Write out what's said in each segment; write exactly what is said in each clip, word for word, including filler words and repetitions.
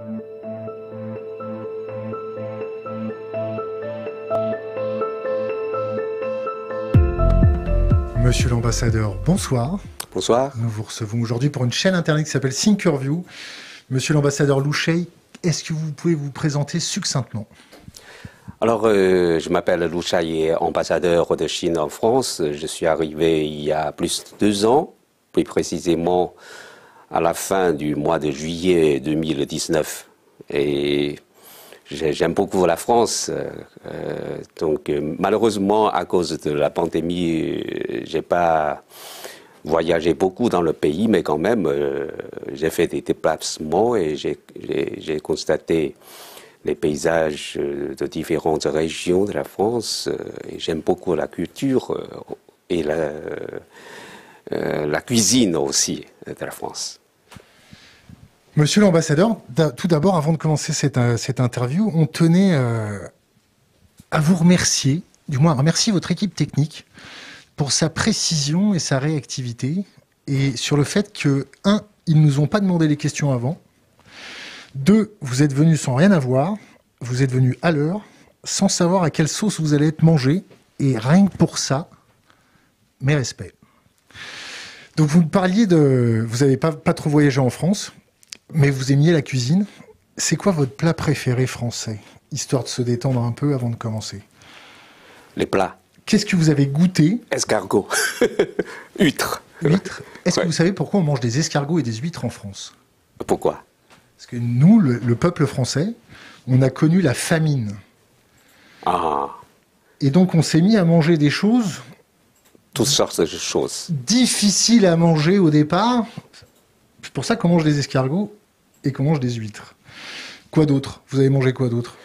Monsieur l'ambassadeur, bonsoir. Bonsoir. Nous vous recevons aujourd'hui pour une chaîne internet qui s'appelle Thinkerview. Monsieur l'ambassadeur Lu Shai, est-ce que vous pouvez vous présenter succinctement? Alors, euh, je m'appelle Lu Shai, ambassadeur de Chine en France. Je suis arrivé il y a plus de deux ans, plus précisément à la fin du mois de juillet deux mille dix-neuf. Et j'aime beaucoup la France. Euh, donc, euh, malheureusement, à cause de la pandémie, euh, j'ai pas voyagé beaucoup dans le pays, mais quand même, euh, j'ai fait des déplacements et j'ai constaté les paysages de différentes régions de la France. Et j'aime beaucoup la culture et la, euh, la cuisine aussi de la France. Monsieur l'ambassadeur, tout d'abord, avant de commencer cette, cette interview, on tenait euh, à vous remercier, du moins à remercier votre équipe technique pour sa précision et sa réactivité, et sur le fait que, un, ils ne nous ont pas demandé les questions avant, deux, vous êtes venus sans rien avoir, vous êtes venus à l'heure, sans savoir à quelle sauce vous allez être mangé, et rien que pour ça, mes respects. Donc vous me parliez de... Vous n'avez pas, pas trop voyagé en France, mais vous aimiez la cuisine. C'est quoi votre plat préféré français, histoire de se détendre un peu avant de commencer? Les plats. Qu'est-ce que vous avez goûté? Escargot. Huîtres. Huîtres. Est-ce Ouais. que vous savez pourquoi on mange des escargots et des huîtres en France? Pourquoi? Parce que nous, le, le peuple français, on a connu la famine. Ah, Et donc on s'est mis à manger des choses toutes sortes de choses. difficiles à manger au départ. C'est pour ça qu'on mange des escargots et qu'on mange des huîtres. Quoi d'autre? Vous avez mangé quoi d'autre?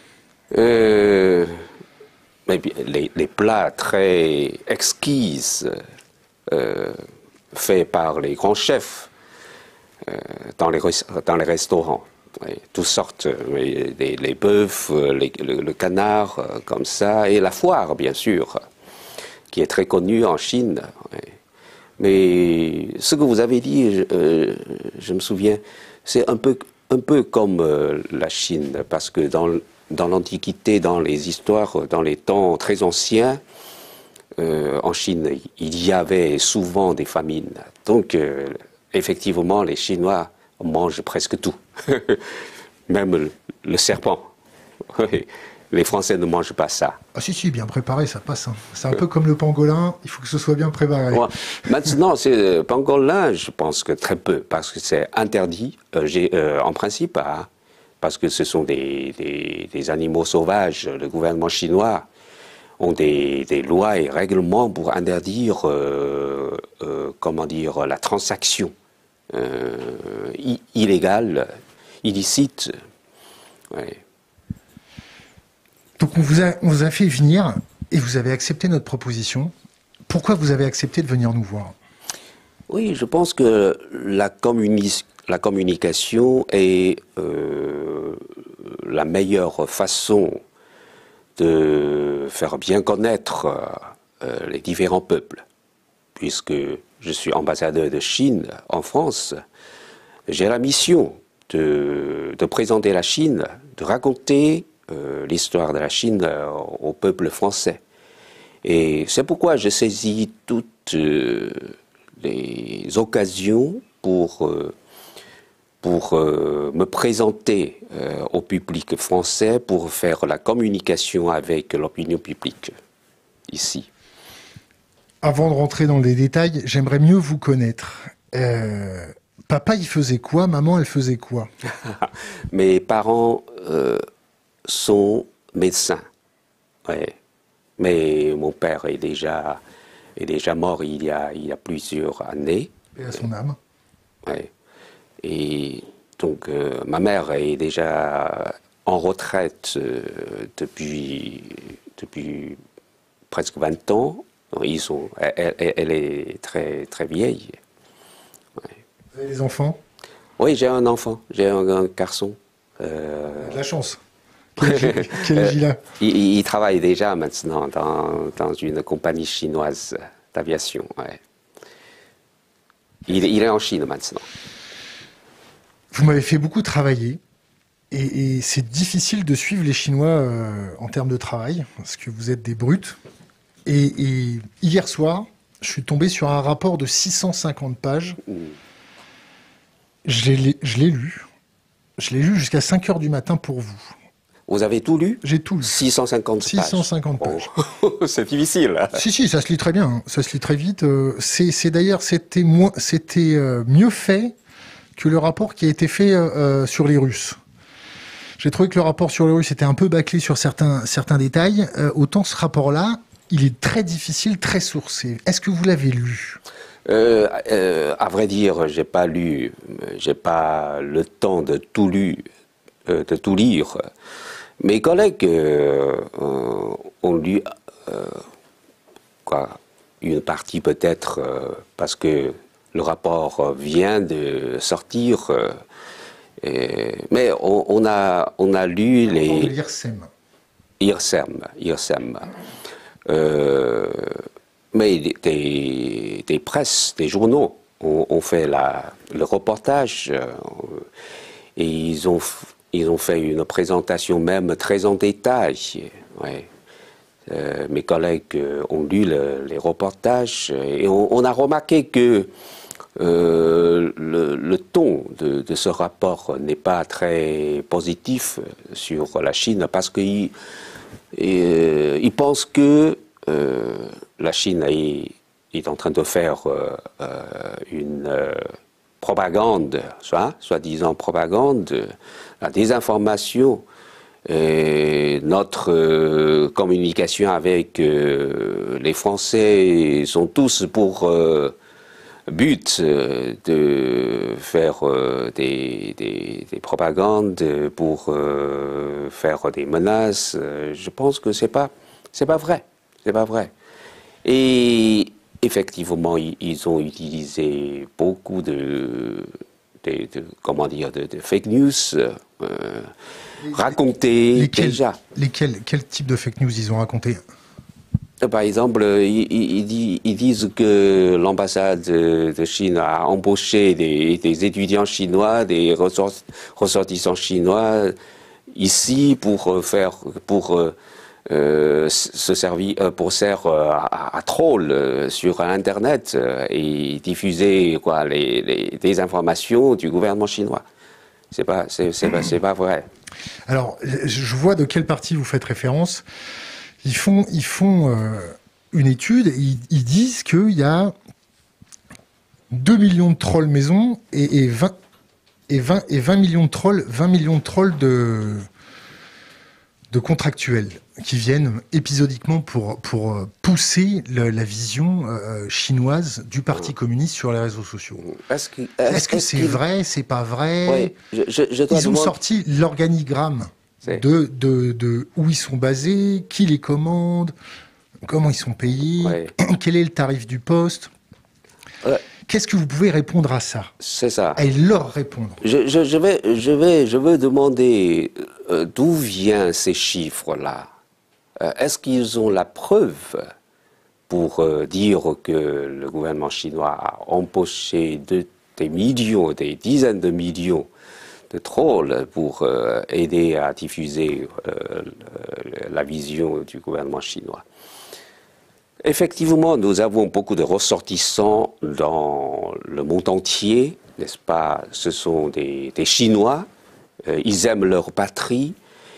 Euh, mais bien, les, les plats très exquis euh, faits par les grands chefs euh, dans, les, dans les restaurants. Oui, toutes sortes, oui, les, les bœufs, les, le, le canard, euh, comme ça, et la foire, bien sûr, qui est très connue en Chine. Oui. Mais ce que vous avez dit, je, euh, je me souviens, c'est un peu, un peu comme euh, la Chine, parce que dans, dans l'Antiquité, dans les histoires, dans les temps très anciens, euh, en Chine, il y avait souvent des famines. Donc, euh, effectivement, les Chinois mangent presque tout, même le, le serpent. Les Français ne mangent pas ça. Ah si, si, bien préparé, ça passe. Hein. C'est un peu comme le pangolin, il faut que ce soit bien préparé. Ouais. Maintenant, c'est pangolin, je pense que très peu, parce que c'est interdit, euh, euh, en principe, hein, parce que ce sont des, des, des animaux sauvages. Le gouvernement chinois ont des, des lois et règlements pour interdire, euh, euh, comment dire, la transaction euh, illégale, illicite. Ouais. Donc on vous, a, on vous a fait venir et vous avez accepté notre proposition. Pourquoi vous avez accepté de venir nous voir? Oui, je pense que la, communi la communication est euh, la meilleure façon de faire bien connaître euh, les différents peuples. Puisque je suis ambassadeur de Chine en France, j'ai la mission de, de présenter la Chine, de raconter Euh, l'histoire de la Chine euh, au peuple français. Et c'est pourquoi je saisis toutes euh, les occasions pour, euh, pour euh, me présenter euh, au public français, pour faire la communication avec l'opinion publique ici. Avant de rentrer dans les détails, j'aimerais mieux vous connaître. Euh, papa, il faisait quoi? Maman, elle faisait quoi? Mes parents euh, sont médecins. Ouais. Mais mon père est déjà, est déjà mort il y a, il y a plusieurs années. Et à son âme. Ouais. Et donc, euh, ma mère est déjà en retraite euh, depuis, depuis presque vingt ans. Ils sont, elle, elle est très, très vieille. Ouais. Vous avez des enfants? Oui, j'ai un enfant. J'ai un, un garçon. Euh, de la chance. Quel âge il a? il, il travaille déjà maintenant dans, dans une compagnie chinoise d'aviation. Ouais. Il, il est en Chine maintenant. Vous m'avez fait beaucoup travailler. Et, et c'est difficile de suivre les Chinois euh, en termes de travail, parce que vous êtes des brutes. Et, et hier soir, je suis tombé sur un rapport de six cent cinquante pages. Je l'ai, je l'ai lu. Je l'ai lu jusqu'à cinq heures du matin pour vous. Vous avez tout lu? J'ai tout lu. six cent cinquante pages. six cent cinquante pages. Oh, c'est difficile. Si, si, ça se lit très bien. Hein. Ça se lit très vite. Euh, c'est, c'est d'ailleurs, c'était, moins, c'était euh, mieux fait que le rapport qui a été fait euh, sur les Russes. J'ai trouvé que le rapport sur les Russes était un peu bâclé sur certains, certains détails. Euh, autant ce rapport-là, il est très difficile, très sourcé. Est-ce que vous l'avez lu? Euh, euh, à vrai dire, j'ai pas lu, j'ai pas le temps de tout lu, euh, de tout lire. Mes collègues euh, ont lu euh, quoi, une partie peut-être euh, parce que le rapport vient de sortir. Euh, et, mais on, on a on a lu les l'I R S E M. I R S E M, I R S E M. Euh, mais des, des presses, des journaux ont, ont fait la, le reportage euh, et ils ont, ils ont fait une présentation même très en détail. Ouais. Euh, mes collègues ont lu le, les reportages et on, on a remarqué que euh, le, le ton de, de ce rapport n'est pas très positif sur la Chine parce qu'ils euh, ils pensent que euh, la Chine est, est en train de faire euh, euh, une euh, propagande, soit, soi-disant propagande, la désinformation. Et notre euh, communication avec euh, les Français sont tous pour euh, but euh, de faire euh, des, des, des propagandes, pour euh, faire des menaces. Je pense que c'est pas, c'est pas vrai. C'est pas vrai. Et effectivement, ils, ils ont utilisé beaucoup de, de, de comment dire, de, de fake news, euh, racontés lesquels, déjà. Lesquels, quel type de fake news ils ont raconté? Par exemple, ils, ils, ils disent que l'ambassade de Chine a embauché des, des étudiants chinois, des ressortissants chinois ici pour faire, pour Euh, se servir euh, pour servir euh, à, à troll euh, sur Internet euh, et diffuser quoi les, les des informations du gouvernement chinois. C'est pas c'est c'est pas, c'est pas vrai. Alors je vois de quelle partie vous faites référence. Ils font ils font euh, une étude. Et ils, ils disent qu'il y a deux millions de trolls maison et, et vingt et vingt et vingt millions de trolls vingt millions de trolls de de contractuels qui viennent épisodiquement pour, pour pousser le, la vision euh, chinoise du Parti communiste sur les réseaux sociaux. Est-ce que c'est est-ce que c'est vrai, c'est pas vrai? Oui, je, je, je Ils ont demander... sorti l'organigramme de, de, de où ils sont basés, qui les commande, comment ils sont payés, ouais. Quel est le tarif du poste. Ouais. Qu'est-ce que vous pouvez répondre à ça? C'est ça. Et leur répondre. Je, je, je, vais, je, vais, je veux demander euh, d'où viennent ces chiffres-là. Euh, est-ce qu'ils ont la preuve pour euh, dire que le gouvernement chinois a embauché de, des millions, des dizaines de millions de trolls pour euh, aider à diffuser euh, la vision du gouvernement chinois? Effectivement, nous avons beaucoup de ressortissants dans le monde entier, n'est-ce pas? Ce sont des, des Chinois, euh, ils aiment leur patrie,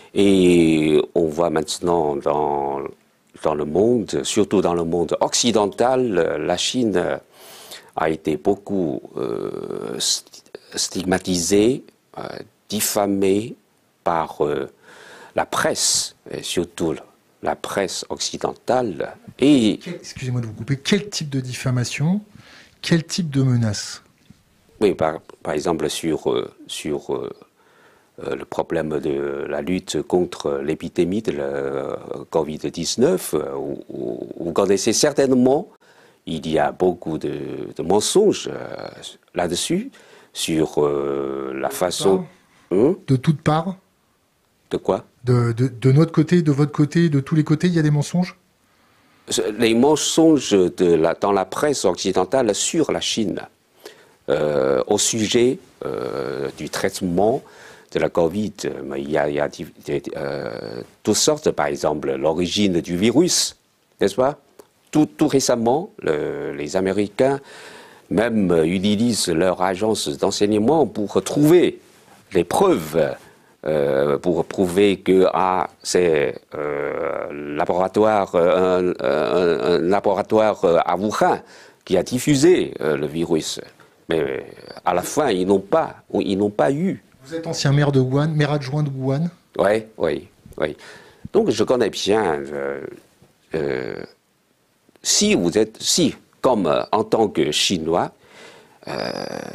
et on voit maintenant dans, dans le monde, surtout dans le monde occidental, la Chine a été beaucoup euh, stigmatisée, euh, diffamée par euh, la presse, et surtout la presse occidentale. Et excusez-moi de vous couper, quel type de diffamation, quel type de menace? Oui, par, par exemple sur, euh, sur euh, le problème de la lutte contre l'épidémie de la covid dix-neuf, euh, où, où, vous connaissez certainement, il y a beaucoup de, de mensonges euh, là-dessus, sur euh, la façon... Hum? De toutes parts? De quoi? de, de, de notre côté, de votre côté, de tous les côtés, il y a des mensonges? Les mensonges de la, dans la presse occidentale sur la Chine, euh, au sujet euh, du traitement de la Covid, mais il y a, il y a euh, toutes sortes, par exemple, l'origine du virus, n'est-ce pas? Tout, tout récemment, le, les Américains même utilisent leur agence d'enseignement pour trouver les preuves, euh, pour prouver que ah, c'est euh, laboratoire, un, un, un laboratoire à Wuhan qui a diffusé euh, le virus. Mais à la fin, ils n'ont pas, ils n'ont pas eu. Vous êtes ancien maire de Wuhan, maire adjoint de Wuhan? Oui, oui, oui. Donc je connais bien. Euh, euh, si vous êtes, si, comme euh, en tant que Chinois, euh,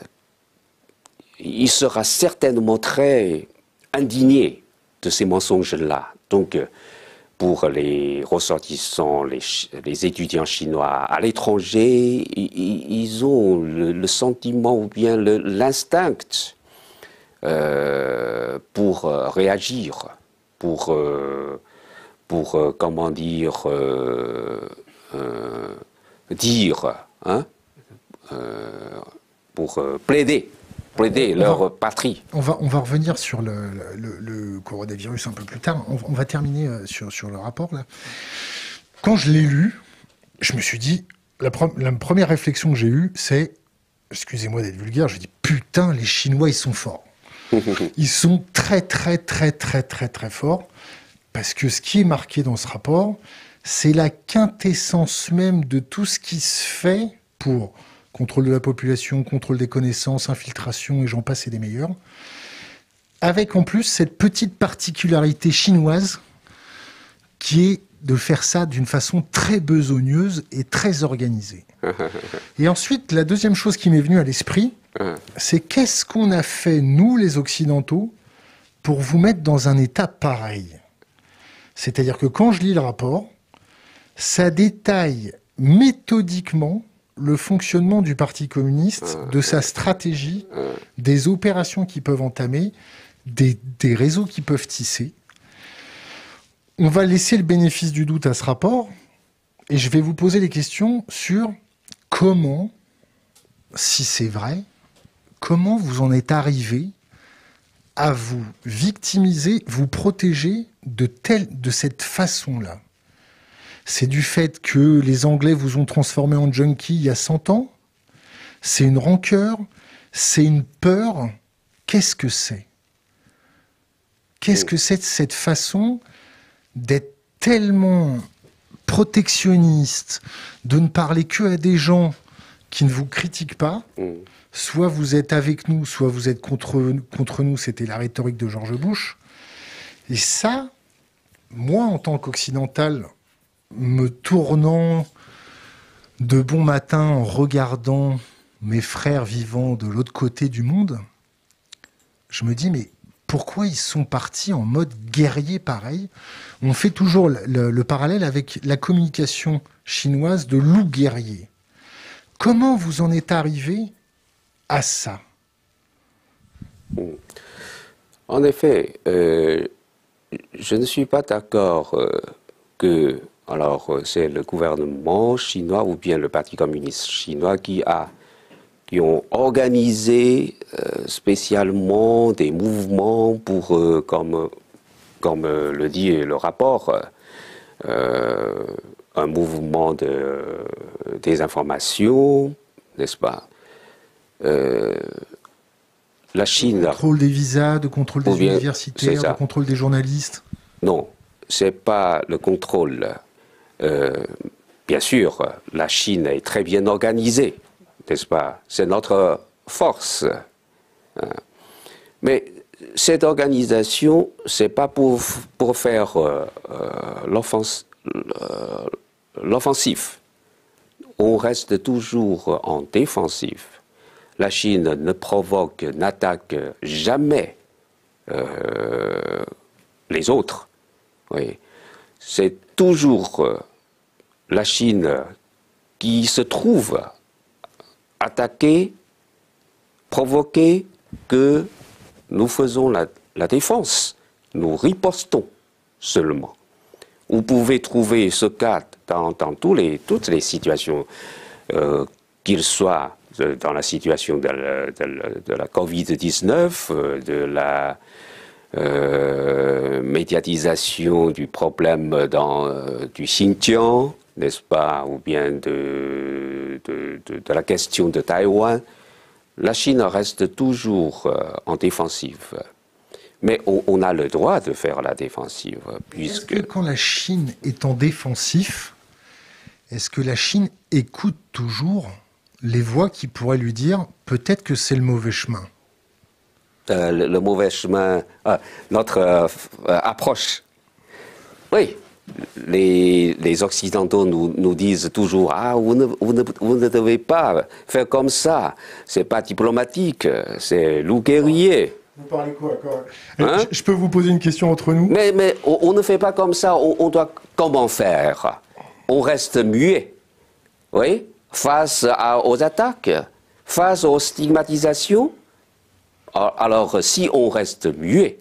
il sera certainement très indigné de ces mensonges-là. Donc, euh, pour les ressortissants, les, les étudiants chinois à l'étranger, ils, ils ont le, le sentiment ou bien l'instinct euh, pour euh, réagir, pour, euh, pour euh, comment dire, euh, euh, dire, hein, euh, pour euh, plaider. plaider on leur va, patrie. On va, on va revenir sur le, le, le coronavirus un peu plus tard. On, on va terminer sur, sur le rapport, là. Quand je l'ai lu, je me suis dit, la, pre la première réflexion que j'ai eue, c'est, excusez-moi d'être vulgaire, je dis, putain, les Chinois, ils sont forts. Ils sont très, très, très, très, très, très forts. Parce que ce qui est marqué dans ce rapport, c'est la quintessence même de tout ce qui se fait pour contrôle de la population, contrôle des connaissances, infiltration, et j'en passe et des meilleurs. Avec en plus cette petite particularité chinoise qui est de faire ça d'une façon très besogneuse et très organisée. Et ensuite, la deuxième chose qui m'est venue à l'esprit, c'est qu'est-ce qu'on a fait, nous les Occidentaux, pour vous mettre dans un état pareil? C'est-à-dire que quand je lis le rapport, ça détaille méthodiquement le fonctionnement du Parti communiste, de sa stratégie, des opérations qu'ils peuvent entamer, des, des réseaux qu'ils peuvent tisser. On va laisser le bénéfice du doute à ce rapport, et je vais vous poser des questions sur comment, si c'est vrai, comment vous en êtes arrivé à vous victimiser, vous protéger de, telle, de cette façon-là. C'est du fait que les Anglais vous ont transformé en junkie il y a cent ans? C'est une rancœur? C'est une peur? Qu'est-ce que c'est? Qu'est-ce que c'est cette façon d'être tellement protectionniste, de ne parler que à des gens qui ne vous critiquent pas? Soit vous êtes avec nous, soit vous êtes contre, contre nous. C'était la rhétorique de George Bush. Et ça, moi, en tant qu'occidental, me tournant de bon matin en regardant mes frères vivant de l'autre côté du monde, je me dis, mais pourquoi ils sont partis en mode guerrier pareil? On fait toujours le, le, le parallèle avec la communication chinoise de loup guerrier. Comment vous en êtes arrivé à ça? En effet, euh, je ne suis pas d'accord euh, que alors c'est le gouvernement chinois ou bien le Parti communiste chinois qui a qui ont organisé euh, spécialement des mouvements pour, euh, comme, comme euh, le dit le rapport, euh, un mouvement de désinformation, n'est-ce pas? Euh, la Chine... De contrôle des visas, de contrôle des bien, universitaires, de contrôle des journalistes? Non, ce n'est pas le contrôle. Euh, bien sûr, la Chine est très bien organisée, n'est-ce pas? C'est notre force. Mais cette organisation, ce n'est pas pour, pour faire euh, l'offense, euh, l'offensif. On reste toujours en défensif. La Chine ne provoque, n'attaque jamais euh, les autres. Oui. C'est toujours euh, la Chine qui se trouve attaquée, provoquée, que nous faisons la, la défense. Nous ripostons seulement. Vous pouvez trouver ce cas dans, dans tous les, toutes les situations, euh, qu'il soit de, dans la situation de la, de, de la Covid dix-neuf, de la euh, médiatisation du problème dans, euh, du Xinjiang, n'est-ce pas, ou bien de, de, de, de la question de Taïwan, la Chine reste toujours euh, en défensive. Mais on, on a le droit de faire la défensive, puisque... Est-ce que quand la Chine est en défensif, est-ce que la Chine écoute toujours les voix qui pourraient lui dire peut-être que c'est le mauvais chemin? euh, le, le mauvais chemin, euh, notre euh, approche. Oui, les, les Occidentaux nous, nous disent toujours « Ah, vous ne, vous, ne, vous ne devez pas faire comme ça, c'est pas diplomatique, c'est loup guerrier. » Vous parlez quoi encore hein? je, je peux vous poser une question entre nous? Mais, mais on, on ne fait pas comme ça, on, on doit comment faire? On reste muet, oui, face à, aux attaques, face aux stigmatisations. Alors, si on reste muet,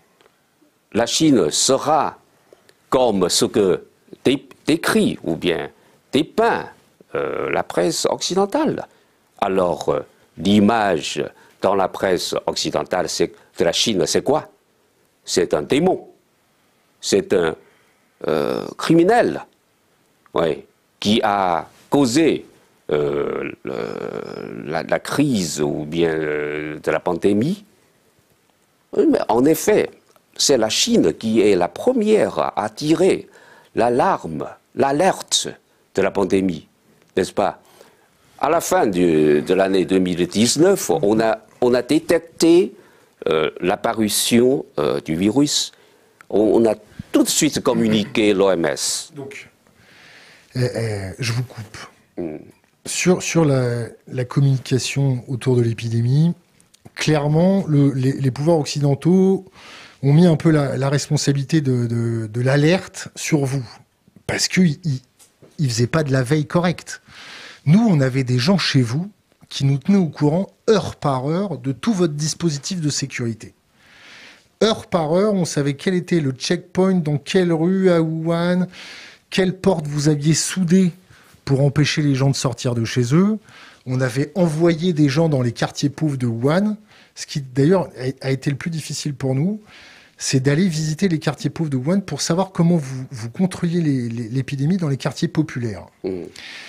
la Chine sera comme ce que dé, décrit ou bien dépeint euh, la presse occidentale. Alors, euh, l'image dans la presse occidentale de la Chine, c'est quoi? C'est un démon, c'est un euh, criminel, oui, qui a causé euh, le, la, la crise ou bien euh, de la pandémie. Oui, mais en effet, c'est la Chine qui est la première à tirer l'alarme, l'alerte de la pandémie, n'est-ce pas? À la fin du, de l'année deux mille dix-neuf, on a, on a détecté euh, l'apparition euh, du virus. On, on a tout de suite communiqué l'O M S. Donc, eh, eh, je vous coupe. Mm. Sur, sur la, la communication autour de l'épidémie, clairement, le, les, les pouvoirs occidentaux ont mis un peu la, la responsabilité de, de, de l'alerte sur vous. Parce qu'ils ne faisaient pas de la veille correcte. Nous, on avait des gens chez vous qui nous tenaient au courant, heure par heure, de tout votre dispositif de sécurité. Heure par heure, on savait quel était le checkpoint, dans quelle rue à Wuhan, quelle porte vous aviez soudée pour empêcher les gens de sortir de chez eux. On avait envoyé des gens dans les quartiers pauvres de Wuhan. Ce qui, d'ailleurs, a été le plus difficile pour nous, c'est d'aller visiter les quartiers pauvres de Wuhan pour savoir comment vous, vous contrôliez l'épidémie dans les quartiers populaires. Mmh.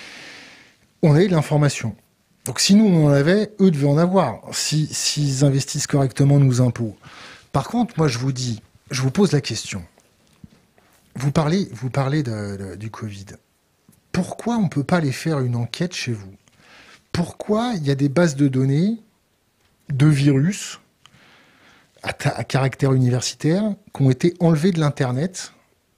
On avait de l'information. Donc si nous, on en avait, eux devaient en avoir, s'ils si, si investissent correctement nos impôts. Par contre, moi, je vous dis, je vous pose la question. Vous parlez, vous parlez de, de, du Covid. Pourquoi on ne peut pas aller faire une enquête chez vous? Pourquoi il y a des bases de données de virus à, à caractère universitaire qui ont été enlevées de l'Internet?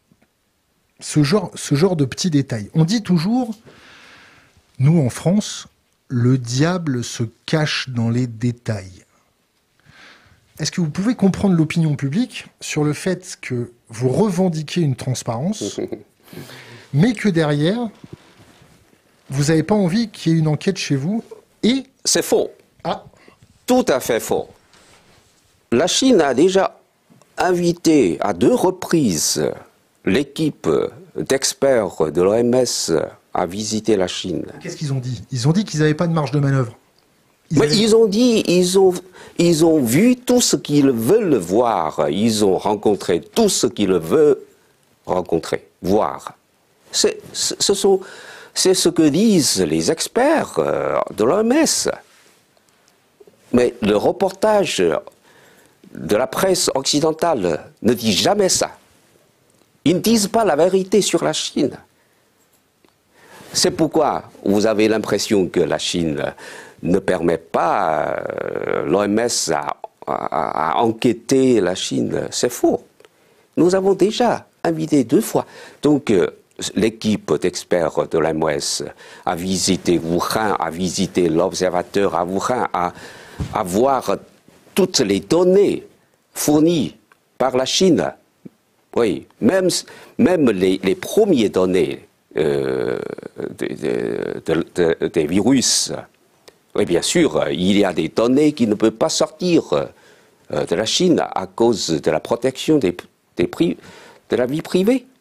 Ce genre, ce genre de petits détails. On dit toujours, nous en France, le diable se cache dans les détails. Est-ce que vous pouvez comprendre l'opinion publique sur le fait que vous revendiquez une transparence, mais que derrière, vous n'avez pas envie qu'il y ait une enquête chez vous et... C'est faux. Ah. Tout à fait faux. La Chine a déjà invité à deux reprises l'équipe d'experts de l'O M S à visiter la Chine. Qu'est-ce qu'ils ont dit? Ils ont dit qu'ils n'avaient pas de marge de manœuvre. Ils, Mais avaient... ils ont dit, ils ont, ils ont vu tout ce qu'ils veulent voir. Ils ont rencontré tout ce qu'ils veulent rencontrer, voir. C'est, ce sont, c'est ce que disent les experts de l'O M S. Mais le reportage de la presse occidentale ne dit jamais ça. Ils ne disent pas la vérité sur la Chine. C'est pourquoi vous avez l'impression que la Chine ne permet pas euh, l'O M S à, à, à enquêter la Chine. C'est faux. Nous avons déjà invité deux fois. Donc, euh, l'équipe d'experts de l'O M S a visité Wuhan, a visité l'observateur à Wuhan, a, a voir toutes les données fournies par la Chine. Oui, même, même les, les premières données euh, de, de, de, de, des virus. Oui, bien sûr, il y a des données qui ne peuvent pas sortir euh, de la Chine à cause de la protection des, des pri de la vie privée.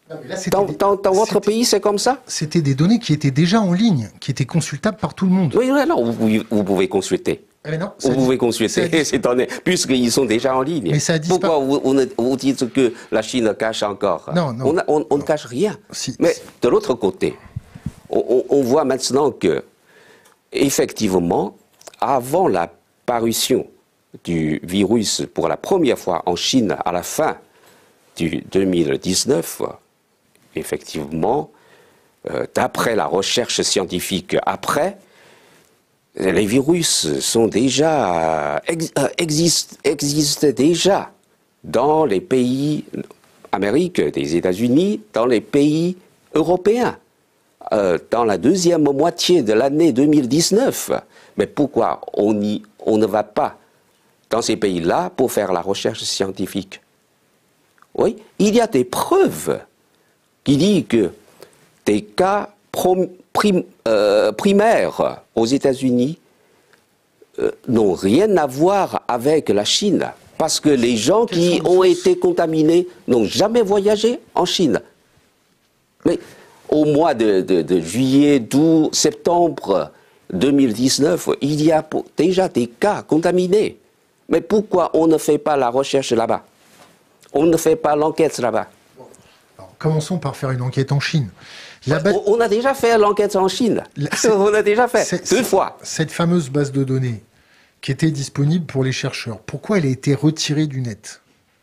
Là, dans, des, dans, dans votre pays, c'est comme ça? C'était des données qui étaient déjà en ligne, qui étaient consultables par tout le monde. Oui, oui, non, vous, vous pouvez consulter. Eh non, vous pouvez consulter ces données, puisqu'ils sont déjà en ligne. Mais ça Pourquoi vous, vous, vous dites que la Chine cache encore? Non, non. On, a, on, on ne cache rien. Si, Mais si. de l'autre côté, on, on voit maintenant que, effectivement, avant la parution du virus pour la première fois en Chine à la fin du deux mille dix-neuf, effectivement, euh, d'après la recherche scientifique après, les virus sont déjà, ex, euh, existent, existent déjà dans les pays Amérique, des États-Unis, dans les pays européens, euh, dans la deuxième moitié de l'année deux mille dix-neuf. Mais pourquoi on, y, on ne va pas dans ces pays-là pour faire la recherche scientifique? Oui, il y a des preuves qui disent que des cas prom, prim, euh, primaires aux États-Unis euh, n'ont rien à voir avec la Chine. Parce que les gens qui ont été contaminés n'ont jamais voyagé en Chine. Mais au mois de, de, de juillet, d'août, septembre deux mille dix-neuf, il y a déjà des cas contaminés. Mais pourquoi on ne fait pas la recherche là-bas? On ne fait pas l'enquête là-bas? Commençons par faire une enquête en Chine. Base... On a déjà fait l'enquête en Chine. La... On a déjà fait deux fois. Cette fameuse base de données qui était disponible pour les chercheurs, pourquoi elle a été retirée du net?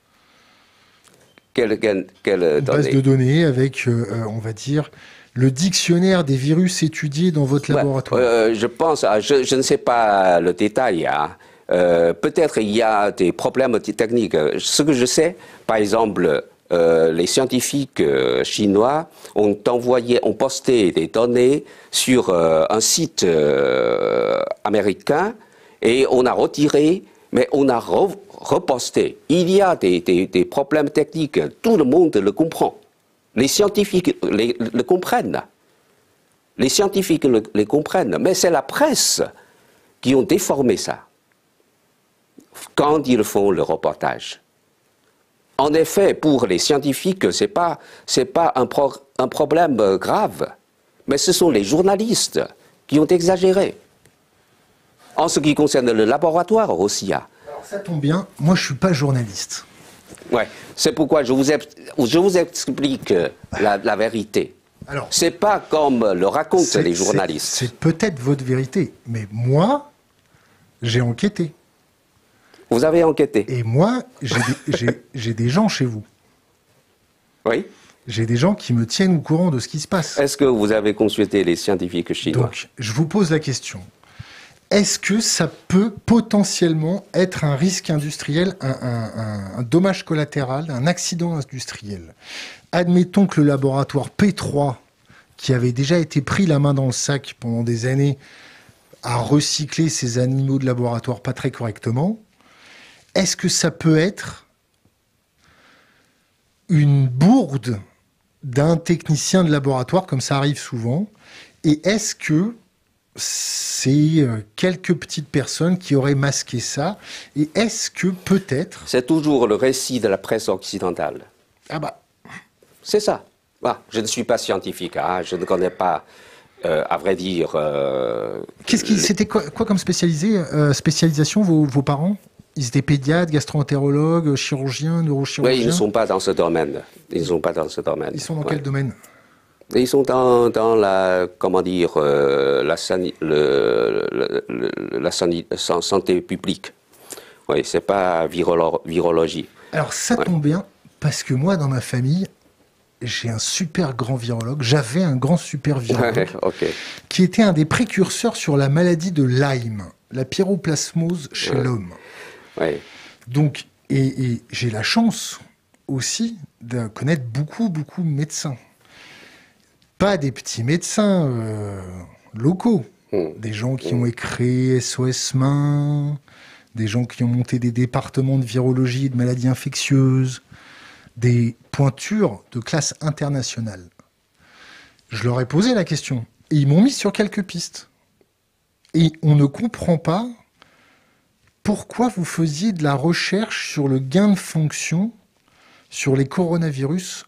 Quelle, quelle, quelle base de données avec, euh, on va dire, le dictionnaire des virus étudiés dans votre ouais, laboratoire. Euh, je pense, je, je ne sais pas le détail. Hein. Euh, Peut-être il y a des problèmes techniques. Ce que je sais, par exemple, euh, les scientifiques euh, chinois ont envoyé, ont posté des données sur euh, un site euh, américain et on a retiré, mais on a re, reposté. Il y a des, des, des problèmes techniques. Tout le monde le comprend. Les scientifiques les, le comprennent. Les scientifiques le, les comprennent. Mais c'est la presse qui ont déformé ça quand ils font le reportage. En effet, pour les scientifiques, ce n'est pas, c'est pas un, pro, un problème grave, mais ce sont les journalistes qui ont exagéré. En ce qui concerne le laboratoire aussi. Alors ça tombe bien, moi je ne suis pas journaliste. Ouais, c'est pourquoi je vous, je vous explique la, la vérité. Ce n'est pas comme le racontent les journalistes. C'est peut-être votre vérité, mais moi, j'ai enquêté. Vous avez enquêté. Et moi, j'ai des gens chez vous. Oui. J'ai des gens qui me tiennent au courant de ce qui se passe. Est-ce que vous avez consulté les scientifiques chinois? Donc, je vous pose la question. Est-ce que ça peut potentiellement être un risque industriel, un, un, un, un dommage collatéral, un accident industriel? Admettons que le laboratoire P trois, qui avait déjà été pris la main dans le sac pendant des années, a recyclé ses animaux de laboratoire pas très correctement. Est-ce que ça peut être une bourde d'un technicien de laboratoire, comme ça arrive souvent? Et est-ce que c'est quelques petites personnes qui auraient masqué ça? Et est-ce que peut-être... C'est toujours le récit de la presse occidentale. Ah bah... C'est ça. Bah, je ne suis pas scientifique, hein, je ne connais pas, euh, à vrai dire... Euh, Qu'est-ce qui, les... C'était quoi, quoi comme spécialisé, euh, spécialisation, vos, vos parents? Ils étaient pédiatres, gastro-entérologues, chirurgiens, neurochirurgiens? Oui, ils ne sont pas dans ce domaine. Ils ne sont pas dans ce domaine. Ils sont dans ouais. quel domaine? Ils sont dans, dans la, comment dire, euh, la, sani, le, le, le, la sani, santé publique. Oui, c'est pas virolo, virologie. Alors ça ouais. tombe bien, parce que moi, dans ma famille, j'ai un super grand virologue, j'avais un grand super virologue, okay. qui était un des précurseurs sur la maladie de Lyme, la pyroplasmose chez ouais. l'homme. Ouais. Donc, et, et j'ai la chance aussi de connaître beaucoup, beaucoup de médecins. Pas des petits médecins euh, locaux, mmh. des gens qui mmh. ont créé S O S Main, des gens qui ont monté des départements de virologie et de maladies infectieuses, des pointures de classe internationale. Je leur ai posé la question et ils m'ont mis sur quelques pistes. Et on ne comprend pas pourquoi vous faisiez de la recherche sur le gain de fonction sur les coronavirus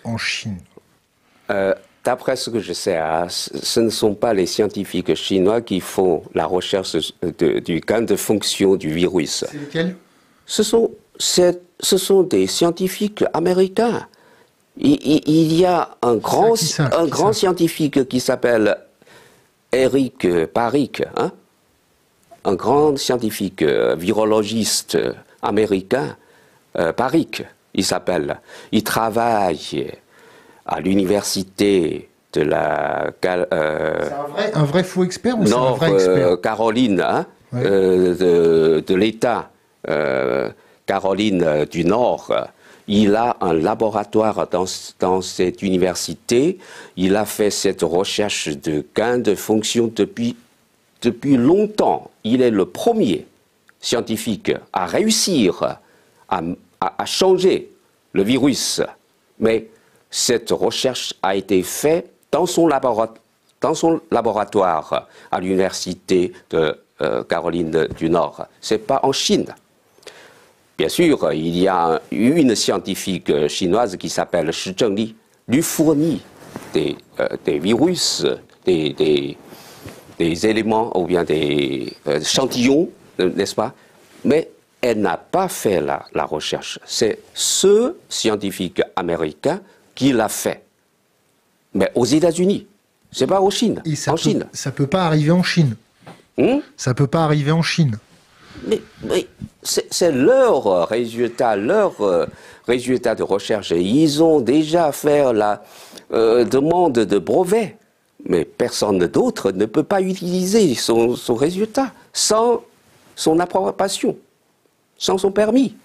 en Chine? euh, D'après ce que je sais, hein, ce ne sont pas les scientifiques chinois qui font la recherche de, du gain de fonction du virus. C'est lesquels? Ce sont, ce sont des scientifiques américains. Il, il, il y a un grand, ça, ça, un grand ça. scientifique qui s'appelle Eric Parikh, hein, un grand scientifique euh, virologiste américain, euh, Parikh, il s'appelle. Il travaille à l'université de la... Euh, c'est un vrai, un vrai faux expert ou c'est un vrai expert? Nord Caroline, hein, ouais. euh, de, de l'État euh, Caroline du Nord. Il a un laboratoire dans, dans cette université. Il a fait cette recherche de gain de fonction depuis, depuis longtemps. Il est le premier scientifique à réussir à, à, à changer le virus. Mais cette recherche a été faite dans son, labora dans son laboratoire à l'université de euh, Caroline du Nord. Ce n'est pas en Chine. Bien sûr, il y a une scientifique chinoise qui s'appelle Shi Zhengli, lui fournit des, euh, des virus, des, des, des éléments ou bien des euh, échantillons, n'est-ce pas? Mais elle n'a pas fait la, la recherche. C'est ce scientifique américain qui l'a fait. Mais aux États-Unis, c'est pas en Chine. Et ça en peut, Chine. Ça peut pas arriver en Chine. Hum? Ça peut pas arriver en Chine. Mais, mais c'est leur résultat, leur euh, résultat de recherche. Ils ont déjà fait la euh, demande de brevet. Mais personne d'autre ne peut pas utiliser son, son résultat sans son approbation, sans son permis.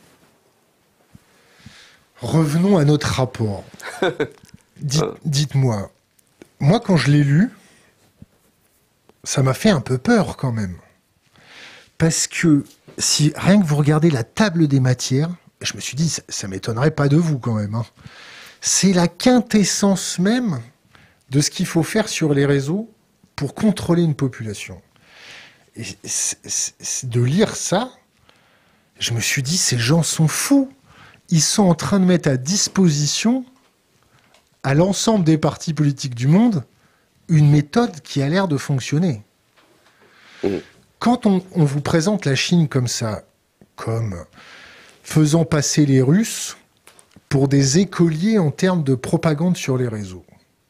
Revenons à notre rapport. Dites, dites-moi, moi quand je l'ai lu, ça m'a fait un peu peur quand même. Parce que si rien que vous regardez la table des matières, je me suis dit, ça, ça m'étonnerait pas de vous quand même. Hein. C'est la quintessence même de ce qu'il faut faire sur les réseaux pour contrôler une population. Et c est, c est, de lire ça, je me suis dit, ces gens sont fous. Ils sont en train de mettre à disposition à l'ensemble des partis politiques du monde une méthode qui a l'air de fonctionner. Mmh. Quand on, on vous présente la Chine comme ça, comme faisant passer les Russes pour des écoliers en termes de propagande sur les réseaux,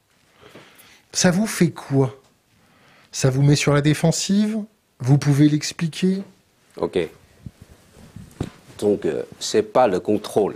ça vous fait quoi? Ça vous met sur la défensive? Vous pouvez l'expliquer? Ok. Donc, euh, ce n'est pas le contrôle.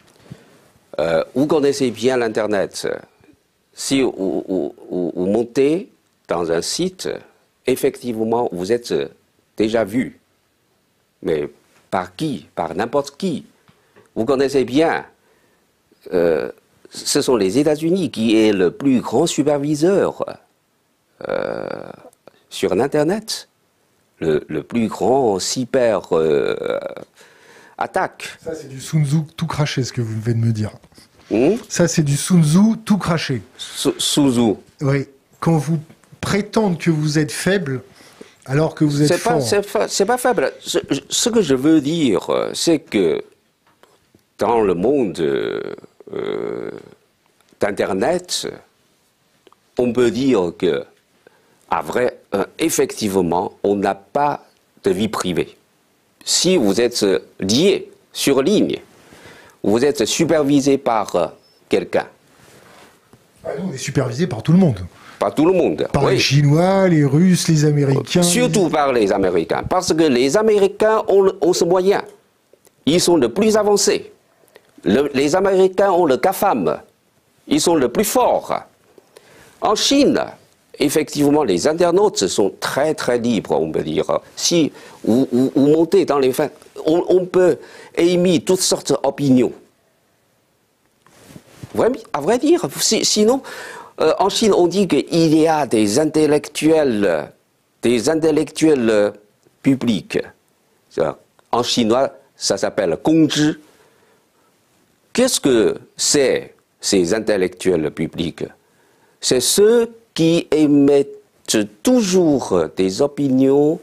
Euh, vous connaissez bien l'Internet. Si vous, vous, vous, vous montez dans un site, effectivement, vous êtes déjà vu. Mais par qui? Par n'importe qui. Vous connaissez bien. Euh, ce sont les États-Unis qui est le plus grand superviseur euh, sur l'Internet. Le, le plus grand cyber euh, attaque. Ça, c'est du Sun Tzu tout craché, ce que vous venez de me dire. Mmh? Ça, c'est du Sun Tzu tout craché. Sun Tzu. Oui. Quand vous prétendez que vous êtes faible, alors que vous êtes fort. C'est pas faible. Ce, ce que je veux dire, c'est que dans le monde euh, d'Internet, on peut dire que, à vrai, euh, effectivement, on n'a pas de vie privée. Si vous êtes lié sur ligne, vous êtes supervisé par euh, quelqu'un. Ah, nous, on est supervisé par tout le monde. Par tout le monde. Par oui. les Chinois, les Russes, les Américains. Surtout les... par les Américains. Parce que les Américains ont, ont ce moyen. Ils sont le plus avancés. Le, les Américains ont le GAFAM. Ils sont le plus forts. En Chine, effectivement, les internautes sont très très libres, on peut dire. Si vous, vous, vous montez dans les faits, on, on peut émettre toutes sortes d'opinions. À vrai dire, si, sinon, euh, en Chine, on dit qu'il y a des intellectuels, des intellectuels publics. En chinois, ça s'appelle gongzhi. Qu'est-ce que c'est, ces intellectuels publics? C'est ceux qui émettent toujours des opinions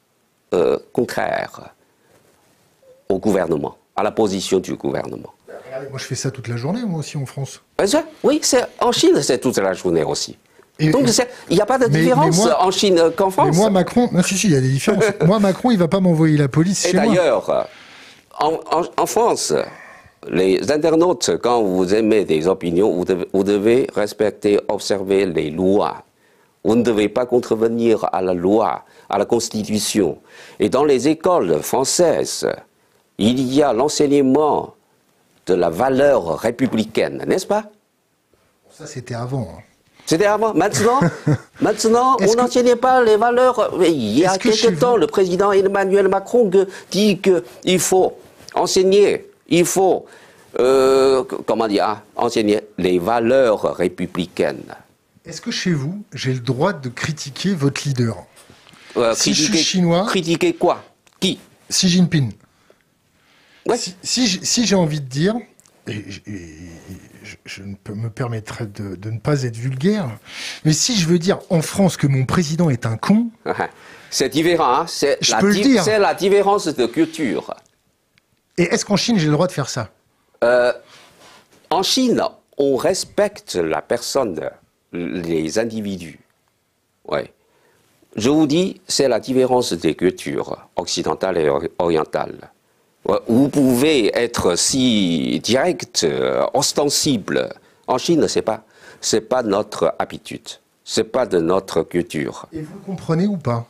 euh, contraires au gouvernement, à la position du gouvernement. Moi, je fais ça toute la journée, moi aussi, en France. Oui, en Chine, c'est toute la journée aussi. Et, Donc, il n'y a pas de mais, différence mais moi, en Chine qu'en France. Mais moi, Macron, non, si, si, il y a des différences. Moi, Macron, il ne va pas m'envoyer la police Et chez moi. Et d'ailleurs, en, en, en France, les internautes, quand vous émettez des opinions, vous devez, vous devez respecter, observer les lois. Vous ne devez pas contrevenir à la loi, à la Constitution. Et dans les écoles françaises, il y a l'enseignement de la valeur républicaine, n'est-ce pas? Ça, c'était avant. C'était avant. Maintenant, maintenant on n'enseignait que... pas les valeurs. Il y a quelque temps, vous... le président Emmanuel Macron dit qu'il faut enseigner, il faut, euh, comment dire, enseigner les valeurs républicaines. Est-ce que chez vous, j'ai le droit de critiquer votre leader? euh, Si critiquer, je suis chinois... Critiquer quoi? Qui? Xi Jinping. Ouais. Si, si, si j'ai envie de dire, et, et, et je, je me permettrai de, de ne pas être vulgaire, mais si je veux dire en France que mon président est un con... C'est différent, hein? C'est la, la différence de culture. Et est-ce qu'en Chine, j'ai le droit de faire ça? euh, En Chine, on respecte la personne, les individus. Ouais. Je vous dis, c'est la différence des cultures occidentales et orientales. Vous pouvez être si direct, ostensible. En Chine, c'est pas, c'est pas notre habitude, c'est pas de notre culture. Et vous comprenez ou pas?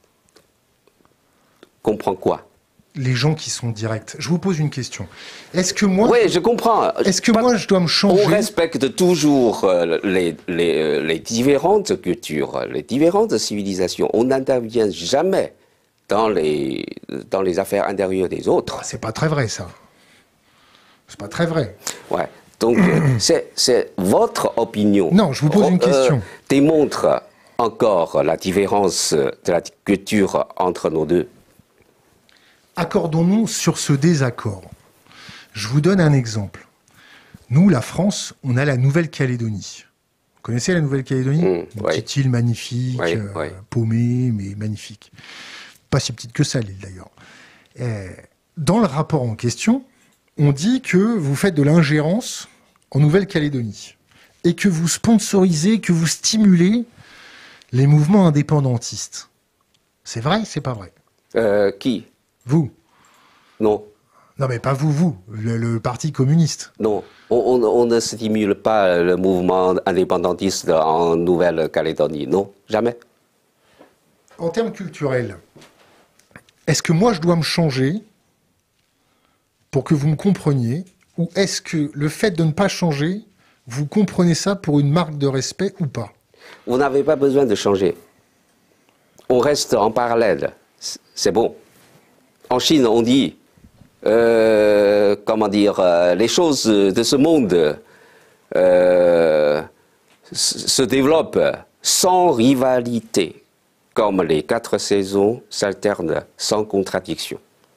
Comprends quoi? Les gens qui sont directs. Je vous pose une question. Est-ce que moi... Oui, je comprends. Est-ce que pas, moi, je dois me changer? On respecte toujours les, les, les différentes cultures, les différentes civilisations. On n'intervient jamais dans les, dans les affaires intérieures des autres. Ah, c'est pas très vrai, ça. C'est pas très vrai. Ouais. Donc, c'est votre opinion. Non, je vous pose une question. Euh, démontre encore la différence de la culture entre nos deux. Accordons-nous sur ce désaccord. Je vous donne un exemple. Nous, la France, on a la Nouvelle-Calédonie. Vous connaissez la Nouvelle-Calédonie? mmh, Une ouais. petite île magnifique, ouais, euh, ouais. paumée, mais magnifique. Pas si petite que ça, l'île, d'ailleurs. Euh, dans le rapport en question, on dit que vous faites de l'ingérence en Nouvelle-Calédonie et que vous sponsorisez, que vous stimulez les mouvements indépendantistes. C'est vrai, c'est pas vrai? euh, Qui? Vous? Non. Non, mais pas vous, vous, le, le Parti communiste. Non, on, on, on ne stimule pas le mouvement indépendantiste en Nouvelle-Calédonie, non, jamais. En termes culturels, est-ce que moi je dois me changer pour que vous me compreniez, ou est-ce que le fait de ne pas changer, vous comprenez ça pour une marque de respect ou pas? Vous n'avez pas besoin de changer. On reste en parallèle, c'est bon. En Chine, on dit, euh, comment dire, euh, les choses de ce monde euh, se développent sans rivalité, comme les quatre saisons s'alternent sans contradiction.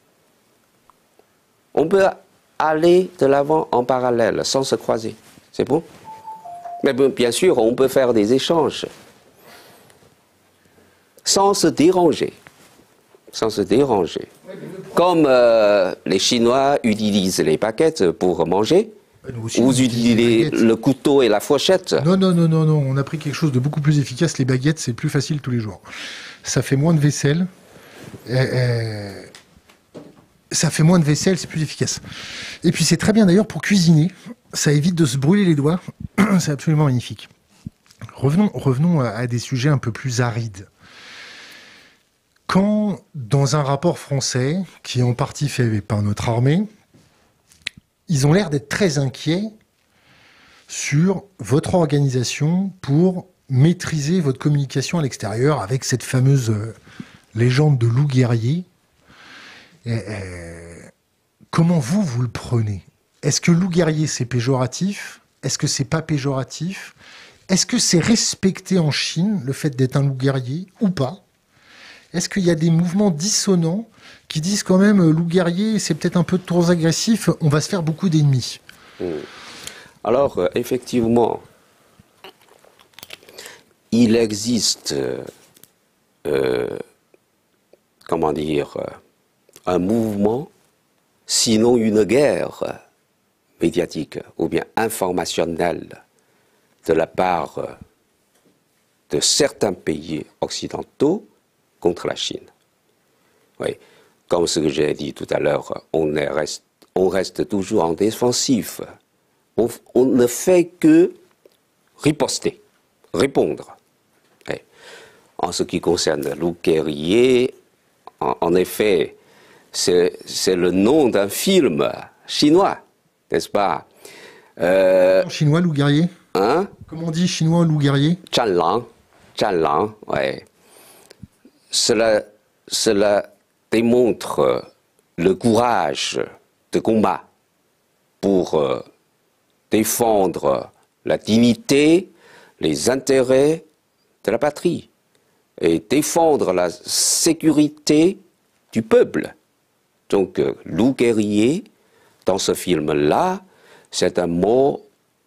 On peut aller de l'avant en parallèle, sans se croiser. C'est bon? Mais bien sûr, on peut faire des échanges, sans se déranger. Sans se déranger. Comme euh, les Chinois utilisent les baguettes pour manger, aussi, vous utilisez le couteau et la fourchette. Non, non, non, non, non, on a pris quelque chose de beaucoup plus efficace. Les baguettes, c'est plus facile tous les jours. Ça fait moins de vaisselle. Et, et... Ça fait moins de vaisselle, c'est plus efficace. Et puis c'est très bien d'ailleurs pour cuisiner. Ça évite de se brûler les doigts. C'est absolument magnifique. Revenons, revenons à des sujets un peu plus arides. Quand, dans un rapport français, qui est en partie fait par notre armée, ils ont l'air d'être très inquiets sur votre organisation pour maîtriser votre communication à l'extérieur avec cette fameuse euh, légende de loup guerrier. Et, euh, comment vous, vous le prenez? Est-ce que loup guerrier, c'est péjoratif? Est-ce que c'est pas péjoratif? Est-ce que c'est respecté en Chine, le fait d'être un loup guerrier, ou pas? Est-ce qu'il y a des mouvements dissonants qui disent quand même euh, loup guerrier, c'est peut-être un peu trop agressif, on va se faire beaucoup d'ennemis? Mmh. Alors, euh, effectivement, il existe, euh, comment dire, un mouvement, sinon une guerre, médiatique ou bien informationnelle de la part de certains pays occidentaux contre la Chine. Oui. Comme ce que j'ai dit tout à l'heure, on, est reste, on reste toujours en défensif. On, on ne fait que riposter, répondre. Oui. En ce qui concerne le loup guerrier, en, en effet, c'est le nom d'un film chinois, n'est-ce pas? euh, Chinois, loup guerrier. Hein? Comment on dit chinois, loup guerrier? Zhanlang, Zhanlang, ouais. Cela, cela démontre le courage de combat pour euh, défendre la dignité, les intérêts de la patrie et défendre la sécurité du peuple. Donc, euh, loup guerrier, dans ce film-là, c'est un mot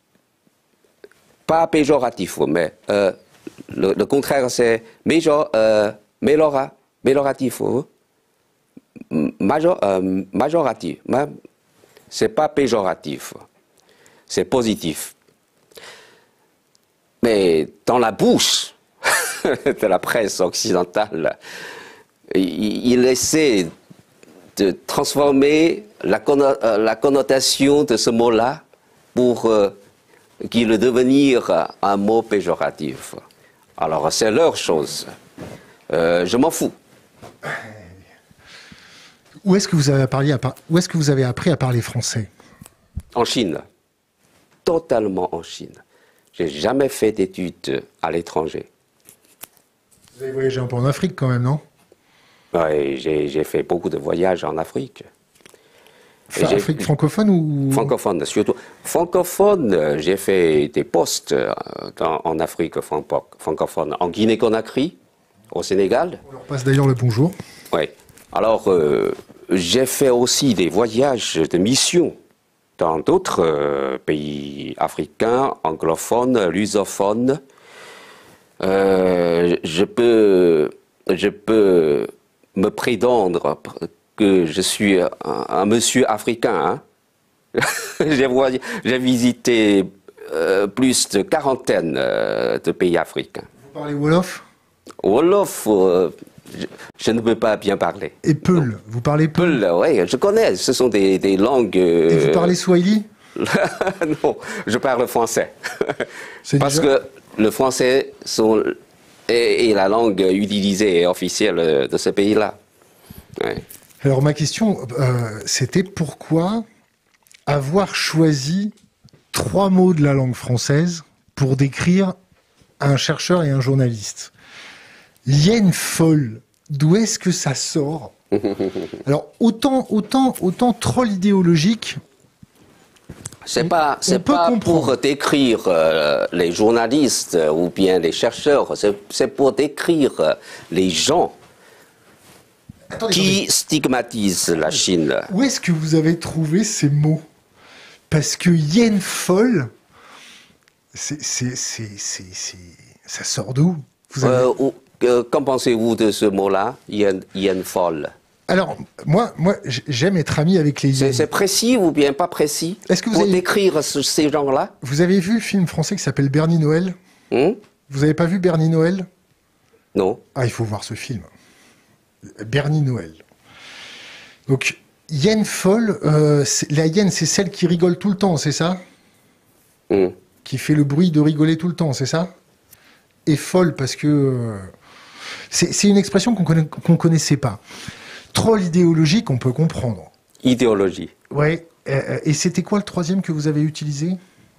pas péjoratif, mais euh, le, le contraire, c'est méjor, euh, mélora, méloratif, major, euh, majoratif. C'est pas péjoratif, c'est positif. Mais dans la bouche de la presse occidentale, il, il essaie de transformer la, conno la connotation de ce mot-là pour euh, qu'il devenir un mot péjoratif. Alors c'est leur chose. Euh, je m'en fous. Où est-ce que vous avez appris à par... Où est-ce que vous avez appris à parler français? En Chine. Totalement en Chine. J'ai jamais fait d'études à l'étranger. Vous avez voyagé un peu en Afrique quand même, non? Oui, j'ai fait beaucoup de voyages en Afrique. Enfin, Afrique francophone ou... Francophone, surtout. Francophone, j'ai fait des postes dans, en Afrique francophone, en Guinée-Conakry, au Sénégal. On leur passe d'ailleurs le bonjour. Oui. Alors, euh, j'ai fait aussi des voyages de mission dans d'autres euh, pays africains, anglophones, lusophones. Euh, je peux... Je peux me prétendre que je suis un, un monsieur africain. Hein. J'ai visité euh, plus de quarantaine euh, de pays africains. Vous parlez Wolof? Wolof, euh, je, je ne peux pas bien parler. Et Peul? Vous parlez Peul? Peul, oui, je connais. Ce sont des, des langues... Euh... Et vous parlez Swahili? Non, je parle français. Parce déjà... que le français sont... Et, et la langue utilisée et officielle de ce pays-là. Ouais. Alors ma question, euh, c'était pourquoi avoir choisi trois mots de la langue française pour décrire un chercheur et un journaliste? L'hyène folle, d'où est-ce que ça sort? Alors autant, autant, autant troll idéologique. C'est pas, c'est pas pour décrire euh, les journalistes euh, ou bien les chercheurs, c'est pour décrire euh, les gens attendez, qui attendez. stigmatisent la Chine. Où est-ce que vous avez trouvé ces mots? Parce que hyène folle, c'est, c'est, c'est, c'est, ça sort d'où? euh, euh, Qu'en pensez-vous de ce mot-là, hyène, hyène folle? Alors, moi, moi j'aime être ami avec les hyènes. C'est précis ou bien pas précis? Est-ce que vous pour avez... décrire ce, ces gens-là? Vous avez vu le film français qui s'appelle Bernie Noël? hmm Vous n'avez pas vu Bernie Noël? Non. Ah, il faut voir ce film. Bernie Noël. Donc, hyène folle, euh, la hyène, c'est celle qui rigole tout le temps, c'est ça? hmm. Qui fait le bruit de rigoler tout le temps, c'est ça? Et folle parce que... Euh, c'est une expression qu'on connaît, qu'on connaissait pas. Troll idéologique, on peut comprendre. Idéologie. Ouais. Euh, et c'était quoi le troisième que vous avez utilisé?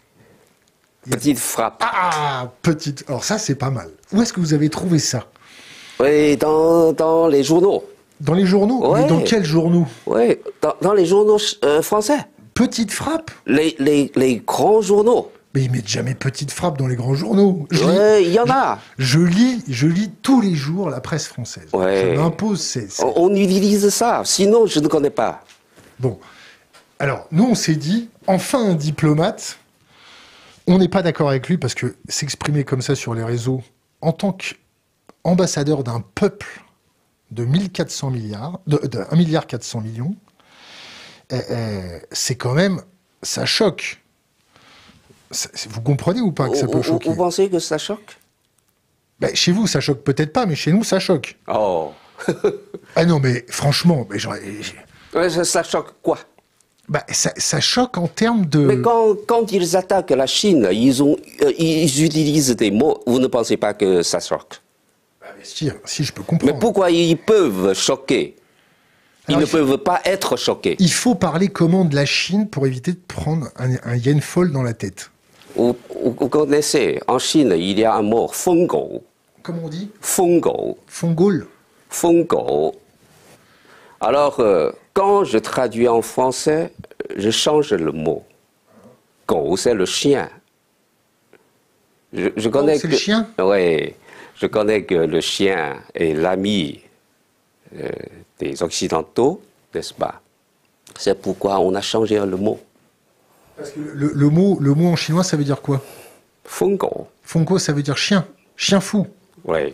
Petite frappe. Ah, petite. Alors ça, c'est pas mal. Où est-ce que vous avez trouvé ça? Oui, dans, dans les journaux. Dans les journaux? Ouais. Mais dans quels journaux? Oui, dans, dans les journaux euh, français. Petite frappe? Les, les, les grands journaux. Mais ils mettent jamais petite frappe dans les grands journaux. Oui, il y en a. Je, je lis, je lis tous les jours la presse française. Ouais. Je m'impose. C'est, on, on utilise ça, sinon je ne connais pas. Bon, alors nous on s'est dit, enfin un diplomate. On n'est pas d'accord avec lui parce que s'exprimer comme ça sur les réseaux en tant qu'ambassadeur d'un peuple de mille quatre cents milliards, de, de un milliard quatre cents millions, euh, euh, c'est quand même ça choque. Ça, vous comprenez ou pas que ça peut vous, choquer? Vous pensez que ça choque? Ben, chez vous, ça choque peut-être pas, mais chez nous, ça choque. Oh. Ah non, mais franchement, mais genre, ça, ça choque quoi? Ben, ça, ça choque en termes de... Mais quand, quand ils attaquent la Chine, ils, ont, euh, ils utilisent des mots, vous ne pensez pas que ça choque? Ben, si, si, je peux comprendre. Mais pourquoi ils peuvent choquer? Ils Alors, ne il faut, peuvent pas être choqués. Il faut parler comment de la Chine pour éviter de prendre un, un yen folle dans la tête. Vous, vous connaissez, en Chine, il y a un mot, fengou. Comment on dit? Fengou. Fongol. Fengou. Alors, euh, quand je traduis en français, je change le mot. Gou, c'est le chien. Je, je connais oh, c'est que, le chien? Oui, je connais que le chien est l'ami euh, des Occidentaux, n'est-ce pas? C'est pourquoi on a changé le mot. Parce que le, le, mot, le mot en chinois, ça veut dire quoi? Fengou. Fongo, ça veut dire chien. Chien fou. Oui.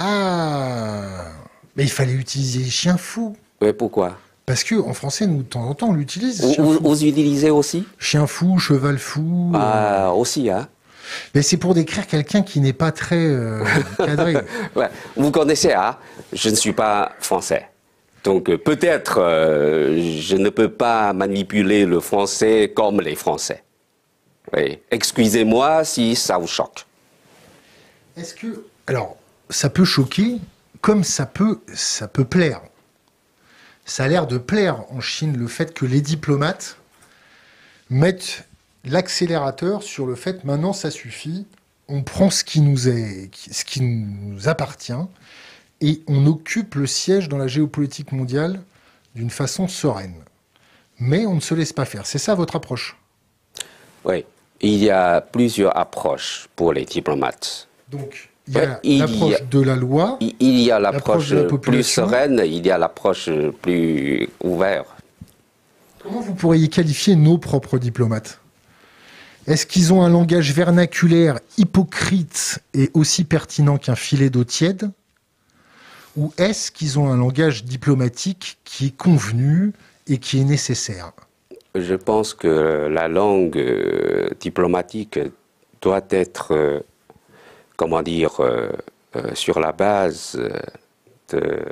Ah, mais il fallait utiliser chien fou. Oui, pourquoi? Parce que en français, nous, de temps en temps, on l'utilise. Vous, vous, vous utilisez aussi? Chien fou, cheval fou. Ah, euh... aussi, hein? Mais c'est pour décrire quelqu'un qui n'est pas très euh, cadré. Ouais. Vous connaissez, hein? Je ne suis pas français. Donc euh, peut-être euh, je ne peux pas manipuler le français comme les Français. Oui. Excusez-moi si ça vous choque. Est-ce que... Alors, ça peut choquer, comme ça peut, ça peut plaire. Ça a l'air de plaire en Chine le fait que les diplomates mettent l'accélérateur sur le fait maintenant ça suffit, on prend ce qui nous est, ce qui nous appartient et on occupe le siège dans la géopolitique mondiale d'une façon sereine. Mais on ne se laisse pas faire. C'est ça votre approche? Oui, il y a plusieurs approches pour les diplomates. Donc, il y a ouais, l'approche de la loi. Il y a l'approche plus sereine, il y a l'approche plus ouverte. Comment vous pourriez qualifier nos propres diplomates? Est-ce qu'ils ont un langage vernaculaire hypocrite et aussi pertinent qu'un filet d'eau tiède? Ou est-ce qu'ils ont un langage diplomatique qui est convenu et qui est nécessaire? Je pense que la langue euh, diplomatique doit être, euh, comment dire, euh, euh, sur la base de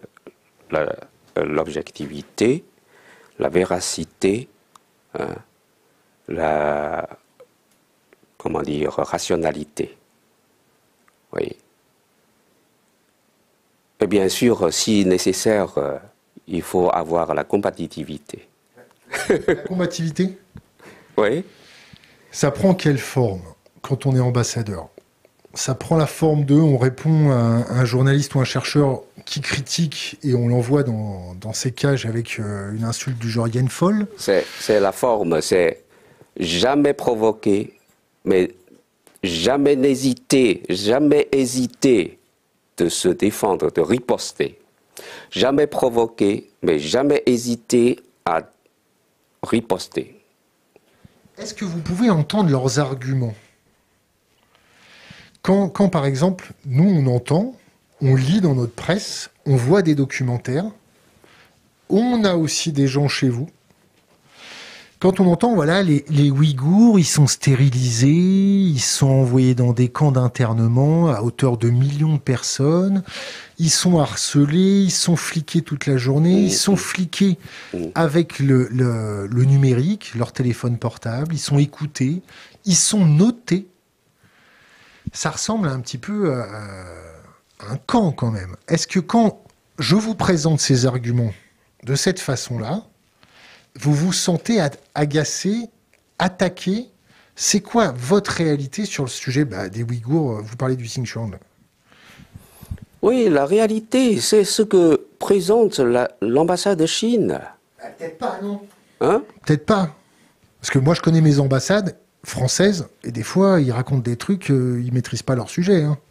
l'objectivité, la, la véracité, hein, la, comment dire, rationalité. Oui. Et bien sûr, si nécessaire, euh, il faut avoir la compatibilité. La combativité? Oui. Ça prend quelle forme quand on est ambassadeur? Ça prend la forme de, on répond à un, à un journaliste ou un chercheur qui critique et on l'envoie dans, dans ses cages avec euh, une insulte du genre yen folle? C'est la forme, c'est jamais provoquer, mais jamais n'hésiter, jamais hésiter de se défendre, de riposter. Jamais provoquer, mais jamais hésiter à riposter. Est-ce que vous pouvez entendre leurs arguments? Quand, quand, par exemple, nous, on entend, on lit dans notre presse, on voit des documentaires, on a aussi des gens chez vous. Quand on entend, voilà, les, les Ouïghours, ils sont stérilisés, ils sont envoyés dans des camps d'internement à hauteur de millions de personnes, ils sont harcelés, ils sont fliqués toute la journée, ils sont fliqués avec le, le, le numérique, leur téléphone portable, ils sont écoutés, ils sont notés. Ça ressemble un petit peu à, à un camp quand même. Est-ce que quand je vous présente ces arguments de cette façon-là, vous vous sentez agacé, attaqué? C'est quoi votre réalité sur le sujet bah, des Ouïghours? Vous parlez du Xinjiang. Oui, la réalité, c'est ce que présente l'ambassade de Chine. Bah, peut-être pas, non? Hein? Peut-être pas. Parce que moi, je connais mes ambassades françaises, et des fois, ils racontent des trucs, euh, ils ne maîtrisent pas leur sujet. Hein.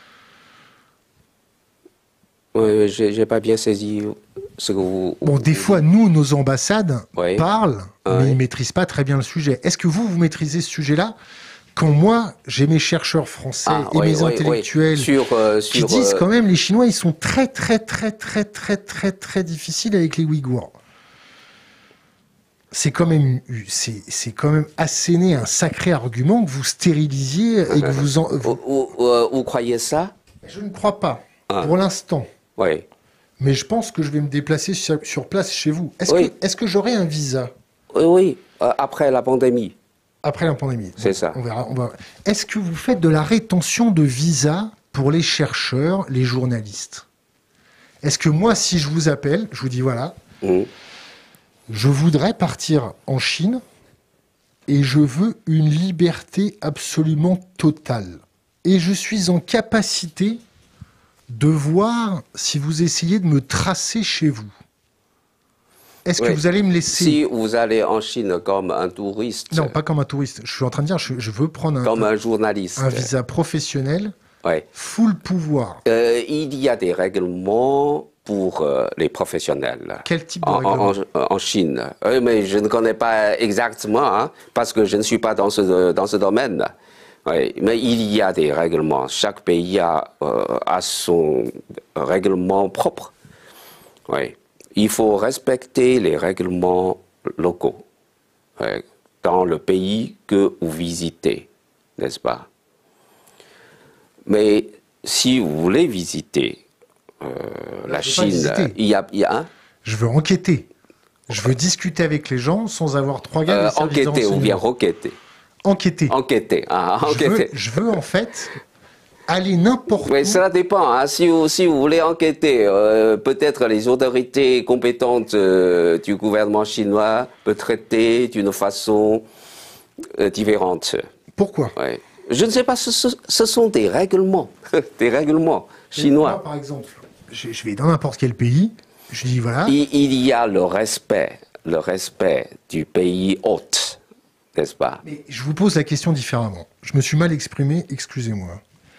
Oui, j'ai pas bien saisi ce que vous... Bon, des fois, nous, nos ambassades oui. parlent, ah, mais oui. ils ne maîtrisent pas très bien le sujet. Est-ce que vous, vous maîtrisez ce sujet-là? Quand moi, j'ai mes chercheurs français ah, et oui, mes oui, intellectuels oui. Sur, euh, qui sur, disent euh... quand même, les Chinois, ils sont très, très, très, très, très, très, très difficiles avec les Ouïghours. c'est quand même, c'est quand même asséner un sacré argument que vous stérilisiez et que vous en... Vous, vous, vous, vous croyez ça? Je ne crois pas, ah. pour l'instant. Oui. Mais je pense que je vais me déplacer sur, sur place chez vous. Est-ce oui. que, est-ce que j'aurai un visa? Oui, oui, euh, après la pandémie. Après la pandémie. C'est bon, ça. On verra, on va... Est-ce que vous faites de la rétention de visa pour les chercheurs, les journalistes? Est-ce que moi, si je vous appelle, je vous dis voilà, mmh. je voudrais partir en Chine et je veux une liberté absolument totale. Et je suis en capacité de voir si vous essayez de me tracer chez vous. Est-ce oui. que vous allez me laisser... Si vous allez en Chine comme un touriste... Non, pas comme un touriste. Je suis en train de dire, je, je veux prendre un... Comme un journaliste. Un visa professionnel, oui. full pouvoir. Euh, il y a des règlements pour euh, les professionnels. Quel type de en, règlement en, en Chine. Oui, mais je ne connais pas exactement, hein, parce que je ne suis pas dans ce, dans ce domaine. Oui, mais il y a des règlements. Chaque pays a, euh, a son règlement propre. Oui. Il faut respecter les règlements locaux oui, dans le pays que vous visitez, n'est-ce pas? Mais si vous voulez visiter euh, la Chine, il y a... Il y a hein? Je veux enquêter. Je veux discuter avec les gens sans avoir trois gars... Euh, enquêter ou bien requêter. Enquêter. Enquêter. Ah, enquêter. Je, veux, je veux en fait aller n'importe oui, où. Cela dépend. Hein. Si, vous, si vous voulez enquêter, euh, peut-être les autorités compétentes euh, du gouvernement chinois peuvent traiter d'une façon euh, différente. Pourquoi? Oui. Je ne sais pas, ce, ce sont des règlements, des règlements chinois. Moi, par exemple, je, je vais dans n'importe quel pays, je dis voilà. Il, il y a le respect, le respect du pays hôte. N'est-ce pas? Mais je vous pose la question différemment. Je me suis mal exprimé, excusez-moi.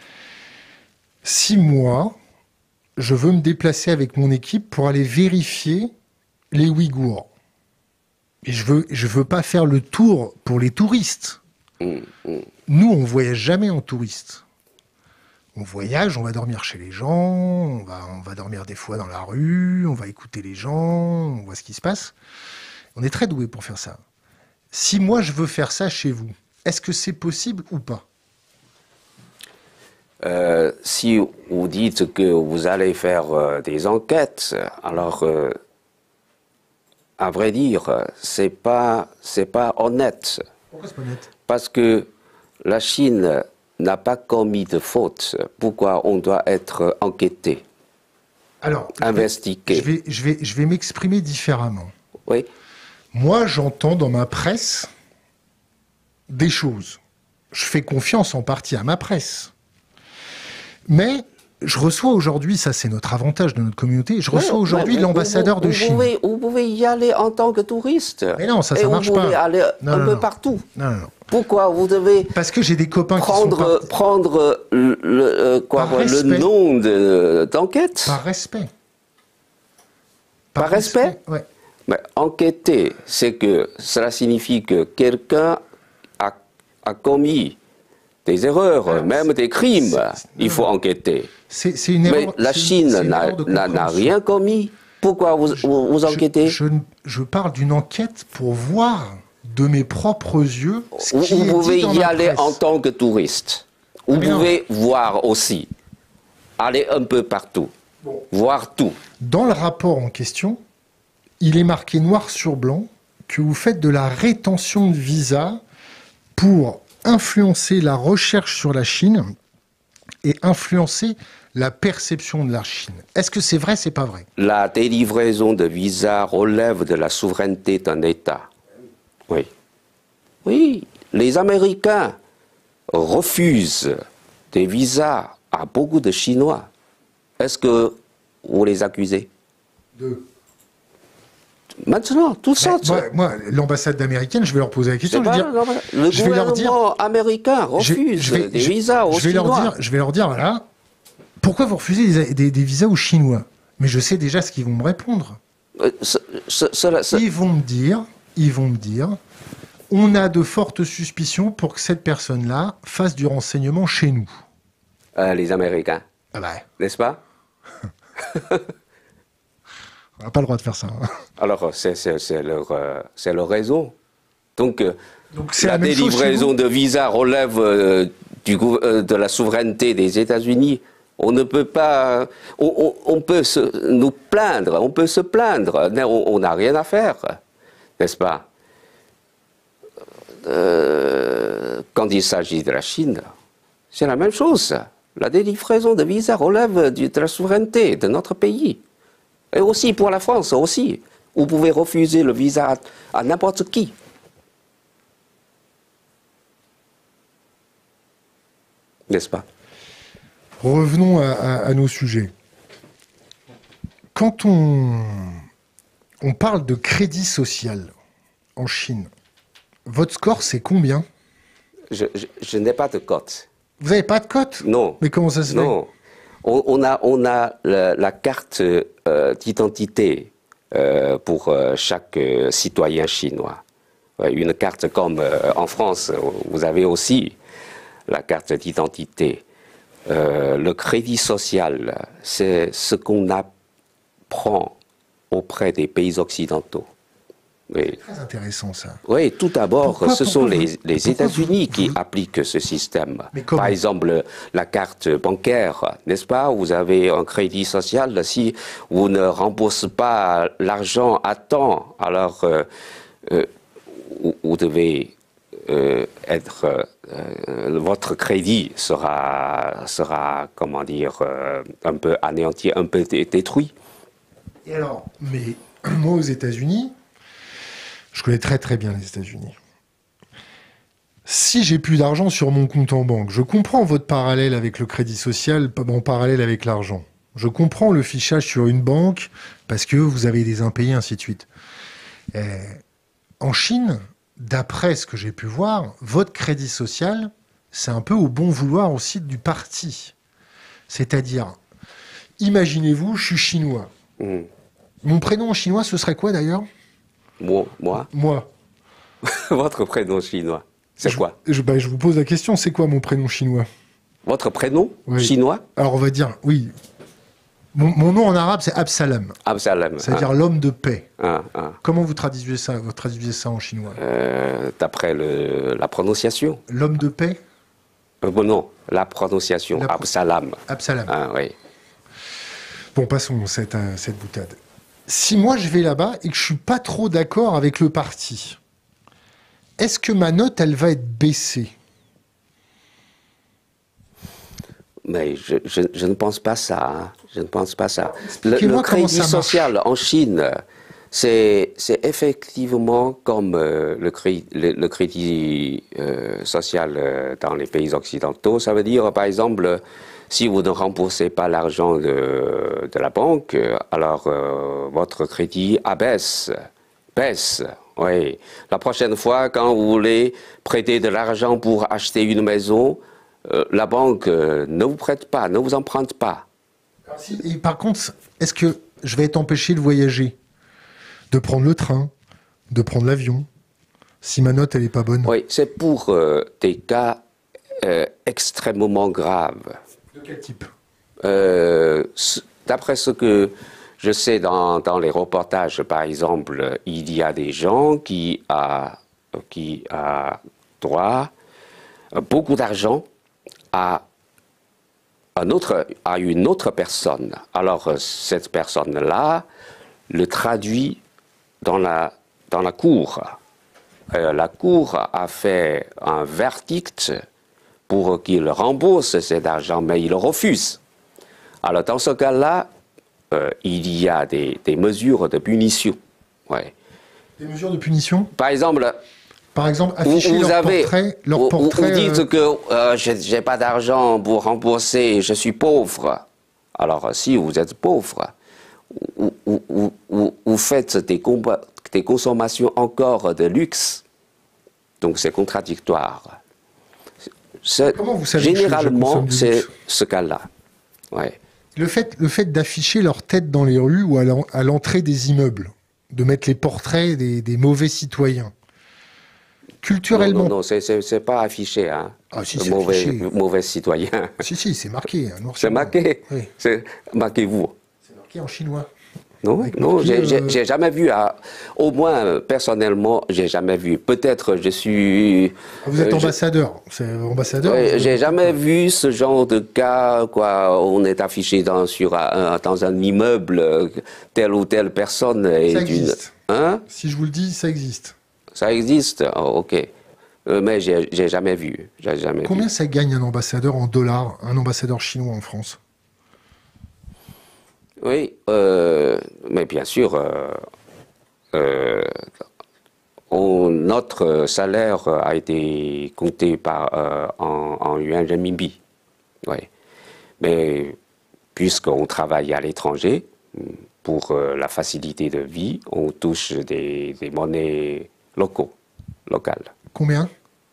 Si moi, je veux me déplacer avec mon équipe pour aller vérifier les Ouïghours, et je veux, je veux pas faire le tour pour les touristes. Mmh, mmh. Nous, on voyage jamais en touriste. On voyage, on va dormir chez les gens, on va, on va dormir des fois dans la rue, on va écouter les gens, on voit ce qui se passe. On est très doués pour faire ça. Si moi, je veux faire ça chez vous, est-ce que c'est possible ou pas? euh, Si vous dites que vous allez faire euh, des enquêtes, alors, euh, à vrai dire, c'est pas, c'est pas honnête. Pourquoi c'est pas honnête? Parce que la Chine n'a pas commis de faute. Pourquoi on doit être enquêté? Alors, investigué. Je vais, je vais, je vais m'exprimer différemment. Oui. Moi, j'entends dans ma presse des choses. Je fais confiance en partie à ma presse. Mais je reçois aujourd'hui, ça c'est notre avantage de notre communauté, je reçois aujourd'hui l'ambassadeur de Chine. Vous pouvez, vous pouvez y aller en tant que touriste. Mais non, ça, ça et marche vous pas. Vous pouvez aller non, un non, peu non. partout. Non, non, non. Pourquoi vous devez... Parce que j'ai des copains prendre, qui sont... Par... Prendre le, le, quoi, le nom d'enquête. Par respect. Par, Par respect, respect ouais. Mais enquêter, c'est que cela signifie que quelqu'un a, a commis des erreurs, alors, même des crimes. Il faut enquêter. C'est une erreur. Mais la Chine n'a rien commis. Pourquoi vous, je, vous, vous enquêtez? je, je, je parle d'une enquête pour voir de mes propres yeux ce qui Vous est pouvez dit dans y la aller presse. en tant que touriste. Vous Mais pouvez non. voir aussi. Aller un peu partout. Bon. Voir tout. Dans le rapport en question, il est marqué noir sur blanc que vous faites de la rétention de visa pour influencer la recherche sur la Chine et influencer la perception de la Chine. Est-ce que c'est vrai, c'est pas vrai? La délivraison de visa relève de la souveraineté d'un État. Oui. Oui, les Américains refusent des visas à beaucoup de Chinois. Est-ce que vous les accusez? De... Maintenant, tout ça. Moi, moi l'ambassade américaine, je vais leur poser la question. Je vais pas, dire, le je vais leur dire, américain refuse je vais, des je, visas aux je vais Chinois. Leur dire, je vais leur dire, voilà, pourquoi vous refusez des, des, des visas aux Chinois? Mais je sais déjà ce qu'ils vont me répondre. Euh, ce, ce, ce, ce... Ils vont me dire, ils vont me dire, on a de fortes suspicions pour que cette personne-là fasse du renseignement chez nous. Euh, les Américains. Ah bah. N'est-ce pas? On n'a pas le droit de faire ça. Hein. Alors, c'est leur, euh, leur raison. Donc, euh, Donc la, la délivraison de visa relève euh, du, euh, de la souveraineté des États-Unis. On ne peut pas... On, on, on peut se, nous plaindre, on peut se plaindre. On n'a rien à faire, n'est-ce pas? euh, Quand il s'agit de la Chine, c'est la même chose. La délivraison de visa relève du, de la souveraineté de notre pays. Et aussi pour la France, aussi. Vous pouvez refuser le visa à, à n'importe qui. N'est-ce pas? Revenons à, à, à nos sujets. Quand on, on parle de crédit social en Chine, votre score, c'est combien? Je, je, je n'ai pas de cote. Vous n'avez pas de cote? Non. Mais comment ça se fait? Non. On, on a, on a la, la carte euh, d'identité euh, pour euh, chaque euh, citoyen chinois. Ouais, une carte comme euh, en France, vous avez aussi la carte d'identité. Euh, le crédit social, c'est ce qu'on apprend auprès des pays occidentaux. Oui. C'est très intéressant ça. Oui, tout d'abord, ce pourquoi sont vous, les, les États-Unis vous, qui vous... appliquent ce système. Par exemple, la carte bancaire, n'est-ce pas? Vous avez un crédit social, si vous ne remboursez pas l'argent à temps, alors euh, euh, vous, vous devez euh, être... Euh, votre crédit sera, sera comment dire, euh, un peu anéanti, un peu détruit. Et alors, mais moi aux États-Unis, je connais très très bien les États-Unis. Si j'ai plus d'argent sur mon compte en banque, je comprends votre parallèle avec le crédit social en parallèle avec l'argent. Je comprends le fichage sur une banque parce que vous avez des impayés, ainsi de suite. Et en Chine, d'après ce que j'ai pu voir, votre crédit social, c'est un peu au bon vouloir aussi du parti. C'est-à-dire, imaginez-vous, je suis chinois. Mmh. Mon prénom en chinois, ce serait quoi d'ailleurs? Moi. Moi. Moi. Votre prénom chinois, c'est quoi? je, bah, je vous pose la question, c'est quoi mon prénom chinois? Votre prénom oui. chinois? Alors on va dire, oui. Mon, mon nom en arabe, c'est Absalam. Absalam. C'est-à-dire ah. l'homme de paix. Ah, ah. Comment vous traduisez ça, vous traduisez ça en chinois? euh, D'après la prononciation. L'homme de paix? euh, bon, Non, la prononciation. La pro... Absalam. Absalam. Ah, oui. Bon, passons cette, euh, cette boutade. Si moi je vais là-bas et que je suis pas trop d'accord avec le parti, est-ce que ma note, elle va être baissée? Mais je, je, je ne pense pas ça. Hein. Je ne pense pas ça. Le, le crédit social en Chine, c'est effectivement comme euh, le, cré, le, le crédit euh, social euh, dans les pays occidentaux. Ça veut dire, par exemple, si vous ne remboursez pas l'argent de, de la banque, alors euh, votre crédit abaisse, baisse. Oui. La prochaine fois, quand vous voulez prêter de l'argent pour acheter une maison, euh, la banque euh, ne vous prête pas, ne vous emprunte pas. Et par contre, est-ce que je vais être empêché de voyager, de prendre le train, de prendre l'avion, si ma note elle est pas bonne? Oui, c'est pour euh, des cas euh, extrêmement graves. De quel type? euh, D'après ce que je sais dans, dans les reportages, par exemple, il y a des gens qui ont qui a droit à beaucoup d'argent à, un autre, à une autre personne. Alors, cette personne-là le traduit dans la, dans la cour. Euh, la cour a fait un verdict pour qu'il rembourse cet argent, mais il refuse. Alors, dans ce cas-là, euh, il y a des, des mesures de punition. Ouais. Des mesures de punition? Par exemple, Par exemple afficher vous leur avez, portrait, leur vous, portrait vous dites euh... que euh, j'ai pas d'argent pour rembourser, je suis pauvre. Alors, si vous êtes pauvre, vous, vous, vous, vous faites des, des consommations encore de luxe. Donc, c'est contradictoire. Comment vous savez généralement, c'est ce cas-là. Ouais. Le fait, le fait d'afficher leur tête dans les rues ou à l'entrée des immeubles, de mettre les portraits des, des mauvais citoyens, culturellement... Non, non, non c'est pas affiché, hein. Ah, si, mauvais, affiché. mauvais citoyen. Si, si, c'est marqué. C'est marqué. Oui. C'est marquez-vous. C'est marqué en chinois. Non, Avec non, marqué, j'ai euh, j'ai jamais vu, à, au moins euh, personnellement, j'ai jamais vu. Peut-être je suis. Vous êtes euh, je- ambassadeur. C'est ambassadeur. ouais, vous- j'ai jamais vu ce genre de cas, quoi. On est affiché dans, sur un, dans un immeuble, euh, telle ou telle personne est Ça une. existe. Hein? Si je vous le dis, ça existe. Ça existe? Oh, ok. Euh, mais j'ai j'ai jamais vu. J'ai jamais Combien vu. ça gagne un ambassadeur en dollars, un ambassadeur chinois en France? Oui, euh, mais bien sûr, euh, euh, on- notre salaire a été compté par, euh, en, en yuan renminbi. Oui. Mais puisqu'on travaille à l'étranger, pour euh, la facilité de vie, on touche des, des monnaies locaux, locales. Combien?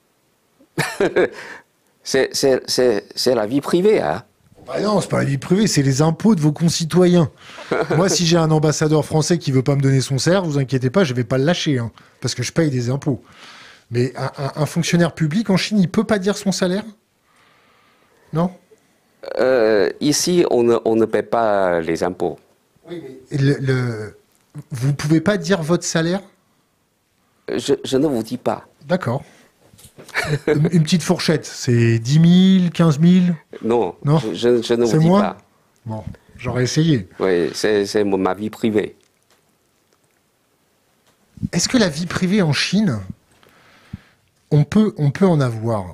C'est c'est- c'est- c'est la vie privée, hein? Bah non, c'est pas la vie privée, c'est les impôts de vos concitoyens. Moi, si j'ai un ambassadeur français qui veut pas me donner son salaire, vous inquiétez pas, je vais pas le lâcher, hein, parce que je paye des impôts. Mais un, un- un fonctionnaire public en Chine, il peut pas dire son salaire? Non? Euh, ici, on ne, on ne paie pas les impôts. Oui, mais le, le- vous pouvez pas dire votre salaire? Je, je ne vous dis pas. D'accord. Une une petite fourchette, c'est dix mille, quinze mille? Non, Non, je, je- je ne c'est vous dis moins? pas. Bon, j'aurais essayé. Oui, c'est c'est mon- ma vie privée. Est-ce que la vie privée en Chine, on peut, on peut en avoir?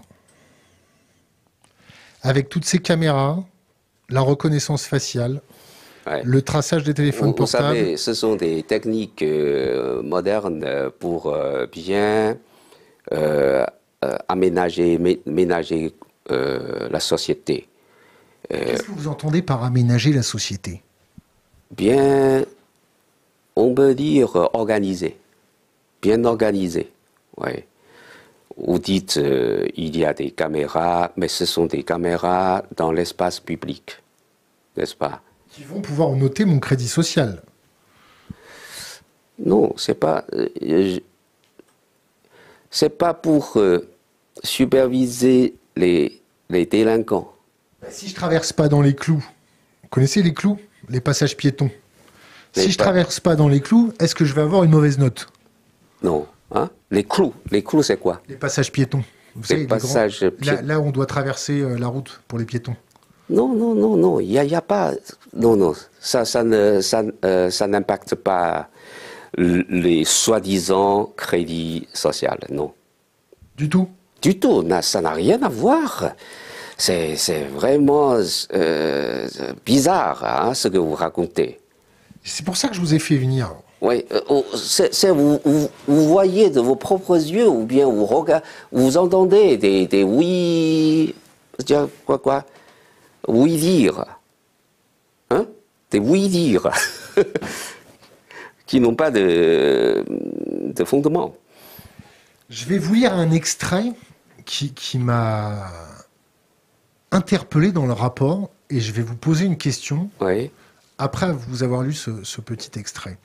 Avec toutes ces caméras, la reconnaissance faciale, Ouais. le traçage des téléphones Vous, vous portables. savez, ce sont des techniques euh, modernes pour euh, bien euh, euh, aménager, mé- ménager euh, la société. Qu'est-ce que vous entendez par aménager la société? Bien, on peut dire euh, organisé, bien organisé. Ouais. Vous dites euh, il y a des caméras, mais ce sont des caméras dans l'espace public, n'est-ce pas? Qui vont pouvoir noter mon crédit social. Non, c'est pas. euh, je- c'est pas pour euh, superviser les, les délinquants. Bah, si je traverse pas dans les clous, vous connaissez les clous? Les passages piétons. Les Si je pa- traverse pas dans les clous, est-ce que je vais avoir une mauvaise note? Non, hein? Les clous, les clous, c'est quoi? Les passages piétons. Vous savez, les passages grands- pié- là, là où on doit traverser euh, la route pour les piétons. Non, non, non, non, il n'y a, il y a pas. Non, non, ça, ça ne, ça, euh, ça n'impacte pas l- les soi-disant crédits sociaux, non. Du tout. Du tout, n'a- ça n'a rien à voir. C'est c'est vraiment euh, bizarre, hein, ce que vous racontez. C'est pour ça que je vous ai fait venir. Oui, euh, oh, c'est c'est- vous, vous, vous voyez de vos propres yeux ou bien vous regardez, vous entendez des, des oui, dire quoi quoi, oui dire, hein, des oui dire qui n'ont pas de, de fondement. Je vais vous lire un extrait qui, qui m'a interpellé dans le rapport et je vais vous poser une question Oui, après vous avoir lu ce, ce petit extrait.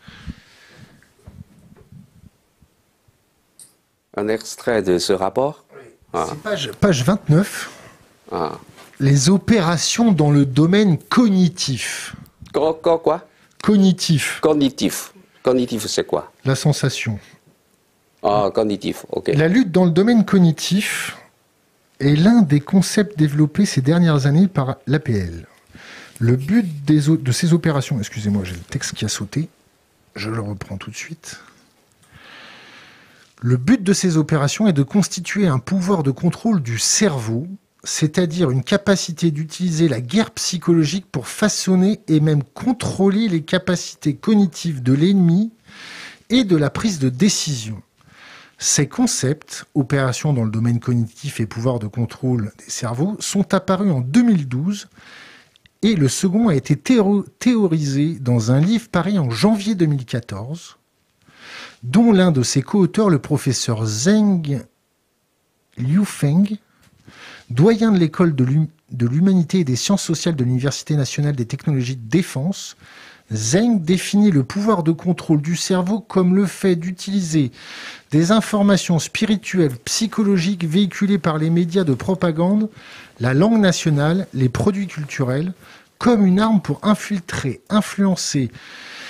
un extrait de ce rapport. Ah. C'est page, page vingt-neuf. Ah. Les opérations dans le domaine cognitif. Quoi, quoi, quoi? Cognitif, Cognitif. Cognitif, c'est quoi? la sensation. Ah, cognitif, ok. La lutte dans le domaine cognitif est l'un des concepts développés ces dernières années par l'A P L. Le but des o- de ces opérations, excusez-moi, j'ai le texte qui a sauté, je le reprends tout de suite. Le but de ces opérations est de constituer un pouvoir de contrôle du cerveau, c'est-à-dire une capacité d'utiliser la guerre psychologique pour façonner et même contrôler les capacités cognitives de l'ennemi et de la prise de décision. Ces concepts, opérations dans le domaine cognitif et pouvoir de contrôle des cerveaux, sont apparus en deux mille douze et le second a été théo- théorisé dans un livre paru en janvier deux mille quatorze, dont l'un de ses co-auteurs, le professeur Zheng Liufeng, doyen de l'école de l'hum- de l'humanité et des sciences sociales de l'Université nationale des technologies de défense. Zheng définit le pouvoir de contrôle du cerveau comme le fait d'utiliser des informations spirituelles, psychologiques véhiculées par les médias de propagande, la langue nationale, les produits culturels, comme une arme pour infiltrer, influencer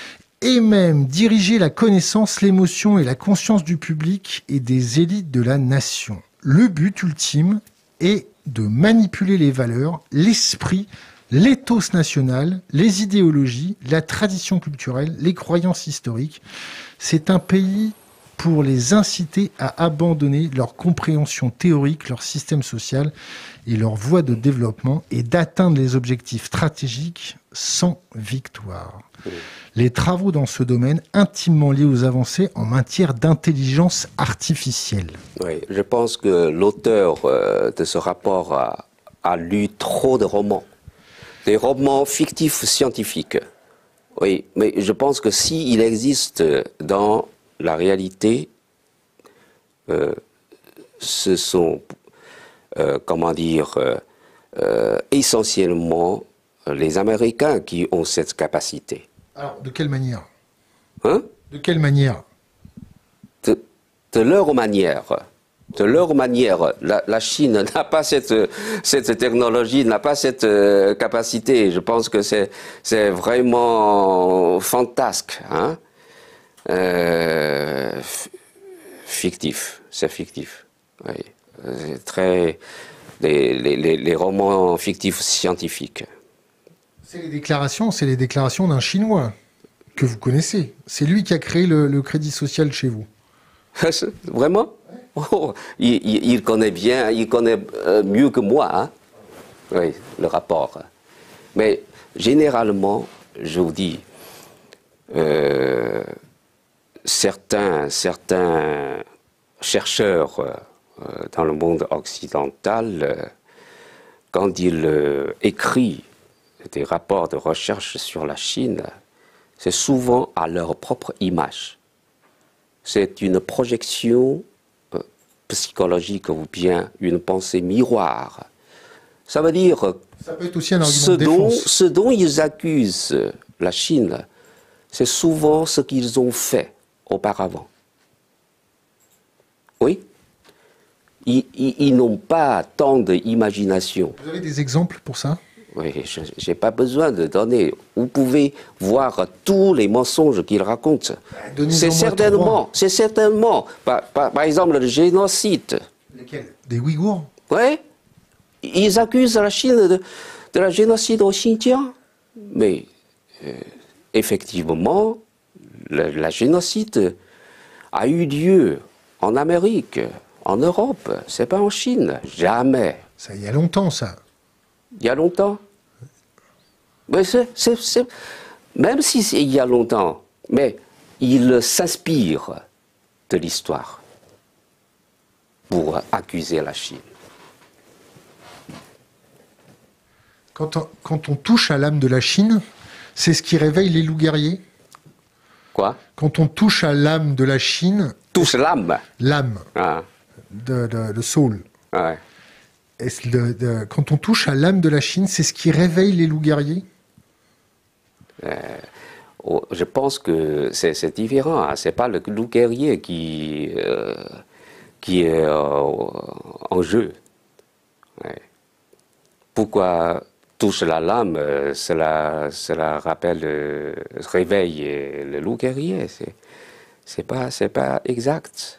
et même diriger la connaissance, l'émotion et la conscience du public et des élites de la nation. Le but ultime est de manipuler les valeurs, l'esprit, l'éthos national, les idéologies, la tradition culturelle, les croyances historiques. C'est un pays pour les inciter à abandonner leur compréhension théorique, leur système social et leur voie de développement et d'atteindre les objectifs stratégiques sans victoire. Les travaux dans ce domaine intimement liés aux avancées en matière d'intelligence artificielle. Oui, je pense que l'auteur euh, de ce rapport a, a lu trop de romans, des romans fictifs scientifiques. Oui, mais je pense que s'il existe dans la réalité, euh, ce sont, euh, comment dire, euh, euh, essentiellement les Américains qui ont cette capacité. Alors, de quelle manière? Hein? De quelle manière? de, de leur manière. De leur manière. La, la Chine n'a pas cette, cette technologie, n'a pas cette euh, capacité. Je pense que c'est vraiment fantasque. Hein? Euh, fictif, c'est fictif. Oui. C'est très. Les, les, les romans fictifs scientifiques. C'est les déclarations, c'est les déclarations d'un Chinois que vous connaissez. C'est lui qui a créé le, le crédit social chez vous. Vraiment? Oh, il, il, il connaît bien, il connaît euh, mieux que moi, hein? Oui, le rapport. Mais généralement, je vous dis, euh, certains, certains chercheurs euh, dans le monde occidental, euh, quand ils euh, écrivent des rapports de recherche sur la Chine, c'est souvent à leur propre image. C'est une projection euh, psychologique ou bien une pensée miroir. Ça veut dire Ça peut être aussi un argument ce, de dont, défense. ce dont ils accusent la Chine, c'est souvent ce qu'ils ont fait auparavant. Oui, ils, ils, ils n'ont pas tant d'imagination. Vous avez des exemples pour ça? Oui, je n'ai pas besoin de donner. Vous pouvez voir tous les mensonges qu'ils racontent. C'est certainement, c'est certainement, par, par, par exemple, le génocide. Lesquels? Des Ouïghours? Oui, ils accusent la Chine de, de la génocide au Xinjiang. Mais, euh, effectivement, le, la génocide a eu lieu en Amérique, en Europe, c'est pas en Chine, jamais. Ça, il y a longtemps, ça. Il y a longtemps. Mais c'est, c'est, c'est, même si il y a longtemps, mais il s'inspire de l'histoire pour accuser la Chine. Quand on, quand on touche à l'âme de la Chine, c'est ce qui réveille les loups guerriers? Quoi? Quand on touche à l'âme de la Chine... Touche l'âme? L'âme. Ah. De, de, de soul. Ouais. De, de, quand on touche à l'âme de la Chine, c'est ce qui réveille les loups guerriers? euh, oh, Je pense que c'est différent. Hein. C'est pas le loup guerrier qui, euh, qui est euh, en jeu. Ouais. Pourquoi touche la lame? Cela, cela rappelle, euh, réveille le loup guerrier. C'est pas, c'est pas exact.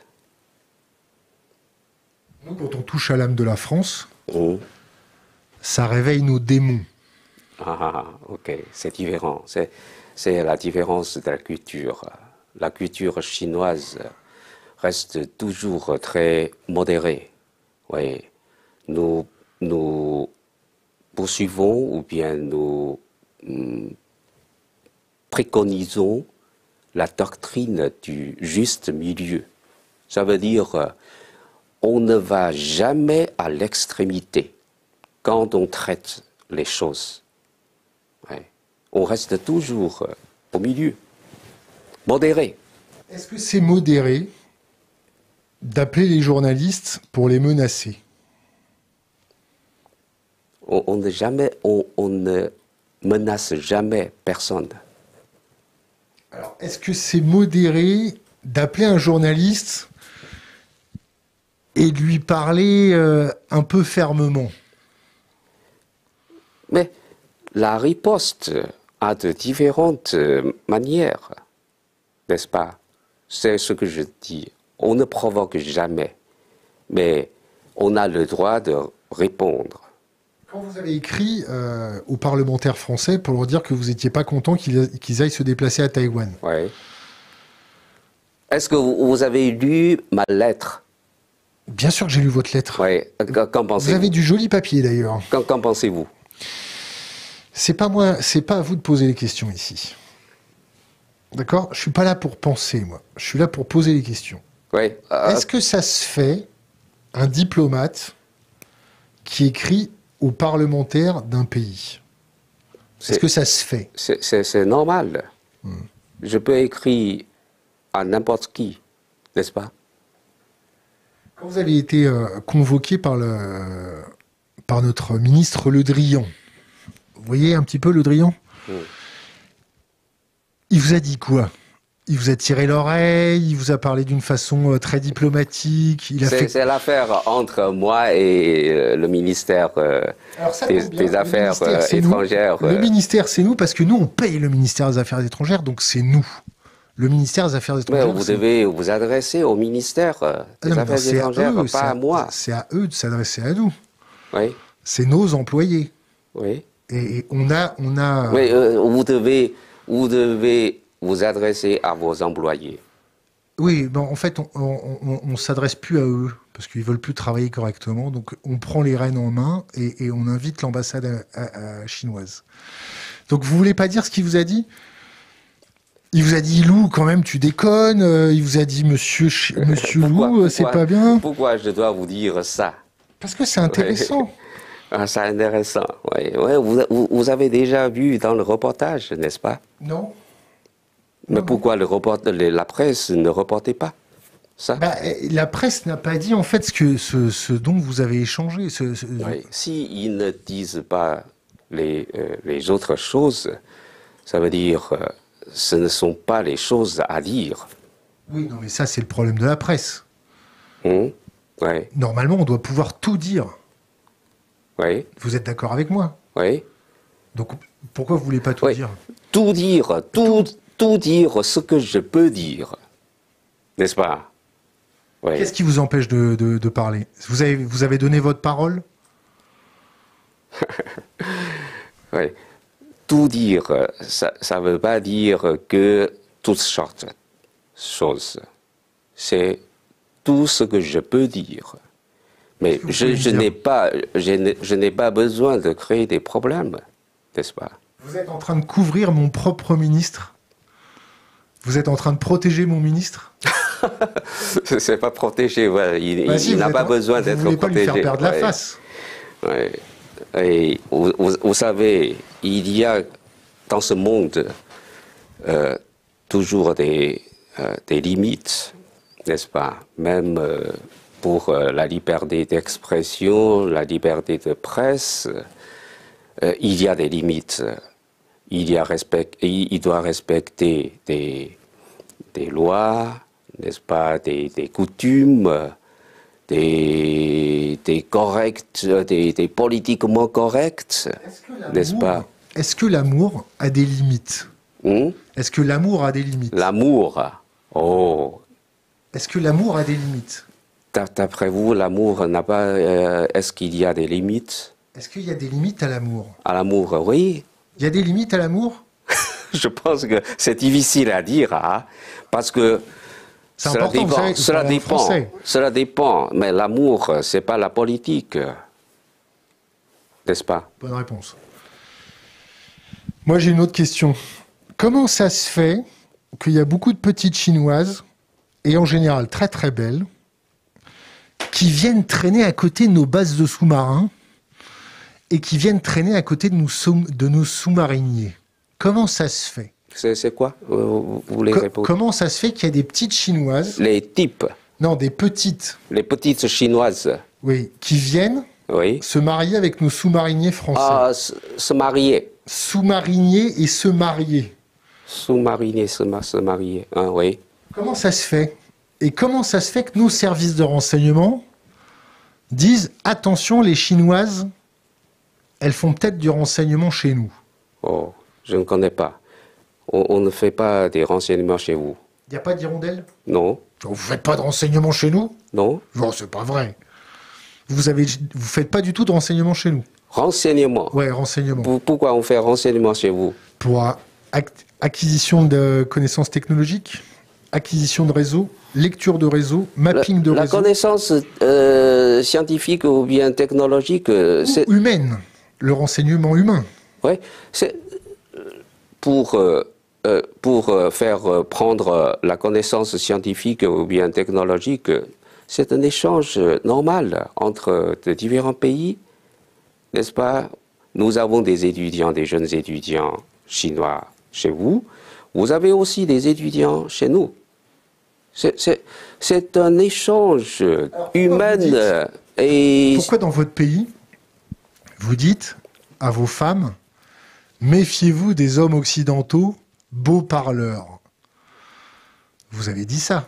Nous, quand on touche à l'âme de la France, mmh. ça réveille nos démons. Ah, ok, c'est différent. C'est la différence de la culture. La culture chinoise reste toujours très modérée. Oui. Nous, nous poursuivons ou bien nous hum, préconisons la doctrine du juste milieu. Ça veut dire on ne va jamais à l'extrémité quand on traite les choses. Ouais. On reste toujours au milieu, modéré. Est-ce que c'est modéré d'appeler les journalistes pour les menacer? On, on, ne jamais, on, on ne menace jamais personne. Alors, est-ce que c'est modéré d'appeler un journaliste et de lui parler euh, un peu fermement? Mais la riposte a de différentes manières. n'est-ce pas? C'est ce que je dis. On ne provoque jamais, mais on a le droit de répondre. Quand vous avez écrit euh, aux parlementaires français pour leur dire que vous n'étiez pas content qu'ils qu'ils aillent se déplacer à Taïwan. Oui. Est-ce que vous, vous avez lu ma lettre? Bien sûr que j'ai lu votre lettre. Oui. Qu'en pensez-vous? Vous avez du joli papier d'ailleurs. Qu'en pensez-vous? C'est pas moi, c'est pas à vous de poser les questions ici. D'accord? Je suis pas là pour penser, moi. Je suis là pour poser les questions. Oui. Euh... Est-ce que ça se fait, un diplomate qui écrit aux parlementaires d'un pays? Est-ce que ça se fait? C'est normal. Hmm. Je peux écrire à n'importe qui, n'est-ce pas? Quand vous avez été euh, convoqué par, le, par notre ministre Le Drian, vous voyez un petit peu Le Drian? Hmm. Il vous a dit quoi? Il vous a tiré l'oreille, il vous a parlé d'une façon euh, très diplomatique. C'est fait... l'affaire entre moi et euh, le ministère euh, ça, des, des Affaires euh, étrangères. Nous. Le ministère, c'est nous, parce que nous, on paye le ministère des Affaires étrangères, donc c'est nous. Le ministère des Affaires étrangères. Mais vous devez vous adresser au ministère euh, des non, Affaires non, étrangères, à eux, pas à, à moi. C'est à eux de s'adresser à nous. Oui. C'est nos employés. Oui. Et, et on a... On a... Oui, euh, vous devez... Vous devez vous adresser à vos employés. Oui, ben en fait, on ne s'adresse plus à eux, parce qu'ils ne veulent plus travailler correctement. Donc, on prend les rênes en main et, et on invite l'ambassade à, à, à chinoise. Donc, vous ne voulez pas dire ce qu'il vous a dit? Il vous a dit, Lou, quand même, tu déconnes. Il vous a dit, monsieur, monsieur pourquoi, Lou, c'est pas bien. Pourquoi je dois vous dire ça? Parce que c'est intéressant. Ouais. Ah, c'est intéressant, oui. Ouais, vous, vous avez déjà vu dans le reportage, n'est-ce pas? Non. Mais non, pourquoi le report, la presse ne reportait pas ça? Bah, la presse n'a pas dit en fait ce, que, ce, ce dont vous avez échangé. Ce, ce... Oui. S'ils ne disent pas les, euh, les autres choses, ça veut dire euh, ce ne sont pas les choses à dire. Oui, non, mais ça c'est le problème de la presse. Mmh. Ouais. Normalement, on doit pouvoir tout dire. Oui. Vous êtes d'accord avec moi? Oui. Donc pourquoi vous voulez pas tout oui. dire? Tout dire, tout, tout dire ce que je peux dire, n'est-ce pas? Oui. Qu'est-ce qui vous empêche de, de, de parler? Vous avez, vous avez donné votre parole? Oui. Tout dire, ça ne veut pas dire que toutes sortes de choses. C'est tout ce que je peux dire. Mais je, je n'ai pas, je n'ai pas besoin de créer des problèmes, n'est-ce pas? Vous êtes en train de couvrir mon propre ministre? Vous êtes en train de protéger mon ministre? C'est pas protégé, ouais. il, bah si, il n'a pas en... besoin d'être protégé. Vous ne voulez pas lui faire perdre ouais. la face. Ouais. Et vous, vous, vous savez, il y a dans ce monde euh, toujours des, euh, des limites, n'est-ce pas? Même euh, pour euh, la liberté d'expression, la liberté de presse, euh, il y a des limites. Il, y a respect, il, il doit respecter des, des lois, n'est-ce pas, des, des coutumes, des, des corrects, des, des politiquement corrects, n'est-ce pas? Est-ce que l'amour a des limites? hmm? Est-ce que l'amour a des limites? L'amour, oh. Est-ce que l'amour a des limites? D'après vous, l'amour n'a pas... Euh, est-ce qu'il y a des limites? Est-ce qu'il y a des limites à l'amour? À l'amour, oui. Il y a des limites à l'amour? Je pense que c'est difficile à dire, hein, parce que cela important, dépend. savez, Cela dépend. Cela dépend. Mais l'amour, c'est pas la politique, n'est-ce pas? Bonne réponse. Moi, j'ai une autre question. Comment ça se fait qu'il y a beaucoup de petites Chinoises, et en général très très belles, qui viennent traîner à côté de nos bases de sous-marins et qui viennent traîner à côté de nos, sous de nos sous-mariniers? Comment ça se fait? C'est quoi? Vous, vous voulez Co répondre? Comment ça se fait qu'il y a des petites Chinoises? Les types? Non, des petites. Les petites Chinoises? Oui, qui viennent oui. se marier avec nos sous-mariniers français. Ah, se, se marier. Sous-marinier et se marier. Sous-marinier, se, se marier, hein, oui. Comment ça se fait? Et comment ça se fait que nos services de renseignement disent « Attention, les Chinoises, elles font peut-être du renseignement chez nous ». Oh, je ne connais pas. On, on ne fait pas des renseignements chez vous. Il n'y a pas d'hirondelle? Non. Vous faites pas de renseignements chez nous? Non. Non, c'est pas vrai. Vous avez, vous faites pas du tout de renseignements chez nous? Renseignement. Ouais, renseignements. Pour- Pourquoi on fait renseignement chez vous? Pour ac- acquisition de connaissances technologiques, acquisition de réseau, lecture de réseau, mapping de La réseau. connaissance euh, scientifique ou bien technologique, euh, c'est... Ou humaine, le renseignement humain. Ouais, c'est pour, euh, euh, pour euh, faire euh, prendre euh, la connaissance scientifique ou bien technologique, euh, c'est un échange euh, normal entre euh, de différents pays, n'est-ce pas? Nous avons des étudiants, des jeunes étudiants chinois chez vous. Vous avez aussi des étudiants chez nous. C'est- C'est c'est un échange euh, Alors, pourquoi humain vous dites- euh, et... Pourquoi dans votre pays, vous dites à vos femmes, méfiez-vous des hommes occidentaux, beaux parleurs? Vous avez dit ça,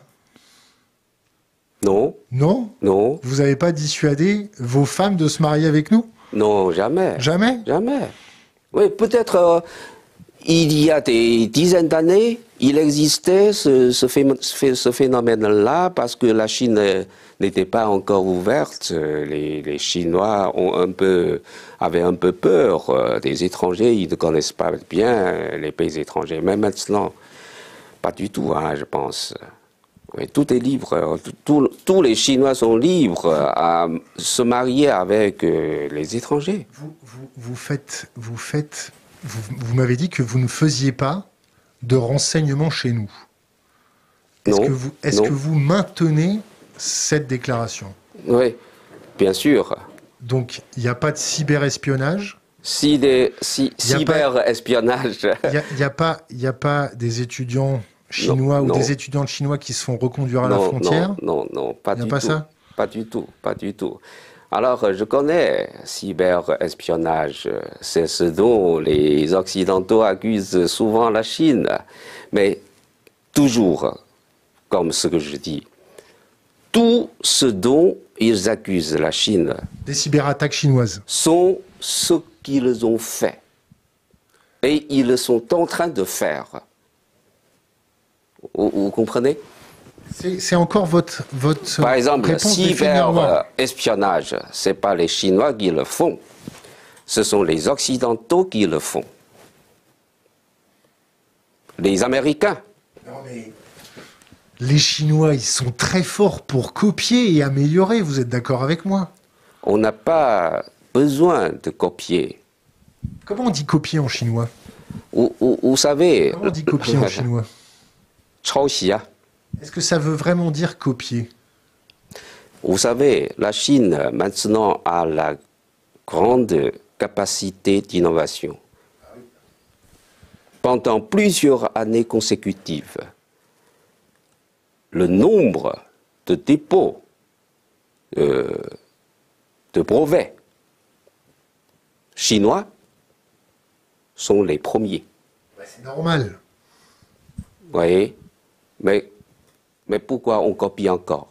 Non, non? non, Vous n'avez pas dissuadé vos femmes de se marier avec nous? non, jamais. Jamais? Jamais. Oui, peut-être euh, il y a des dizaines d'années, il existait ce, ce phé- ce phénomène-là parce que la Chine euh, n'était pas encore ouverte. Euh, Les, les Chinois ont un peu, avaient un peu peur euh, des étrangers. Ils ne connaissent pas bien euh, les pays étrangers. Mais maintenant, pas du tout, hein, je pense. Oui, tout est libre. euh, tout- tout- tous les Chinois sont libres euh, à se marier avec euh, les étrangers. Vous, vous, vous faites, vous faites, vous, vous m'avez dit que vous ne faisiez pas de renseignements chez nous. Est-ce Non, que vous, est-ce non. que vous maintenez cette déclaration? Oui, bien sûr. Donc, il n'y a pas de cyberespionnage. Si des si, Y a cyber-espionnage, Il n'y a, il y a pas, il y a pas des étudiants chinois ou non. des étudiantes chinois qui se font reconduire à la non, frontière. non, non, non, pas Y a du pas tout. ça? Pas du tout, pas du tout. Alors, euh, je connais cyber-espionnage. C'est ce dont les Occidentaux accusent souvent la Chine. Mais toujours, comme ce que je dis, tout ce dont ils accusent la Chine Des cyberattaques chinoises. sont ce qu'ils ont fait. Et ils sont en train de faire. Vous, vous comprenez? C'est c'est encore votre, votre Par exemple, réponse d'effet miroir. cyber-espionnage, ce n'est pas les Chinois qui le font. Ce sont les Occidentaux qui le font. Les Américains. Non, mais les Chinois, ils sont très forts pour copier et améliorer. Vous êtes d'accord avec moi? On n'a pas besoin de copier. Comment on dit copier en chinois? Vous, vous- vous savez, Comment on dit copier en chinois? 抄袭啊. Est-ce que ça veut vraiment dire copier? Vous savez, la Chine maintenant a la grande capacité d'innovation. Pendant plusieurs années consécutives, le nombre de dépôts euh, de brevets chinois sont les premiers. C'est normal. Vous voyez? Mais, mais pourquoi on copie encore?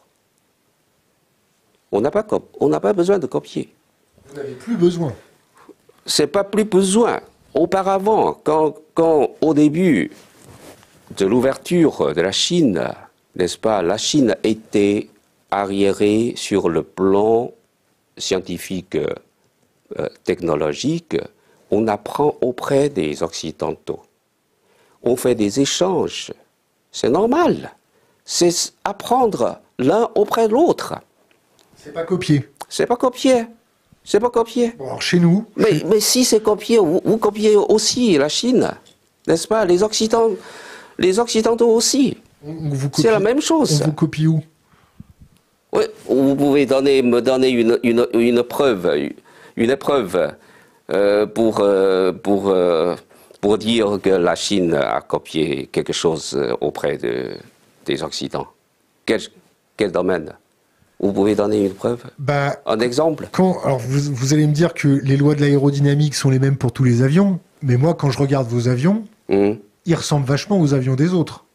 On n'a pas, cop- on n'a pas besoin de copier. Vous n'avez plus besoin. C'est pas plus besoin. Auparavant, quand, quand au début de l'ouverture de la Chine, n'est-ce pas, la Chine était arriérée sur le plan scientifique, euh, technologique. On apprend auprès des Occidentaux. On fait des échanges. C'est normal. C'est apprendre l'un auprès de l'autre. C'est pas copier. C'est pas copier. C'est pas copier. Bon, alors chez nous, Mais, mais si c'est copié, vous, vous copiez aussi la Chine, n'est-ce pas? Les Occidentaux, les Occidentaux aussi. on, on vous copie. C'est la même chose. On vous copie où? Oui, vous pouvez donner, me donner une, une, une preuve, une épreuve euh, pour, euh, pour, euh, pour dire que la Chine a copié quelque chose auprès de, des Occidentaux. Quel, quel domaine? Vous pouvez donner une preuve? Bah, Un exemple? quand, alors vous, vous allez me dire que les lois de l'aérodynamique sont les mêmes pour tous les avions, mais moi, quand je regarde vos avions, Hmm. ils ressemblent vachement aux avions des autres.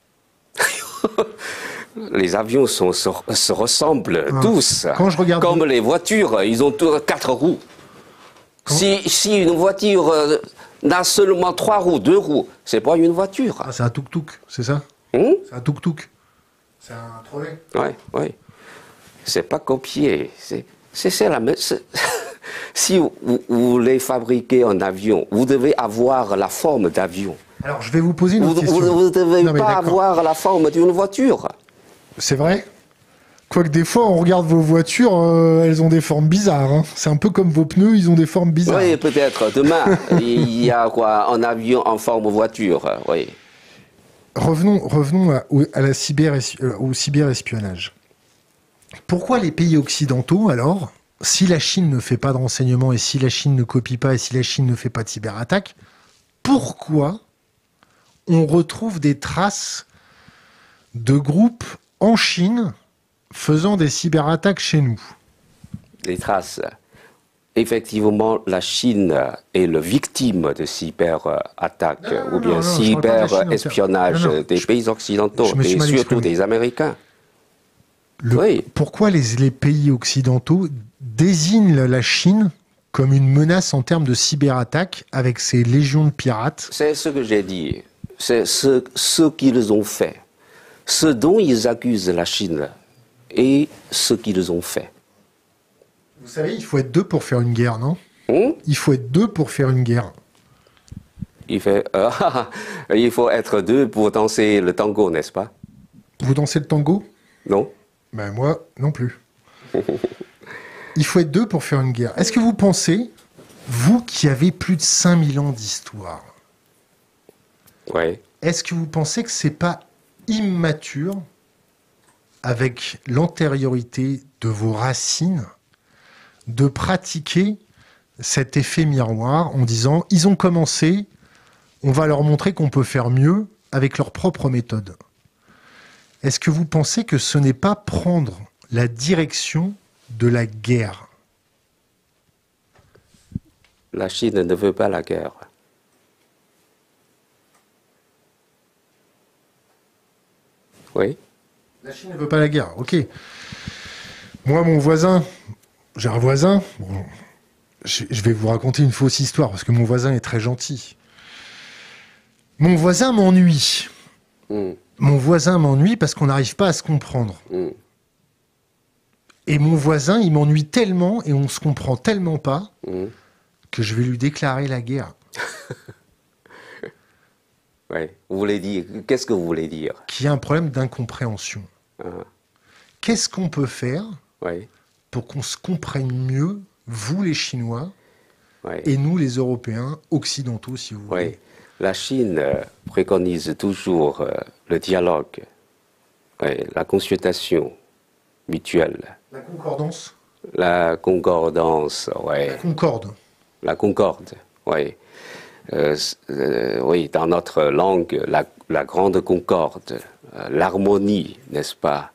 Les avions sont, se, se ressemblent Ah. tous. Quand je regarde- Comme les voitures, ils ont tous quatre roues. Quand- Si, si une voiture euh, n'a seulement trois roues, deux roues, c'est pas une voiture. Ah, c'est un tuk-tuk, c'est ça? Hum? C'est un tuk-tuk. C'est un trolley. Oui, oui. C'est pas copié. C'est, c'est, c'est la même. c'est- Si vous, vous voulez fabriquer un avion, vous devez avoir la forme d'avion. Alors, je vais vous poser une Vous autre ne question. devez Non, mais pas d'accord. avoir la forme d'une voiture. C'est vrai? Quoique des fois, on regarde vos voitures, euh, elles ont des formes bizarres. Hein. C'est un peu comme vos pneus, ils ont des formes bizarres. Oui, peut-être. Demain, il y a quoi? Un avion en forme voiture. Oui. Revenons, revenons à, au, à la cyber, euh, au cyberespionnage. Pourquoi les pays occidentaux, alors, si la Chine ne fait pas de renseignements et si la Chine ne copie pas et si la Chine ne fait pas de cyberattaque, pourquoi on retrouve des traces de groupes en Chine faisant des cyberattaques chez nous? Les traces. Effectivement, la Chine est la victime de cyberattaques Non, non, ou bien non, non, je parle pas de la Chine en cyber-espionnage termes- non, non, des je- pays occidentaux je me suis et mal surtout exprimé. des Américains. Le- Oui. Pourquoi les, les pays occidentaux désignent la- la Chine comme une menace en termes de cyberattaque avec ses légions de pirates? C'est ce que j'ai dit. C'est ce, ce qu'ils ont fait. Ce dont ils accusent la Chine et ce qu'ils ont fait. Vous savez, il faut être deux pour faire une guerre, non? Hum? Il faut être deux pour faire une guerre. Il, fait, euh, il faut être deux pour danser le tango, n'est-ce pas? Vous dansez le tango? Non? Ben moi, non plus. Il faut être deux pour faire une guerre. Est-ce que vous pensez, vous qui avez plus de cinq mille ans d'histoire, Oui. est-ce que vous pensez que c'est pas immature, avec l'antériorité de vos racines, de pratiquer cet effet miroir en disant ils ont commencé, on va leur montrer qu'on peut faire mieux avec leur propre méthode? Est-ce que vous pensez que ce n'est pas prendre la direction de la guerre? La Chine ne veut pas la guerre. Oui. La Chine ne veut pas la guerre, ok. Moi, mon voisin, j'ai un voisin, bon, je je vais vous raconter une fausse histoire parce que mon voisin est très gentil. Mon voisin m'ennuie. Hum, Mon voisin m'ennuie parce qu'on n'arrive pas à se comprendre. hum. Et mon voisin, il m'ennuie tellement et on se comprend tellement pas Hum. que je vais lui déclarer la guerre. Oui. Vous voulez dire, qu'est-ce que vous voulez dire? Qu'il y a un problème d'incompréhension. Ah, Qu'est-ce qu'on peut faire oui. pour qu'on se comprenne mieux, vous les Chinois, Oui. et nous les Européens, occidentaux si vous voulez? Oui. La Chine euh, préconise toujours euh, le dialogue, oui, la consultation mutuelle, La concordance? la concordance, oui. La concorde. La concorde, oui. Euh, c- euh, oui, dans notre langue, la, la grande concorde, euh, l'harmonie, n'est-ce pas?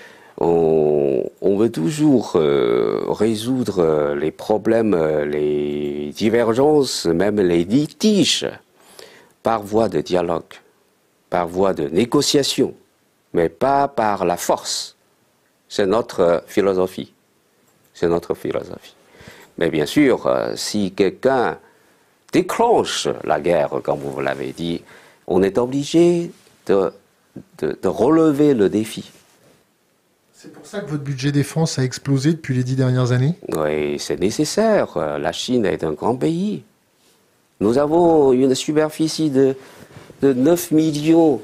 On, on veut toujours euh, résoudre euh, les problèmes, euh, les divergences, même les litiges, par voie de dialogue, par voie de négociation, mais pas par la force. C'est notre euh, philosophie. C'est notre philosophie. Mais bien sûr, euh, si quelqu'un déclenche la guerre, comme vous l'avez dit, on est obligé de, de, de relever le défi. C'est pour ça que votre budget défense a explosé depuis les dix dernières années? Oui, c'est nécessaire. Euh, La Chine est un grand pays. Nous avons une superficie de, de neuf millions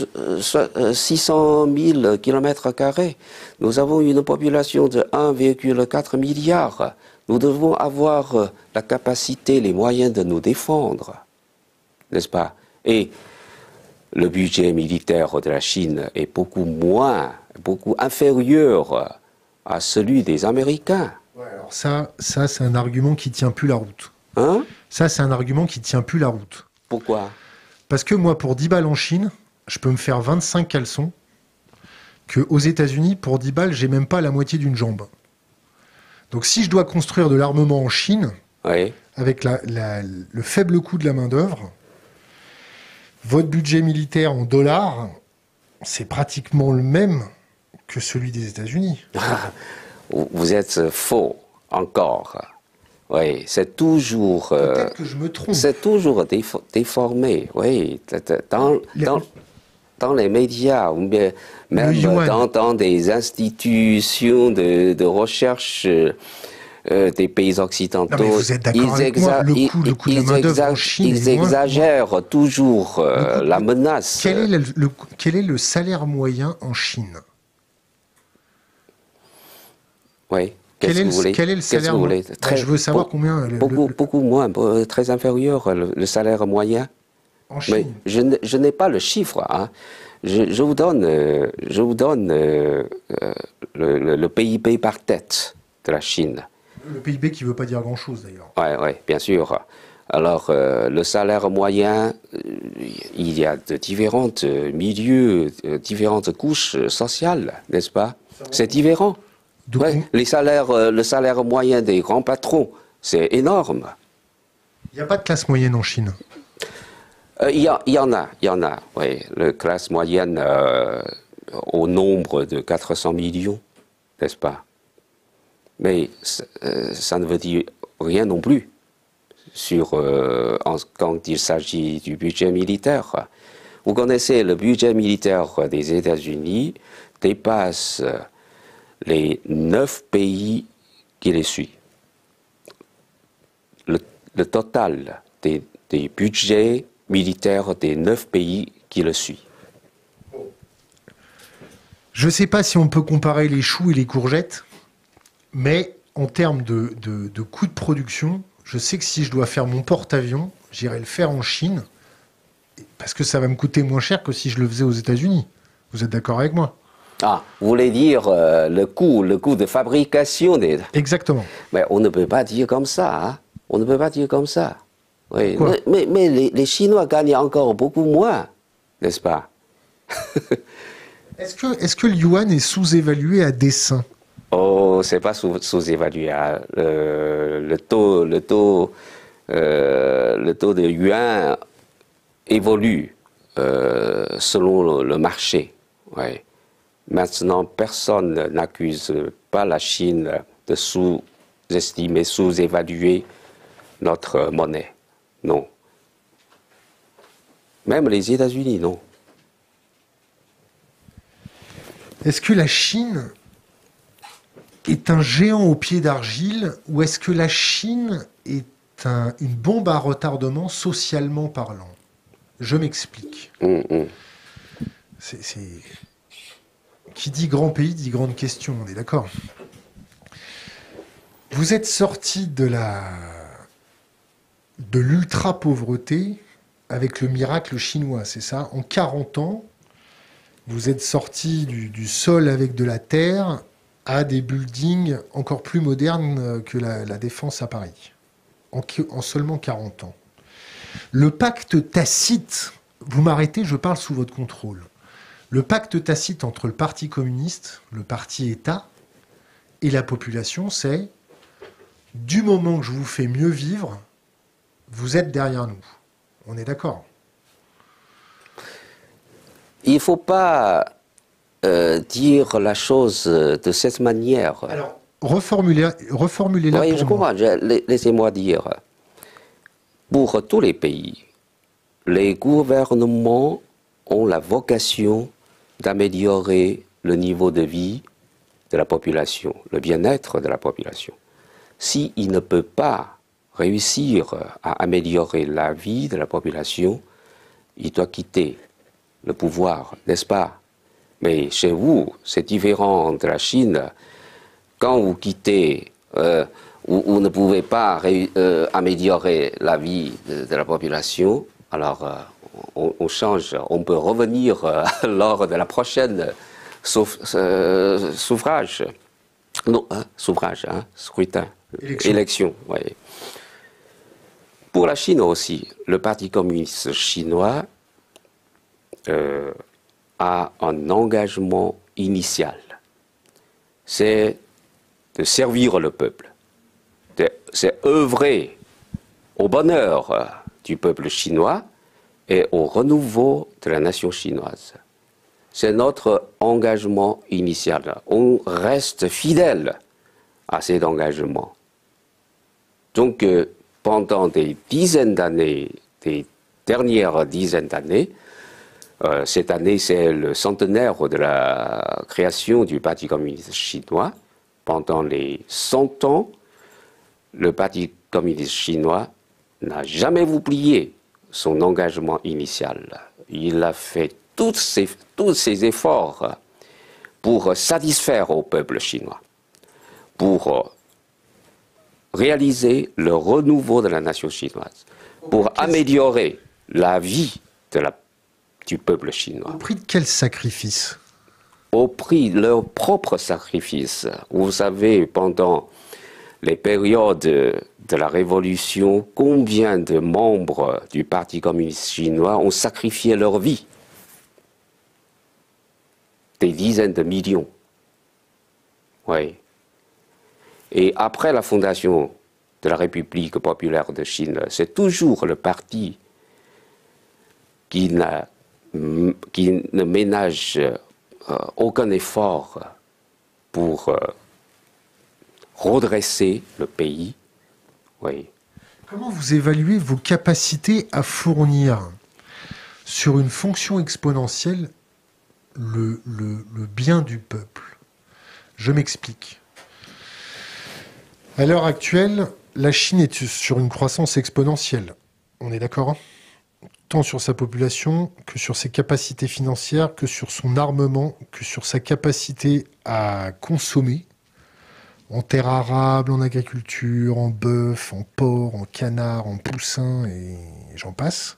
six cent mille kilomètres carrés. Nous avons une population de un virgule quatre milliard. Nous devons avoir euh, la capacité, les moyens de nous défendre, n'est-ce pas? Et le budget militaire de la Chine est beaucoup moins, beaucoup inférieur à celui des Américains. Ouais, alors ça, ça c'est un argument qui tient plus la route. Hein? Ça, c'est un argument qui tient plus la route. Pourquoi? Parce que moi, pour dix balles en Chine, je peux me faire vingt-cinq caleçons, que aux États-Unis, pour dix balles, j'ai même pas la moitié d'une jambe. Donc si je dois construire de l'armement en Chine, Oui. avec la- la- le faible coût de la main-d'œuvre, votre budget militaire en dollars, c'est pratiquement le même que celui des États-Unis. Vous vous êtes faux encore. Oui, c'est toujours, euh, Peut-être que je me trompe. c'est toujours défo- déformé. Oui, T- t- dans, Les- dans, dans les médias, ou bien même dans, dans des institutions de, de recherche euh, des pays occidentaux, non, vous êtes d'accord avec moi, le coût, le coût de la main-d'œuvre en Chine ils exagèrent moins, toujours euh, la menace. Quel est le, le, quel est le salaire moyen en Chine? Oui. Quel est, le, quel est le salaire moyen? Très, Je veux savoir combien. Le, beaucoup, le, beaucoup moins, très inférieur le, le salaire moyen. En Chine. Mais je, je n'ai pas le chiffre. Hein. Je, je vous donne, euh, je vous donne euh, euh, le, le, le P I B par tête de la Chine. Le P I B qui ne veut pas dire grand-chose d'ailleurs. Oui, ouais, bien sûr. Alors, euh, le salaire moyen, euh, il y a de différents milieux, de différentes couches sociales, n'est-ce pas? C'est différent. Ouais, les salaires, euh, le salaire moyen des grands patrons, c'est énorme. Il n'y a pas de classe moyenne en Chine. Il euh, y, y en a, il y en a, oui. La classe moyenne euh, au nombre de quatre cents millions, n'est-ce pas? Mais euh, ça ne veut dire rien non plus sur, euh, en, quand il s'agit du budget militaire. Vous connaissez, le budget militaire des États-Unis dépasse les neuf pays qui les suivent. Le, le total des, des budgets militaires des neuf pays qui le suivent. Je ne sais pas si on peut comparer les choux et les courgettes, mais en termes de, de, de coûts de production, je sais que si je dois faire mon porte-avions, j'irai le faire en Chine, parce que ça va me coûter moins cher que si je le faisais aux États-Unis. Vous êtes d'accord avec moi? Ah, vous voulez dire euh, le coût, le coût de fabrication des... Exactement. Mais on ne peut pas dire comme ça, hein. On ne peut pas dire comme ça. Oui, mais, mais, mais les, les Chinois gagnent encore beaucoup moins, n'est-ce pas? Est-ce que, est-ce que le yuan est sous-évalué à dessein? Oh, c'est pas sous, sous-évalué. Hein. Le, le taux, le taux, euh, le taux de yuan évolue euh, selon le, le marché. Ouais. Maintenant, personne n'accuse pas la Chine de sous-estimer, sous-évaluer notre monnaie. Non. Même les États-Unis, non. Est-ce que la Chine est un géant au pied d'argile ou est-ce que la Chine est un, une bombe à retardement socialement parlant? Je m'explique. Mmh, mmh. C'est, c'est... Qui dit grand pays dit grande question, on est d'accord. Vous êtes sorti de la de l'ultra-pauvreté avec le miracle chinois, c'est ça? En quarante ans, vous êtes sorti du, du sol avec de la terre à des buildings encore plus modernes que la, la Défense à Paris, en, en seulement quarante ans. Le pacte tacite, vous m'arrêtez, je parle sous votre contrôle. Le pacte tacite entre le Parti communiste, le Parti État et la population, c'est du moment que je vous fais mieux vivre, vous êtes derrière nous. On est d'accord? Il ne faut pas euh, dire la chose de cette manière. Alors, reformulez, reformulez-la oui, pour je moi. comprends. Laissez-moi dire. Pour tous les pays, les gouvernements ont la vocation d'améliorer le niveau de vie de la population, le bien-être de la population. S'il ne peut pas réussir à améliorer la vie de la population, il doit quitter le pouvoir, n'est-ce pas? Mais chez vous, c'est différent de la Chine. Quand vous quittez, euh, vous, vous ne pouvez pas euh, améliorer la vie de, de la population, alors euh, on, on change, on peut revenir euh, lors de la prochaine sauf, euh, suffrage. Non, hein, suffrage, hein, scrutin, élection. élection oui. Pour la Chine aussi, le Parti communiste chinois euh, a un engagement initial. C'est de servir le peuple. C'est œuvrer au bonheur euh, du peuple chinois et au renouveau de la nation chinoise. C'est notre engagement initial. On reste fidèle à cet engagement. Donc, euh, pendant des dizaines d'années, des dernières dizaines d'années, Euh, cette année, c'est le centenaire de la création du Parti communiste chinois. Pendant les cent ans, le Parti communiste chinois n'a jamais oublié son engagement initial. Il a fait tous ses, tous ses efforts pour satisfaire au peuple chinois, pour réaliser le renouveau de la nation chinoise, pour améliorer la vie de la, du peuple chinois. Au prix de quel sacrifice? Au prix de leur propre sacrifice. Vous savez, pendant les périodes de la Révolution, combien de membres du Parti communiste chinois ont sacrifié leur vie? Des dizaines de millions. Oui. Et après la fondation de la République populaire de Chine, c'est toujours le parti qui, n'a, qui ne ménage euh, aucun effort pour euh, redresser le pays. Oui. Comment vous évaluez vos capacités à fournir sur une fonction exponentielle le, le, le bien du peuple? Je m'explique. À l'heure actuelle, la Chine est sur une croissance exponentielle. On est d'accord, hein? Tant sur sa population, que sur ses capacités financières, que sur son armement, que sur sa capacité à consommer, en terres arables, en agriculture, en bœuf, en porc, en canard, en poussin, et j'en passe.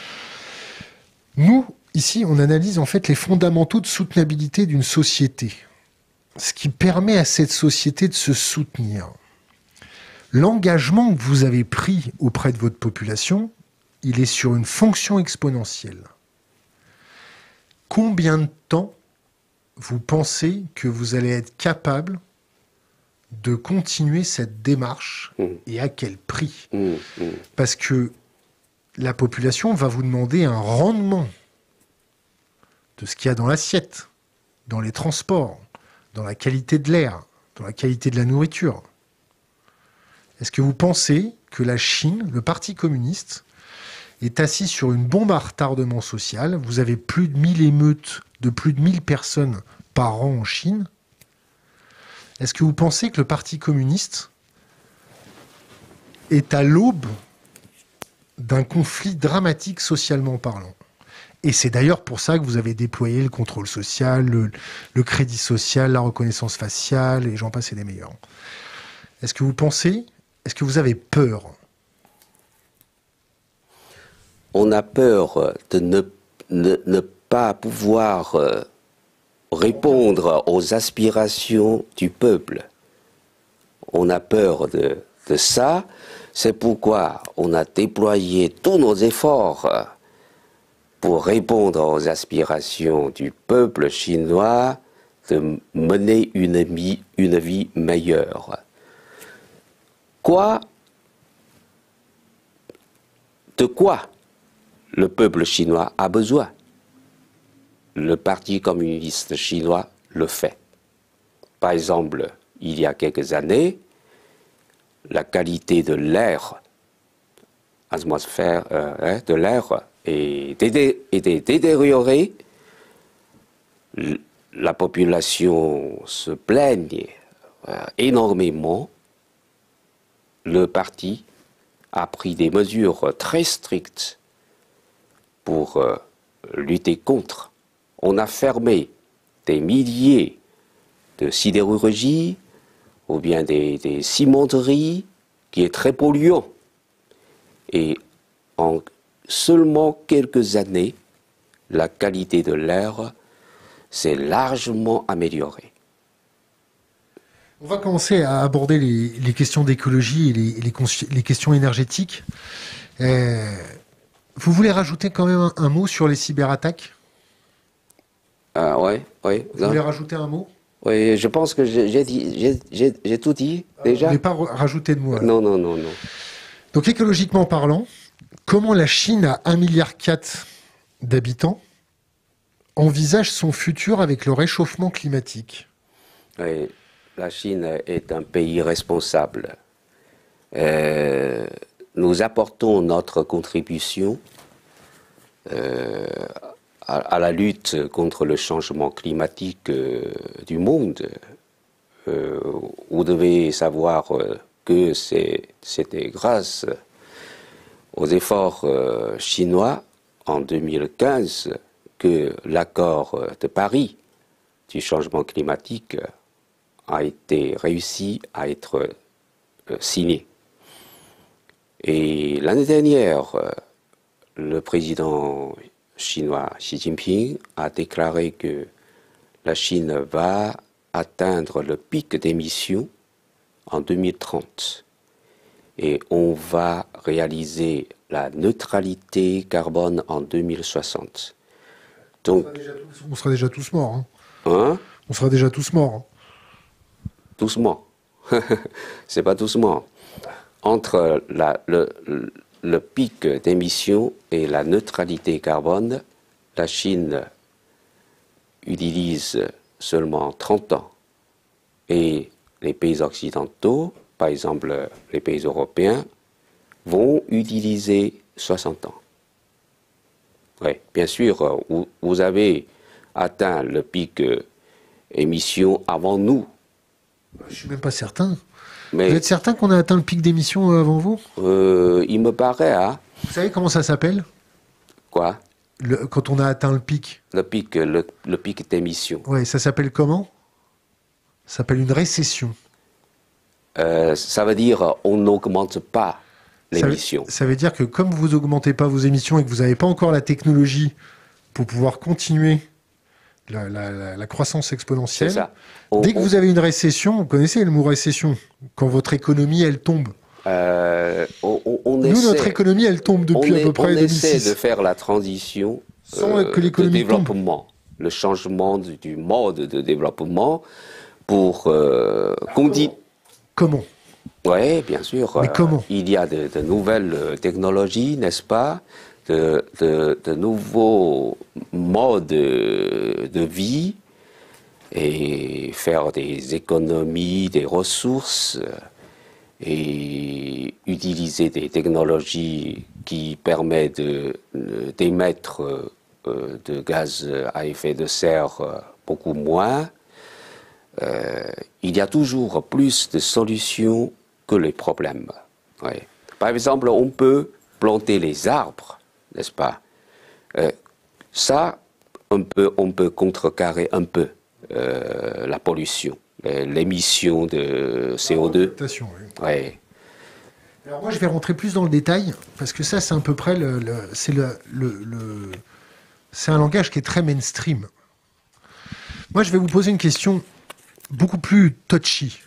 Nous, ici, on analyse en fait les fondamentaux de soutenabilité d'une société. Ce qui permet à cette société de se soutenir. L'engagement que vous avez pris auprès de votre population, il est sur une fonction exponentielle. Combien de temps vous pensez que vous allez être capable de continuer cette démarche mmh. et à quel prix? mmh, mmh. Parce que la population va vous demander un rendement de ce qu'il y a dans l'assiette, dans les transports, dans la qualité de l'air, dans la qualité de la nourriture. Est-ce que vous pensez que la Chine, le Parti communiste, est assis sur une bombe à retardement social? Vous avez plus de mille émeutes de plus de mille personnes par an en Chine. Est-ce que vous pensez que le Parti communiste est à l'aube d'un conflit dramatique socialement parlant? Et c'est d'ailleurs pour ça que vous avez déployé le contrôle social, le, le crédit social, la reconnaissance faciale, et j'en passe et des meilleurs. Est-ce que vous pensez, est-ce que vous avez peur? On a peur de ne, ne, ne pas pouvoir répondre aux aspirations du peuple. On a peur de, de ça. C'est pourquoi on a déployé tous nos efforts pour répondre aux aspirations du peuple chinois de mener une vie, une vie meilleure. Quoi? De quoi le peuple chinois a besoin? Le Parti communiste chinois le fait. Par exemple, il y a quelques années, la qualité de l'air, atmosphère, euh, de l'air était détériorée. La population se plaignait euh, énormément. Le parti a pris des mesures très strictes pour euh, lutter contre. On a fermé des milliers de sidérurgies ou bien des, des cimenteries qui est très polluant. Et en seulement quelques années, la qualité de l'air s'est largement améliorée. On va commencer à aborder les, les questions d'écologie et les, les, les questions énergétiques. Euh, vous voulez rajouter quand même un, un mot sur les cyberattaques? Ah ouais, ouais. Vous voulez rajouter un mot? Oui, je pense que j'ai tout dit déjà. Vous ne voulez pas rajouter de mots? Non, non, non, non. Donc écologiquement parlant, comment la Chine à un virgule quatre milliard d'habitants envisage son futur avec le réchauffement climatique? Oui, la Chine est un pays responsable. Euh, nous apportons notre contribution euh, à, à la lutte contre le changement climatique euh, du monde. Euh, vous devez savoir euh, que c'était grâce aux efforts euh, chinois en deux mille quinze que l'accord de Paris du changement climatique a été réussi à être euh, signé. Et l'année dernière, euh, le président chinois Xi Jinping a déclaré que la Chine va atteindre le pic d'émissions en deux mille trente. Et on va réaliser la neutralité carbone en deux mille soixante. Donc, on sera déjà tous morts. Hein. Hein? On sera déjà tous morts. Hein. Doucement. C'est pas doucement. Entre la, le, le pic d'émissions et la neutralité carbone, la Chine utilise seulement trente ans. Et les pays occidentaux, par exemple les pays européens, vont utiliser soixante ans. Oui, bien sûr, vous, vous avez atteint le pic euh, émission avant nous. Je ne suis même pas certain. Mais, vous êtes certain qu'on a atteint le pic d'émission avant vous? euh, Il me paraît, hein. Vous savez comment ça s'appelle? Quoi? Le, quand on a atteint le pic. Le pic, le, le pic d'émission. Oui, ça s'appelle comment? Ça s'appelle une récession. Euh, ça veut dire on n'augmente pas l'émission. Ça, ça veut dire que comme vous augmentez pas vos émissions et que vous n'avez pas encore la technologie pour pouvoir continuer la, la, la, la croissance exponentielle, ça. On, dès que on... vous avez une récession, vous connaissez le mot récession, quand votre économie, elle tombe. Euh, on, on Nous, essaie, notre économie, elle tombe depuis est, à peu près on deux mille six. essaie de faire la transition sans euh, que l'économie de développement, tombe. Le changement du, du mode de développement pour euh, qu'on dit... Comment? Oui, bien sûr. Mais comment? Euh, il y a de, de nouvelles technologies, n'est-ce pas? De, de, de nouveaux modes de, de vie et faire des économies, des ressources et utiliser des technologies qui permettent d'émettre euh, de gaz à effet de serre beaucoup moins. Euh, il y a toujours plus de solutions que les problèmes. Ouais. Par exemple, on peut planter les arbres, n'est-ce pas? euh, Ça, on peut, on peut contrecarrer un peu euh, la pollution, l'émission de C O deux. Oui. Ouais. Alors moi, je vais rentrer plus dans le détail, parce que ça, c'est à peu près le, le, c'est le, le, le c'est un langage qui est très mainstream. Moi, je vais vous poser une question beaucoup plus touchy.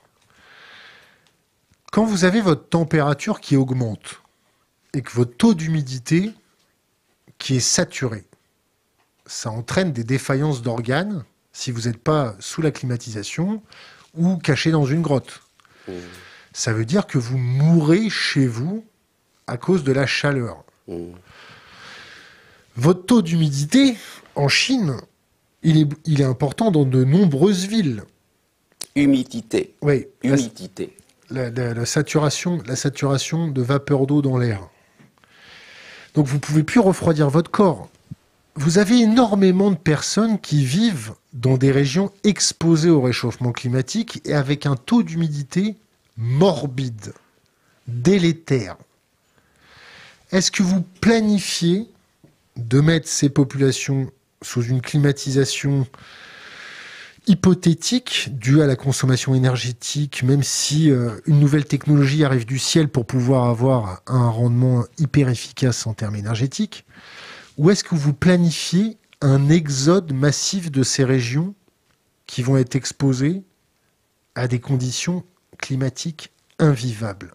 Quand vous avez votre température qui augmente et que votre taux d'humidité qui est saturé, ça entraîne des défaillances d'organes si vous n'êtes pas sous la climatisation ou caché dans une grotte. Mmh. Ça veut dire que vous mourrez chez vous à cause de la chaleur. Mmh. Votre taux d'humidité en Chine, il est, il est important dans de nombreuses villes. Humidité. Oui. Humidité. La, la, la, saturation, la saturation de vapeur d'eau dans l'air. Donc vous ne pouvez plus refroidir votre corps. Vous avez énormément de personnes qui vivent dans des régions exposées au réchauffement climatique et avec un taux d'humidité morbide, délétère. Est-ce que vous planifiez de mettre ces populations sous une climatisation hypothétique due à la consommation énergétique, même si euh, une nouvelle technologie arrive du ciel pour pouvoir avoir un rendement hyper efficace en termes énergétiques, ou est-ce que vous planifiez un exode massif de ces régions qui vont être exposées à des conditions climatiques invivables?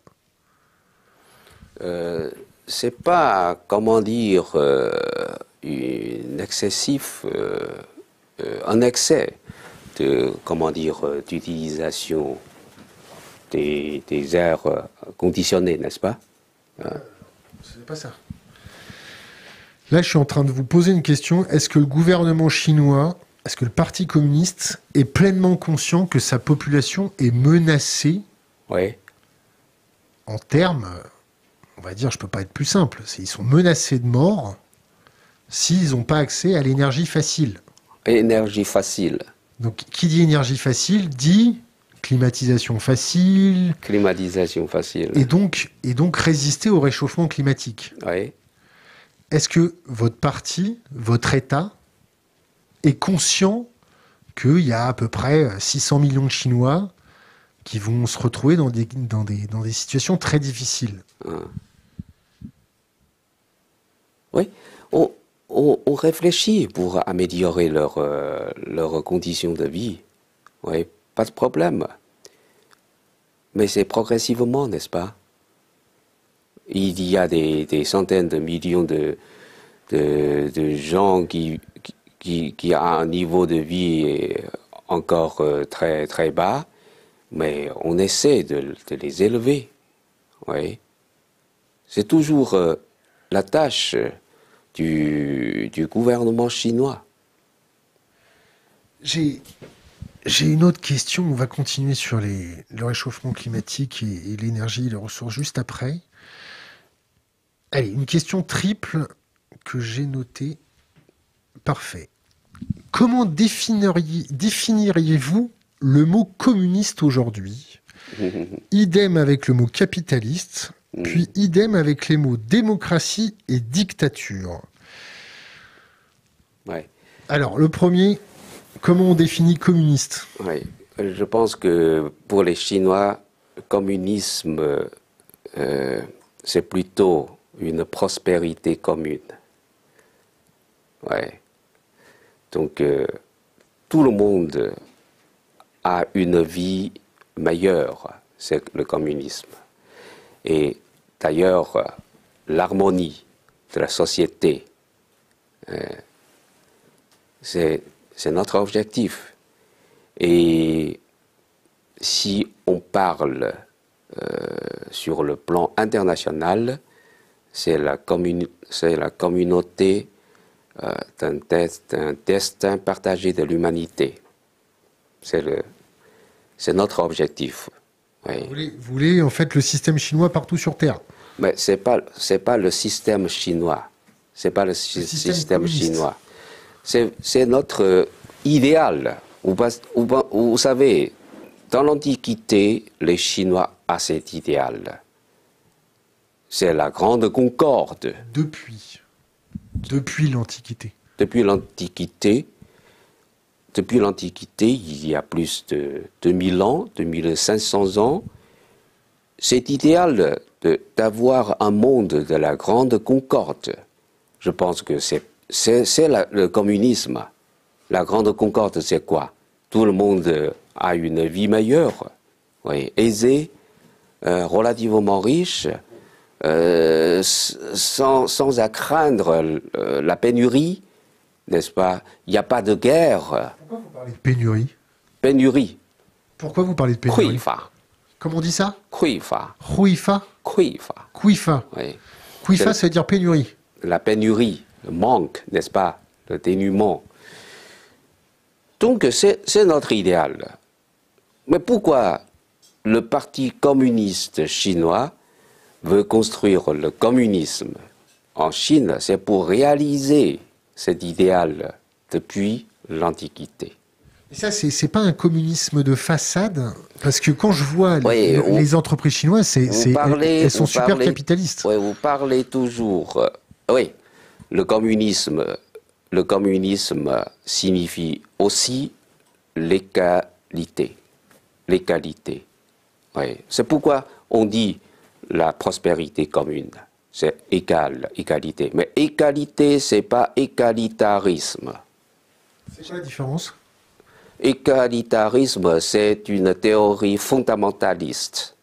euh, C'est pas, comment dire, euh, un excessif, euh, euh, un excès de, comment dire, d'utilisation des, des airs conditionnés, n'est-ce pas? euh, C'est pas ça. Là, je suis en train de vous poser une question. Est-ce que le gouvernement chinois, est-ce que le Parti communiste est pleinement conscient que sa population est menacée? Oui. En termes, on va dire, je peux pas être plus simple, ils sont menacés de mort s'ils n'ont pas accès à l'énergie facile. Énergie facile. Donc, qui dit énergie facile dit climatisation facile. Climatisation facile. Et donc, et donc résister au réchauffement climatique. Oui. Est-ce que votre parti, votre État, est conscient qu'il y a à peu près six cents millions de Chinois qui vont se retrouver dans des, dans des, dans des situations très difficiles? Hein. Oui. On, on, on réfléchit pour améliorer leurs euh, leurs conditions de vie. Oui, pas de problème. Mais c'est progressivement, n'est-ce pas? Il y a des, des centaines de millions de, de, de gens qui, qui, qui ont un niveau de vie encore très, très bas, mais on essaie de, de les élever. Oui. C'est toujours euh, la tâche du, du gouvernement chinois. J'ai, j'ai une autre question. On va continuer sur les, le réchauffement climatique et, et l'énergie et les ressources juste après. Allez, une question triple que j'ai notée. Parfait. Comment définiriez, définiriez-vous le mot communiste aujourd'hui? Idem avec le mot capitaliste, puis idem avec les mots démocratie et dictature. Ouais. Alors, le premier, comment on définit communiste? Oui. Je pense que pour les Chinois, le communisme, euh, c'est plutôt une prospérité commune. Ouais. Donc, euh, tout le monde a une vie meilleure, c'est le communisme. Et d'ailleurs, l'harmonie de la société, euh, c'est, c'est notre objectif. Et si on parle euh, sur le plan international, c'est la, communi- c'est la communauté euh, d'un, test, d'un destin partagé de l'humanité. C'est, le, c'est notre objectif. Oui. Vous voulez, vous voulez en fait le système chinois partout sur Terre? Mais ce n'est pas, c'est pas le système chinois. Ce n'est pas le, le système, système chinois. C'est, c'est notre euh, idéal. Vous, vous, vous savez, dans l'Antiquité, les Chinois ont cet idéal. C'est la grande concorde. Depuis. Depuis l'Antiquité. Depuis l'Antiquité, depuis l'Antiquité, il y a plus de deux mille ans, deux mille cinq cents ans, cet idéal de, d'avoir un monde de la grande concorde, je pense que c'est, c'est, c'est la, le communisme. La grande concorde, c'est quoi? Tout le monde a une vie meilleure, oui, aisée, euh, relativement riche, euh, sans, sans à craindre euh, la pénurie, n'est-ce pas? Il n'y a pas de guerre. Pourquoi vous parlez de pénurie? Pénurie. Pourquoi vous parlez de pénurie? Kuifa. Comment on dit ça? Kuifa. Kuifa. Kuifa. Kuifa. Oui. Kuifa, ça veut dire pénurie. La pénurie, le manque, n'est-ce pas? Le dénuement. Donc, c'est, c'est notre idéal. Mais pourquoi le Parti communiste chinois veut construire le communisme en Chine? C'est pour réaliser cet idéal depuis l'Antiquité. Et ça, c'est, c'est pas un communisme de façade? Parce que quand je vois oui, les, on, les entreprises chinoises, c'est, c'est, parlez, elles, elles sont super parlez, capitalistes. Oui, vous parlez toujours... Euh, oui, le communisme, le communisme signifie aussi l'égalité. L'égalité. Oui. C'est pourquoi on dit la prospérité commune. C'est égal, égalité. Mais égalité, c'est pas égalitarisme. C'est quoi la différence? Égalitarisme, c'est une théorie fondamentaliste,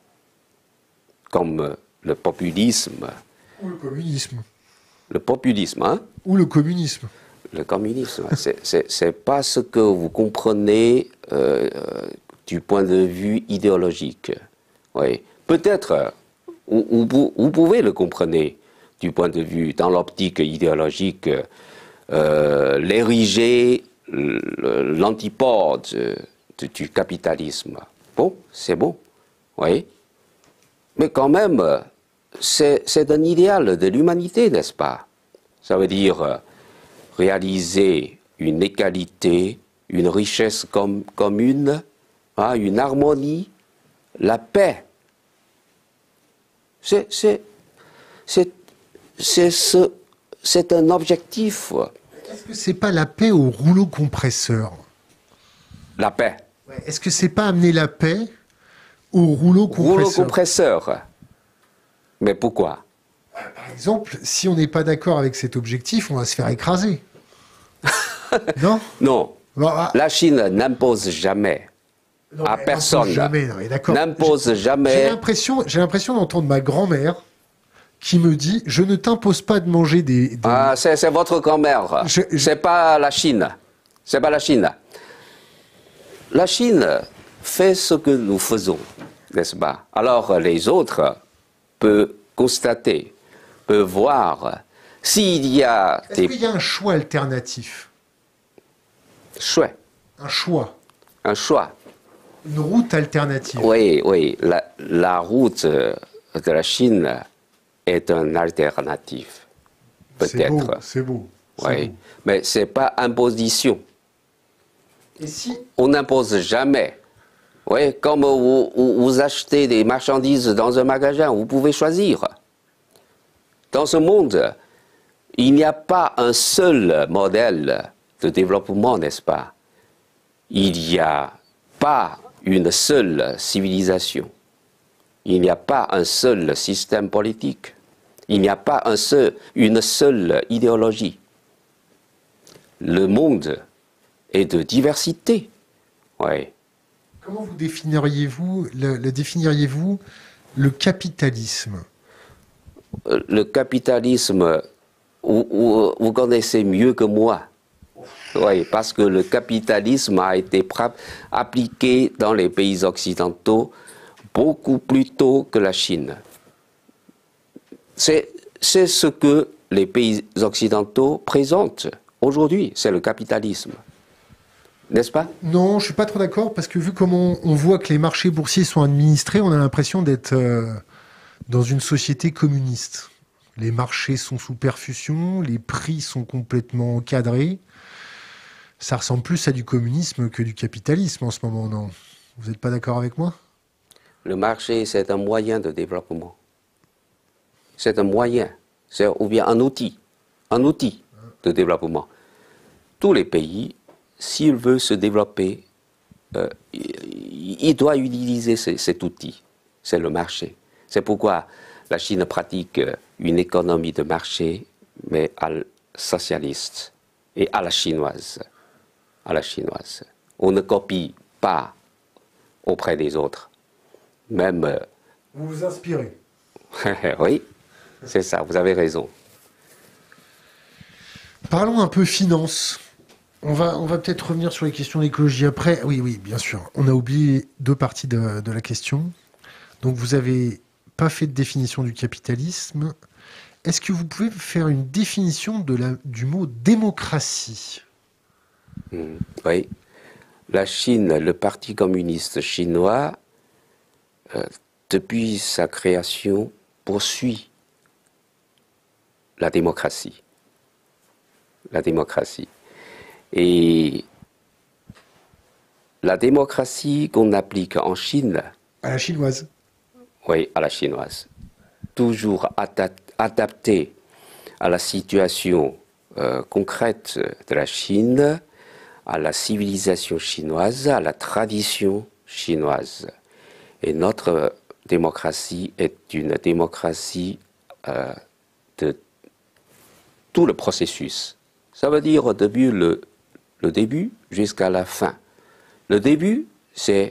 comme le populisme. Ou le communisme. Le populisme, hein? Ou le communisme. Le communisme, c'est, c'est, c'est pas ce que vous comprenez euh, du point de vue idéologique. Oui. Peut-être, vous, vous, vous pouvez le comprendre du point de vue, dans l'optique idéologique, euh, l'ériger, l'antipode du capitalisme. Bon, c'est bon, oui. Mais quand même, c'est, c'est un idéal de l'humanité, n'est-ce pas? Ça veut dire euh, réaliser une égalité, une richesse com commune, hein, une harmonie, la paix. C'est ce, c'est un objectif. Est-ce que c'est pas la paix au rouleau compresseur? La paix. Ouais. Est-ce que c'est pas amener la paix au rouleau compresseur? Rouleau compresseur. Mais pourquoi? Par exemple, si on n'est pas d'accord avec cet objectif, on va se faire écraser. Non? Non. Bon, ah, la Chine n'impose jamais non, à personne. N'impose jamais. J'ai l'impression, j'ai l'impression d'entendre ma grand-mère qui me dit: je ne t'impose pas de manger des. des... Ah, c'est votre grand-mère. Je... C'est pas la Chine. C'est pas la Chine. La Chine fait ce que nous faisons, n'est-ce pas? Alors les autres peuvent constater, peuvent voir s'il y a. Est-ce des... qu'il y a un choix alternatif? Choix. Un choix. Un choix. Une route alternative. Oui, oui. La, la route de la Chine est une alternative. Peut-être. C'est beau. Oui. Beau. Mais ce n'est pas imposition. Et si... On n'impose jamais. Oui, comme vous, vous achetez des marchandises dans un magasin, vous pouvez choisir. Dans ce monde, il n'y a pas un seul modèle de développement, n'est-ce pas? Il n'y a pas une seule civilisation. Il n'y a pas un seul système politique. Il n'y a pas un seul, une seule idéologie. Le monde est de diversité. Oui. Comment vous définiriez-vous le, le définiriez-vous le capitalisme? Le capitalisme, vous, vous, vous connaissez mieux que moi. Oui, parce que le capitalisme a été appliqué dans les pays occidentaux beaucoup plus tôt que la Chine. C'est ce que les pays occidentaux présentent aujourd'hui, c'est le capitalisme. N'est-ce pas? Non, je ne suis pas trop d'accord, parce que vu comment on voit que les marchés boursiers sont administrés, on a l'impression d'être euh, dans une société communiste. Les marchés sont sous perfusion, les prix sont complètement encadrés. Ça ressemble plus à du communisme que du capitalisme en ce moment, non? Vous n'êtes pas d'accord avec moi? Le marché, c'est un moyen de développement. C'est un moyen, ou bien un outil, un outil de développement. Tous les pays, s'ils veulent se développer, euh, ils doivent utiliser cet outil, c'est le marché. C'est pourquoi la Chine pratique une économie de marché, mais à socialiste et à la chinoise. À la chinoise. On ne copie pas auprès des autres. Même. Euh... Vous vous inspirez. Oui, c'est ça, vous avez raison. Parlons un peu finance. On va, on va peut-être revenir sur les questions d'écologie après. Oui, oui, bien sûr. On a oublié deux parties de, de la question. Donc, vous n'avez pas fait de définition du capitalisme. Est-ce que vous pouvez faire une définition de la, du mot démocratie? mmh, Oui. La Chine, le Parti communiste chinois, euh, depuis sa création, poursuit la démocratie. La démocratie. Et la démocratie qu'on applique en Chine... À la chinoise. Oui, à la chinoise. Toujours adaptée à la situation euh, concrète de la Chine, à la civilisation chinoise, à la tradition chinoise. Et notre démocratie est une démocratie euh, de tout le processus. Ça veut dire depuis le, le début jusqu'à la fin. Le début, c'est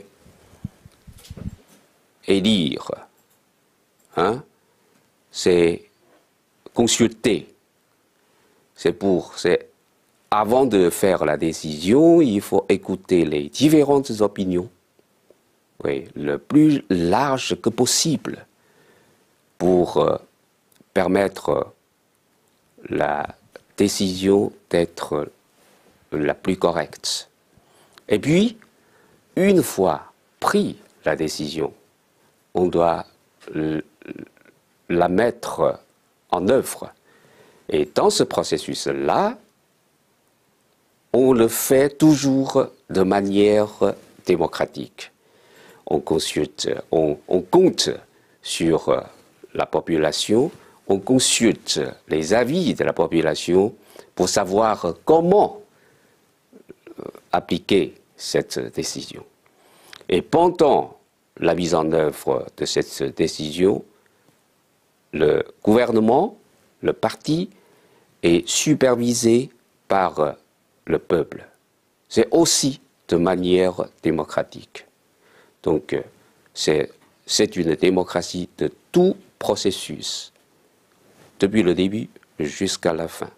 élire, hein? C'est consulter. C'est pour, c'est avant de faire la décision, il faut écouter les différentes opinions, oui, le plus large que possible, pour euh, permettre la décision d'être la plus correcte. Et puis, une fois pris la décision, on doit la mettre en œuvre. Et dans ce processus-là, on le fait toujours de manière démocratique. On consulte, on, on compte sur la population, on consulte les avis de la population pour savoir comment appliquer cette décision. Et pendant la mise en œuvre de cette décision, le gouvernement, le parti, est supervisé par le peuple. C'est aussi de manière démocratique. Donc, c'est une démocratie de tout processus, depuis le début jusqu'à la fin.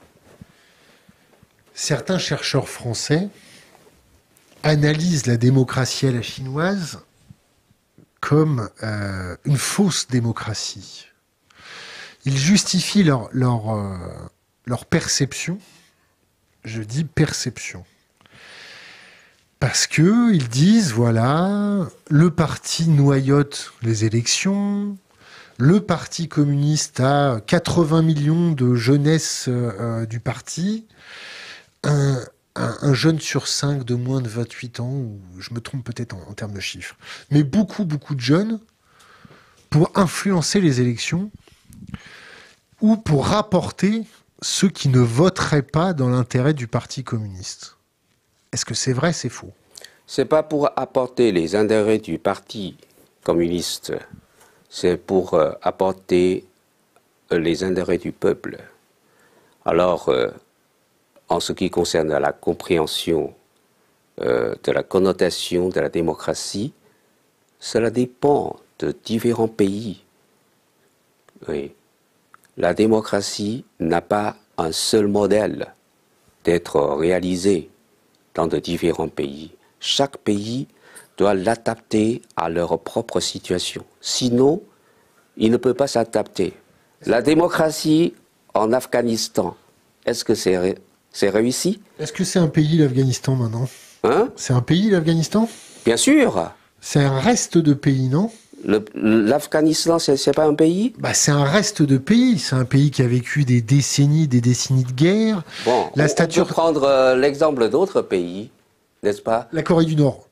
Certains chercheurs français analysent la démocratie à la chinoise comme euh, une fausse démocratie. Ils justifient leur, leur, euh, leur perception, je dis perception, parce qu'ils disent, voilà, le parti noyote les élections, le parti communiste a quatre-vingts millions de jeunesse euh, du parti, un, un, un jeune sur cinq de moins de vingt-huit ans, ou je me trompe peut-être en, en termes de chiffres, mais beaucoup, beaucoup de jeunes pour influencer les élections ou pour rapporter ceux qui ne voteraient pas dans l'intérêt du Parti communiste. Est-ce que c'est vrai, c'est faux? C'est pas pour apporter les intérêts du Parti communiste, c'est pour euh, apporter euh, les intérêts du peuple. Alors, euh, en ce qui concerne la compréhension euh, de la connotation de la démocratie, cela dépend de différents pays. Oui. La démocratie n'a pas un seul modèle d'être réalisé dans de différents pays. Chaque pays doit l'adapter à leur propre situation. Sinon, il ne peut pas s'adapter. La démocratie en Afghanistan, est-ce que c'est ré c'est réussi? Est-ce que c'est un pays, l'Afghanistan, maintenant? Hein? C'est un pays, l'Afghanistan? Bien sûr. C'est un reste de pays, non? L'Afghanistan, c'est pas un pays? Bah, c'est un reste de pays. C'est un pays qui a vécu des décennies, des décennies de guerre. Bon, la on, stature... on peut prendre euh, l'exemple d'autres pays, n'est-ce pas? La Corée du Nord.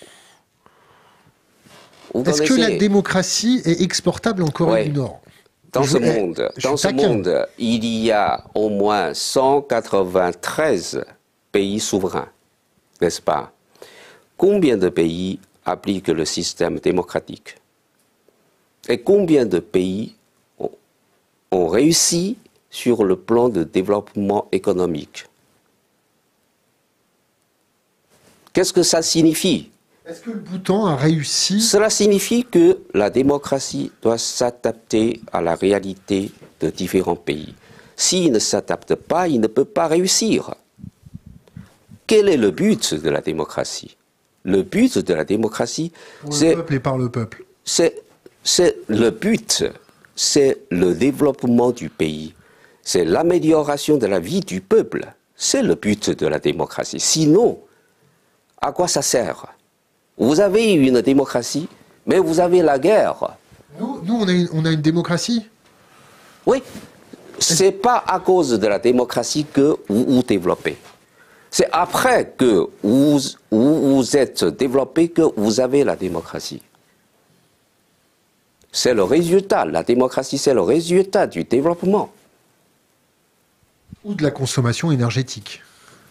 Est-ce que la démocratie est exportable en Corée ouais. du Nord? Dans je, ce monde, dans ce monde, il y a au moins cent quatre-vingt-treize pays souverains, n'est-ce pas? Combien de pays appliquent le système démocratique? Et combien de pays ont, ont réussi sur le plan de développement économique? Qu'est-ce que ça signifie? Est-ce que le Bhoutan a réussi? Cela signifie que la démocratie doit s'adapter à la réalité de différents pays. S'il ne s'adapte pas, il ne peut pas réussir. Quel est le but de la démocratie? Le but de la démocratie, c'est... Le peuple et par le peuple. C'est le but, c'est le développement du pays. C'est l'amélioration de la vie du peuple. C'est le but de la démocratie. Sinon, à quoi ça sert? Vous avez une démocratie, mais vous avez la guerre. Nous, nous on, a une, on a une démocratie? Oui. C'est pas à cause de la démocratie que vous vous développez. C'est après que vous, vous vous êtes développé que vous avez la démocratie. C'est le résultat. La démocratie, c'est le résultat du développement. Ou de la consommation énergétique.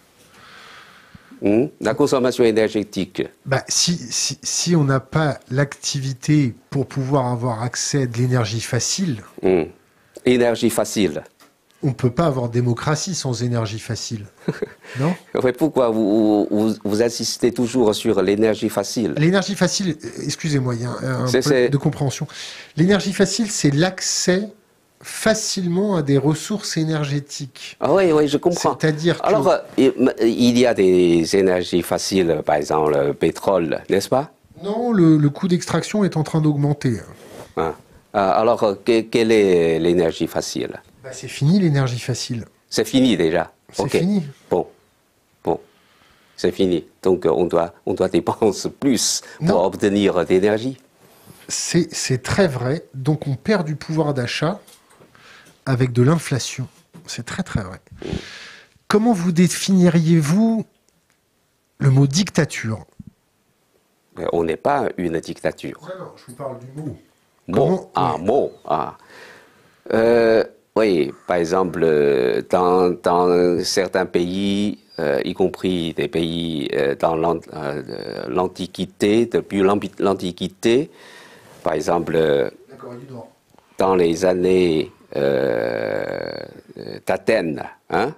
Mmh. La consommation énergétique. Bah, si, si, si on n'a pas l'activité pour pouvoir avoir accès à de l'énergie facile... Mmh. Énergie facile. On ne peut pas avoir démocratie sans énergie facile. Non? Pourquoi vous, vous, vous insistez toujours sur l'énergie facile? L'énergie facile, excusez-moi, il y a un, un peu de compréhension. L'énergie facile, c'est l'accès facilement à des ressources énergétiques. Ah oui, oui, je comprends. C'est-à-dire que... Alors, il y a des énergies faciles, par exemple le pétrole, n'est-ce pas? Non, le, le coût d'extraction est en train d'augmenter. Ah. Alors, que, quelle est l'énergie facile? Bah, c'est fini l'énergie facile. C'est fini déjà. C'est okay. fini. Bon, bon, c'est fini. Donc on doit, on doit dépenser plus pour non. obtenir d'énergie. C'est très vrai. Donc on perd du pouvoir d'achat avec de l'inflation. C'est très très vrai. Comment vous définiriez-vous le mot dictature? On n'est pas une dictature. Non, non, je vous parle du mot. Mot, un oui. mot. Ah. Euh, oui, par exemple, dans, dans certains pays, euh, y compris des pays euh, dans l'Antiquité, depuis l'Antiquité, par exemple, dans les années euh, d'Athènes, hein,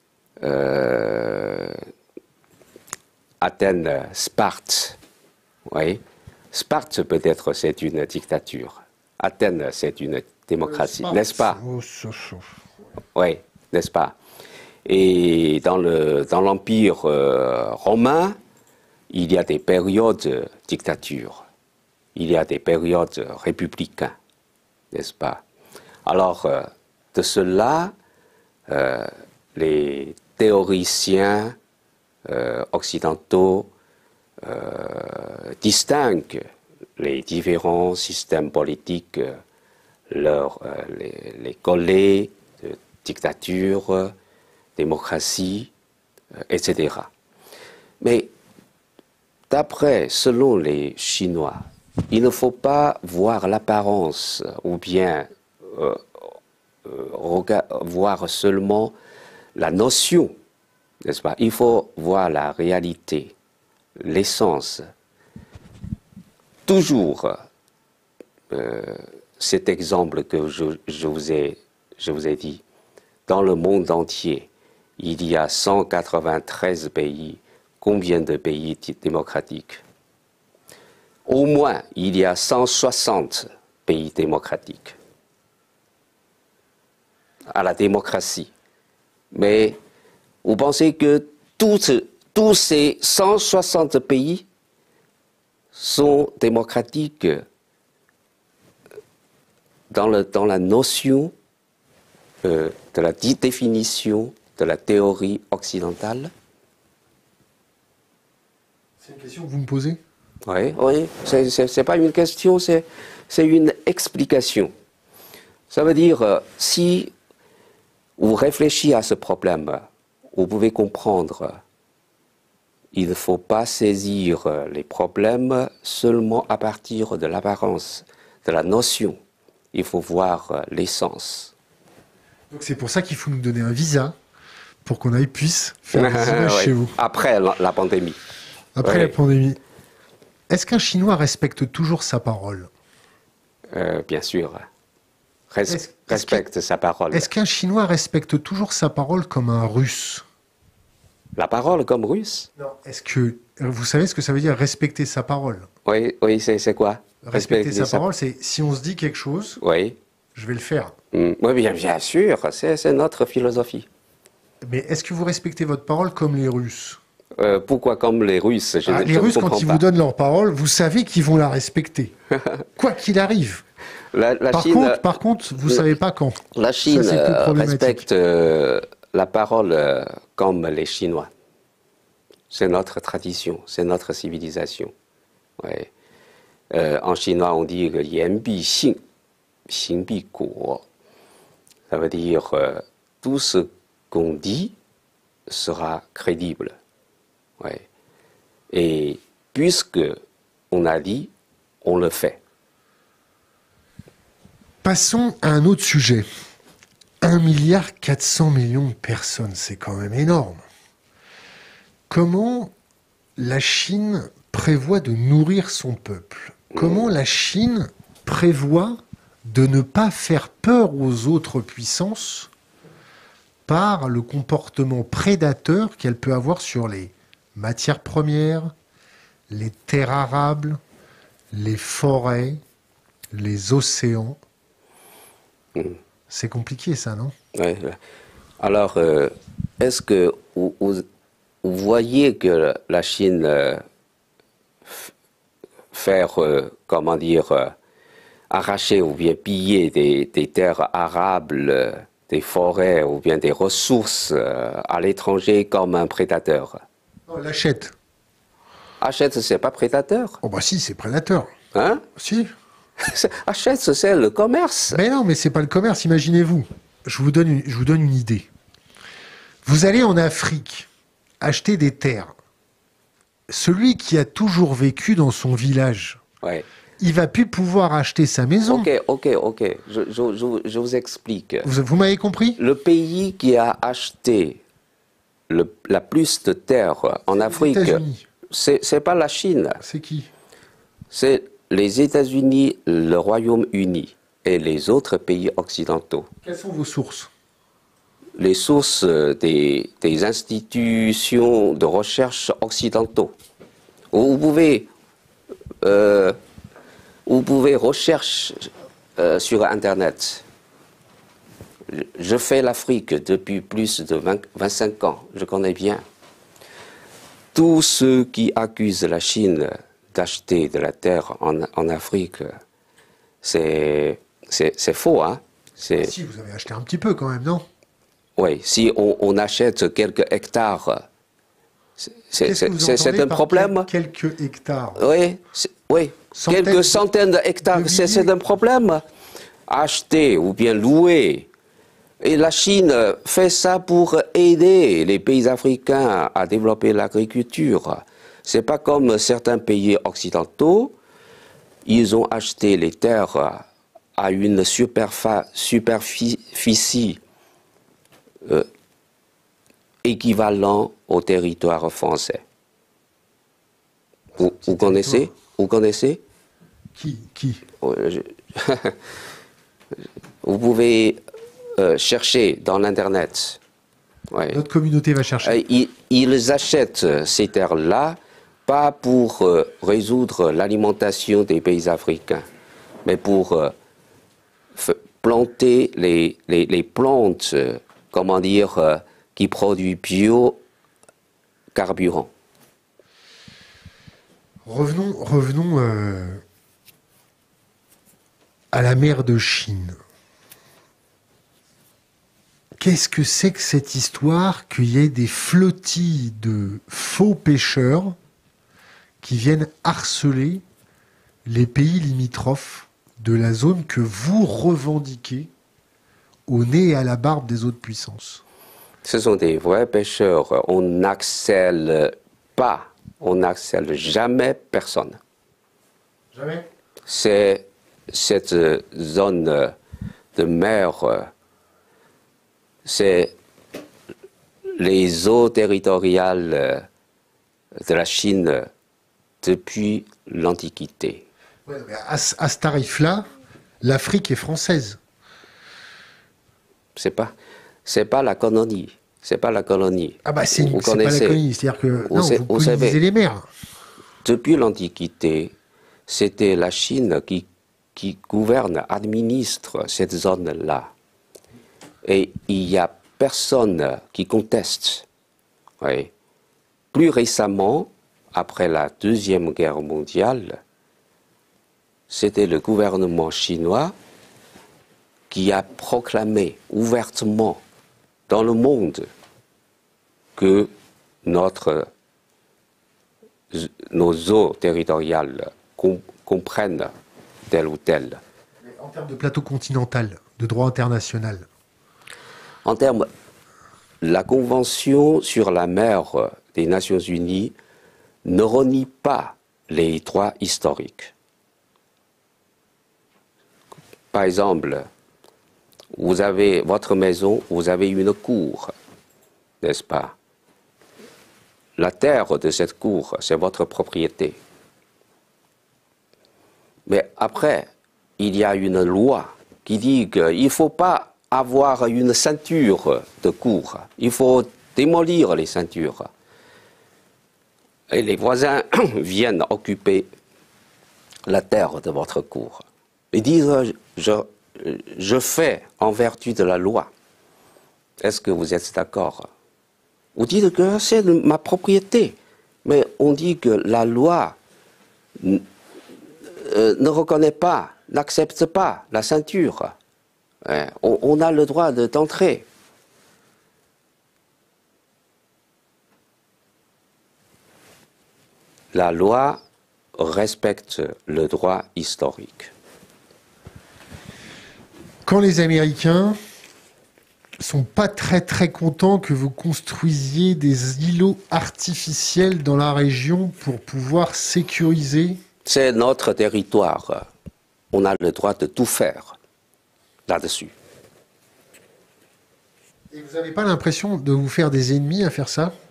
euh, Athènes, Sparte, oui. Sparte, peut-être, c'est une dictature. Athènes, c'est une démocratie, euh, n'est-ce pas? Oh, so, so. Oui, n'est-ce pas? Et dans le, dans l'Empire euh, romain, il y a des périodes de dictature. Il y a des périodes républicaines, n'est-ce pas? Alors, euh, de cela, euh, les théoriciens euh, occidentaux Euh, distinguent les différents systèmes politiques, euh, leur, euh, les, les collets de dictature, euh, démocratie, euh, et cetera. Mais d'après, selon les Chinois, il ne faut pas voir l'apparence ou bien euh, euh, voir seulement la notion, n'est-ce pas? Il faut voir la réalité, l'essence. Toujours, euh, cet exemple que je, je, vous ai, je vous ai dit, dans le monde entier, il y a cent quatre-vingt-treize pays. Combien de pays démocratiques? Au moins, il y a cent soixante pays démocratiques à la démocratie. Mais vous pensez que tous, tous ces cent soixante pays sont démocratiques dans, le, dans la notion euh, de la définition de la théorie occidentale? C'est une question que vous me posez? Oui, oui, ce n'est pas une question, c'est une explication. Ça veut dire, euh, si vous réfléchissez à ce problème, vous pouvez comprendre, il ne faut pas saisir les problèmes seulement à partir de l'apparence, de la notion. Il faut voir l'essence. Donc c'est pour ça qu'il faut nous donner un visa pour qu'on aille puisse faire des images oui. chez vous. Après la, la pandémie. Après oui. la pandémie. Est-ce qu'un Chinois respecte toujours sa parole? euh, Bien sûr. Res est -ce, respecte est sa parole. Est-ce qu'un Chinois respecte toujours sa parole comme un Russe? La parole comme Russe? Non. Est-ce que vous savez ce que ça veut dire respecter sa parole? Oui, oui, c'est quoi? Respecter, respecter sa, sa parole, c'est si on se dit quelque chose, oui. je vais le faire. Mmh. Oui, bien, bien sûr, c'est notre philosophie. Mais est-ce que vous respectez votre parole comme les Russes? euh, Pourquoi comme les Russes? Je, ah, Les je Russes, quand ils pas. vous donnent leur parole, vous savez qu'ils vont la respecter, quoi qu'il arrive. La, la par, Chine, contre, par contre, vous ne savez pas quand. La Chine ça, euh, respecte euh, la parole euh, comme les Chinois. C'est notre tradition, c'est notre civilisation. Ouais. Euh, en chinois, on dit que yan bi xing, xing bi guo. Ça veut dire euh, tout ce qu'on dit sera crédible. Ouais. Et puisque on a dit, on le fait. Passons à un autre sujet. un milliard quatre cents millions de personnes, c'est quand même énorme. Comment la Chine prévoit de nourrir son peuple? Comment la Chine prévoit de ne pas faire peur aux autres puissances par le comportement prédateur qu'elle peut avoir sur les matières premières, les terres arables, les forêts, les océans? C'est compliqué ça, non? Ouais. Alors, euh, est-ce que vous, vous, vous voyez que la Chine euh, faire, euh, comment dire, euh, arracher ou bien piller des, des terres arables, euh, des forêts ou bien des ressources euh, à l'étranger comme un prédateur? On l'achète. Achète, c'est pas prédateur? Oh bah si, c'est prédateur. Hein? Si. Achète, c'est le commerce. Mais non, mais c'est pas le commerce, imaginez-vous. je vous donne une, je vous donne une idée. Vous allez en Afrique acheter des terres. Celui qui a toujours vécu dans son village, Ouais. il va plus pouvoir acheter sa maison. Ok, ok, ok. Je, je, je, je vous explique. Vous, vous m'avez compris? Le pays qui a acheté le, la plus de terres en Afrique, c'est c'est pas la Chine. C'est qui? C'est les États-Unis, le Royaume-Uni et les autres pays occidentaux. Quelles sont vos sources? Les sources des, des institutions de recherche occidentaux. Vous pouvez, euh, vous pouvez rechercher euh, sur Internet. Je fais l'Afrique depuis plus de vingt, vingt-cinq ans, je connais bien. Tous ceux qui accusent la Chine d'acheter de la terre en, en Afrique, c'est faux, hein? Si, vous avez acheté un petit peu quand même, non? Oui, si on, on achète quelques hectares, c'est un problème. Quelques hectares. Oui, oui. Centaines quelques centaines d'hectares, de c'est un problème. Acheter ou bien louer. Et la Chine fait ça pour aider les pays africains à développer l'agriculture. C'est pas comme certains pays occidentaux, ils ont acheté les terres à une superficie Euh, équivalent au territoire français. Vous, vous connaissez? Vous connaissez? Qui? Qui? Vous pouvez euh, chercher dans l'Internet. Ouais. Notre communauté va chercher. Ils, ils achètent ces terres-là, pas pour euh, résoudre l'alimentation des pays africains, mais pour euh, planter les, les, les plantes euh, comment dire, euh, qui produit biocarburant. Revenons, revenons euh, à la mer de Chine. Qu'est-ce que c'est que cette histoire qu'il y ait des flottilles de faux pêcheurs qui viennent harceler les pays limitrophes de la zone que vous revendiquez au nez et à la barbe des autres puissances? Ce sont des vrais pêcheurs. On n'harcèle pas, on n'harcèle jamais personne. Jamais? C'est cette zone de mer, c'est les eaux territoriales de la Chine depuis l'Antiquité. Ouais, mais à, à ce tarif-là, l'Afrique est française. C'est pas, c'est pas la colonie. C'est pas la colonie. Ah bah c'est pas la colonie, c'est-à-dire que vous, non, vous, vous colonisez les mers. Depuis l'Antiquité, c'était la Chine qui, qui gouverne, administre cette zone-là. Et il n'y a personne qui conteste. Oui. Plus récemment, après la Deuxième Guerre mondiale, c'était le gouvernement chinois qui a proclamé ouvertement dans le monde que notre, nos eaux territoriales com, comprennent tel ou tel. En termes de plateau continental, de droit international. En termes, la Convention sur la mer des Nations Unies ne renie pas les droits historiques. Par exemple, vous avez votre maison, vous avez une cour, n'est-ce pas? La terre de cette cour, c'est votre propriété. Mais après, il y a une loi qui dit qu'il ne faut pas avoir une ceinture de cour. Il faut démolir les ceintures. Et les voisins viennent occuper la terre de votre cour. Ils disent, je, je fais en vertu de la loi. Est-ce que vous êtes d'accord? Vous dites que c'est ma propriété. Mais on dit que la loi ne reconnaît pas, n'accepte pas la ceinture. On, on a le droit d'entrer. La loi respecte le droit historique. Quand les Américains sont pas très très contents que vous construisiez des îlots artificiels dans la région pour pouvoir sécuriser. C'est notre territoire. On a le droit de tout faire là-dessus. Et vous n'avez pas l'impression de vous faire des ennemis à faire ça?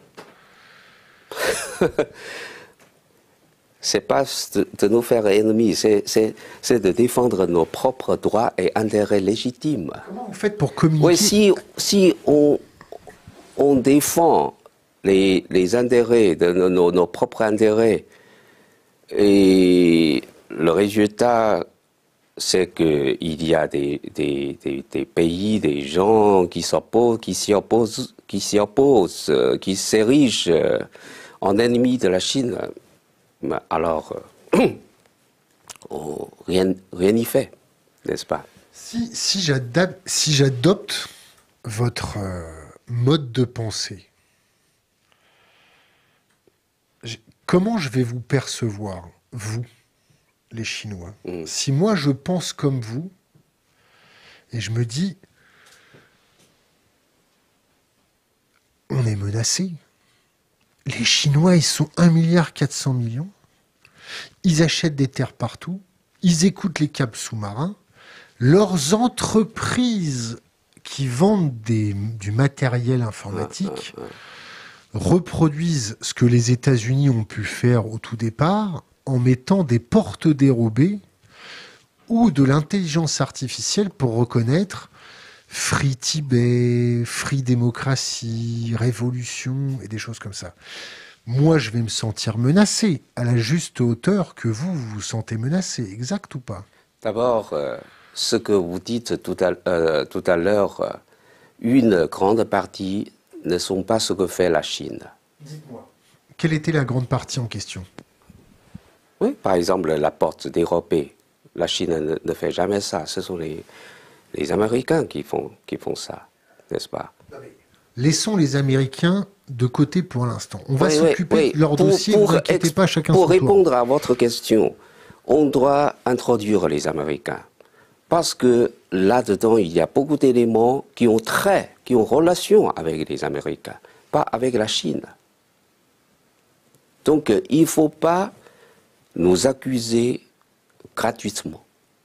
C'est pas de, de nous faire ennemis, c'est de défendre nos propres droits et intérêts légitimes. Comment vous faites pour communiquer? Oui, si, si on, on défend les, les intérêts, de nos, nos, nos propres intérêts, et le résultat, c'est qu'il y a des, des, des, des pays, des gens qui s'opposent, qui s'y opposent, qui s'y opposent, qui s'érigent en ennemis de la Chine. Alors, euh, on, rien rien n'y fait, n'est-ce pas? Si, si j'adapte si j'adopte votre euh, mode de pensée, comment je vais vous percevoir, vous, les Chinois? Mm. Si moi je pense comme vous, et je me dis, on est menacé. Les Chinois, ils sont un milliard quatre cents millions. Ils achètent des terres partout. Ils écoutent les câbles sous-marins. Leurs entreprises qui vendent des, du matériel informatique reproduisent ce que les États-Unis ont pu faire au tout départ en mettant des portes dérobées ou de l'intelligence artificielle pour reconnaître Free Tibet, Free Démocratie, Révolution et des choses comme ça. Moi, je vais me sentir menacé à la juste hauteur que vous, vous vous sentez menacé, exact ou pas? D'abord, euh, ce que vous dites tout à, euh, tout à l'heure, euh, une grande partie ne sont pas ce que fait la Chine. Dites-moi. Quelle était la grande partie en question? Oui, par exemple, la porte dérobée. La Chine ne, ne fait jamais ça. Ce sont les, les Américains qui font, qui font ça, n'est-ce pas? Laissons les Américains de côté pour l'instant. On va oui, s'occuper oui, oui. de leur pour, dossier, pour ne vous inquiétez pas, chacun Pour son répondre tour. à votre question, on doit introduire les Américains. Parce que là-dedans, il y a beaucoup d'éléments qui ont trait, qui ont relation avec les Américains, pas avec la Chine. Donc, il ne faut pas nous accuser gratuitement.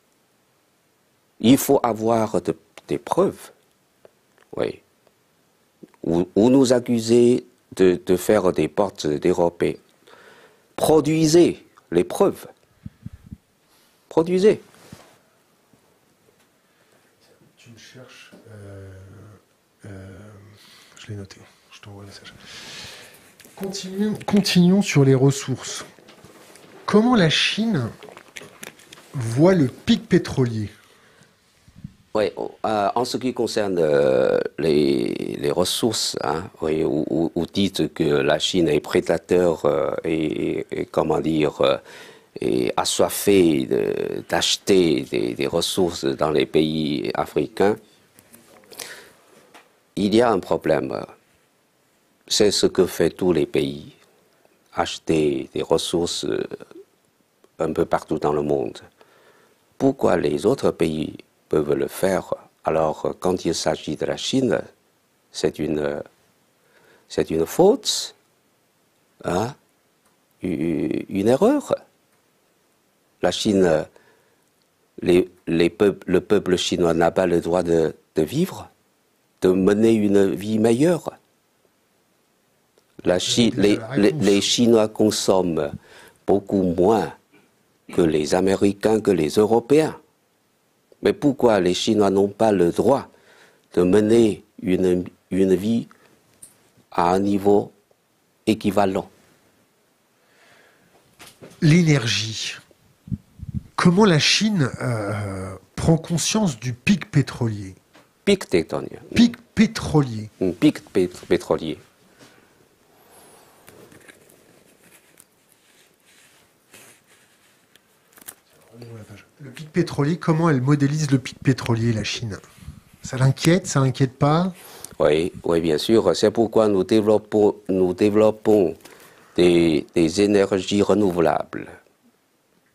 Il faut avoir de, des preuves. Oui. Ou, ou nous accuser de, de faire des portes dérobées. Produisez les preuves. Produisez. Tu me cherches. Euh, euh, je l'ai noté. Je t'envoie un message. Continuons, continuons sur les ressources. Comment la Chine voit le pic pétrolier? Oui, euh, en ce qui concerne euh, les, les ressources, hein, oui, où, où dites que la Chine est prédateur euh, et, et, comment dire, euh, et assoiffé d'acheter des, des ressources dans les pays africains, il y a un problème. C'est ce que fait tous les pays, acheter des ressources un peu partout dans le monde. Pourquoi les autres pays peuvent le faire, alors quand il s'agit de la Chine, c'est une, c'est une faute, hein, une erreur. La Chine, les, les peuples, le peuple chinois n'a pas le droit de, de vivre, de mener une vie meilleure. La Chine, les, les, les Chinois consomment beaucoup moins que les Américains, que les Européens. Mais pourquoi les Chinois n'ont pas le droit de mener une, une vie à un niveau équivalent? L'énergie. Comment la Chine euh, prend conscience du pic pétrolier? Pic pétrolier. Pic pétrolier. Un pic pét pétrolier. Le pic pétrolier, comment elle modélise le pic pétrolier, la Chine? Ça l'inquiète, ça l'inquiète pas? Oui, oui, bien sûr. C'est pourquoi nous développons, nous développons des, des énergies renouvelables.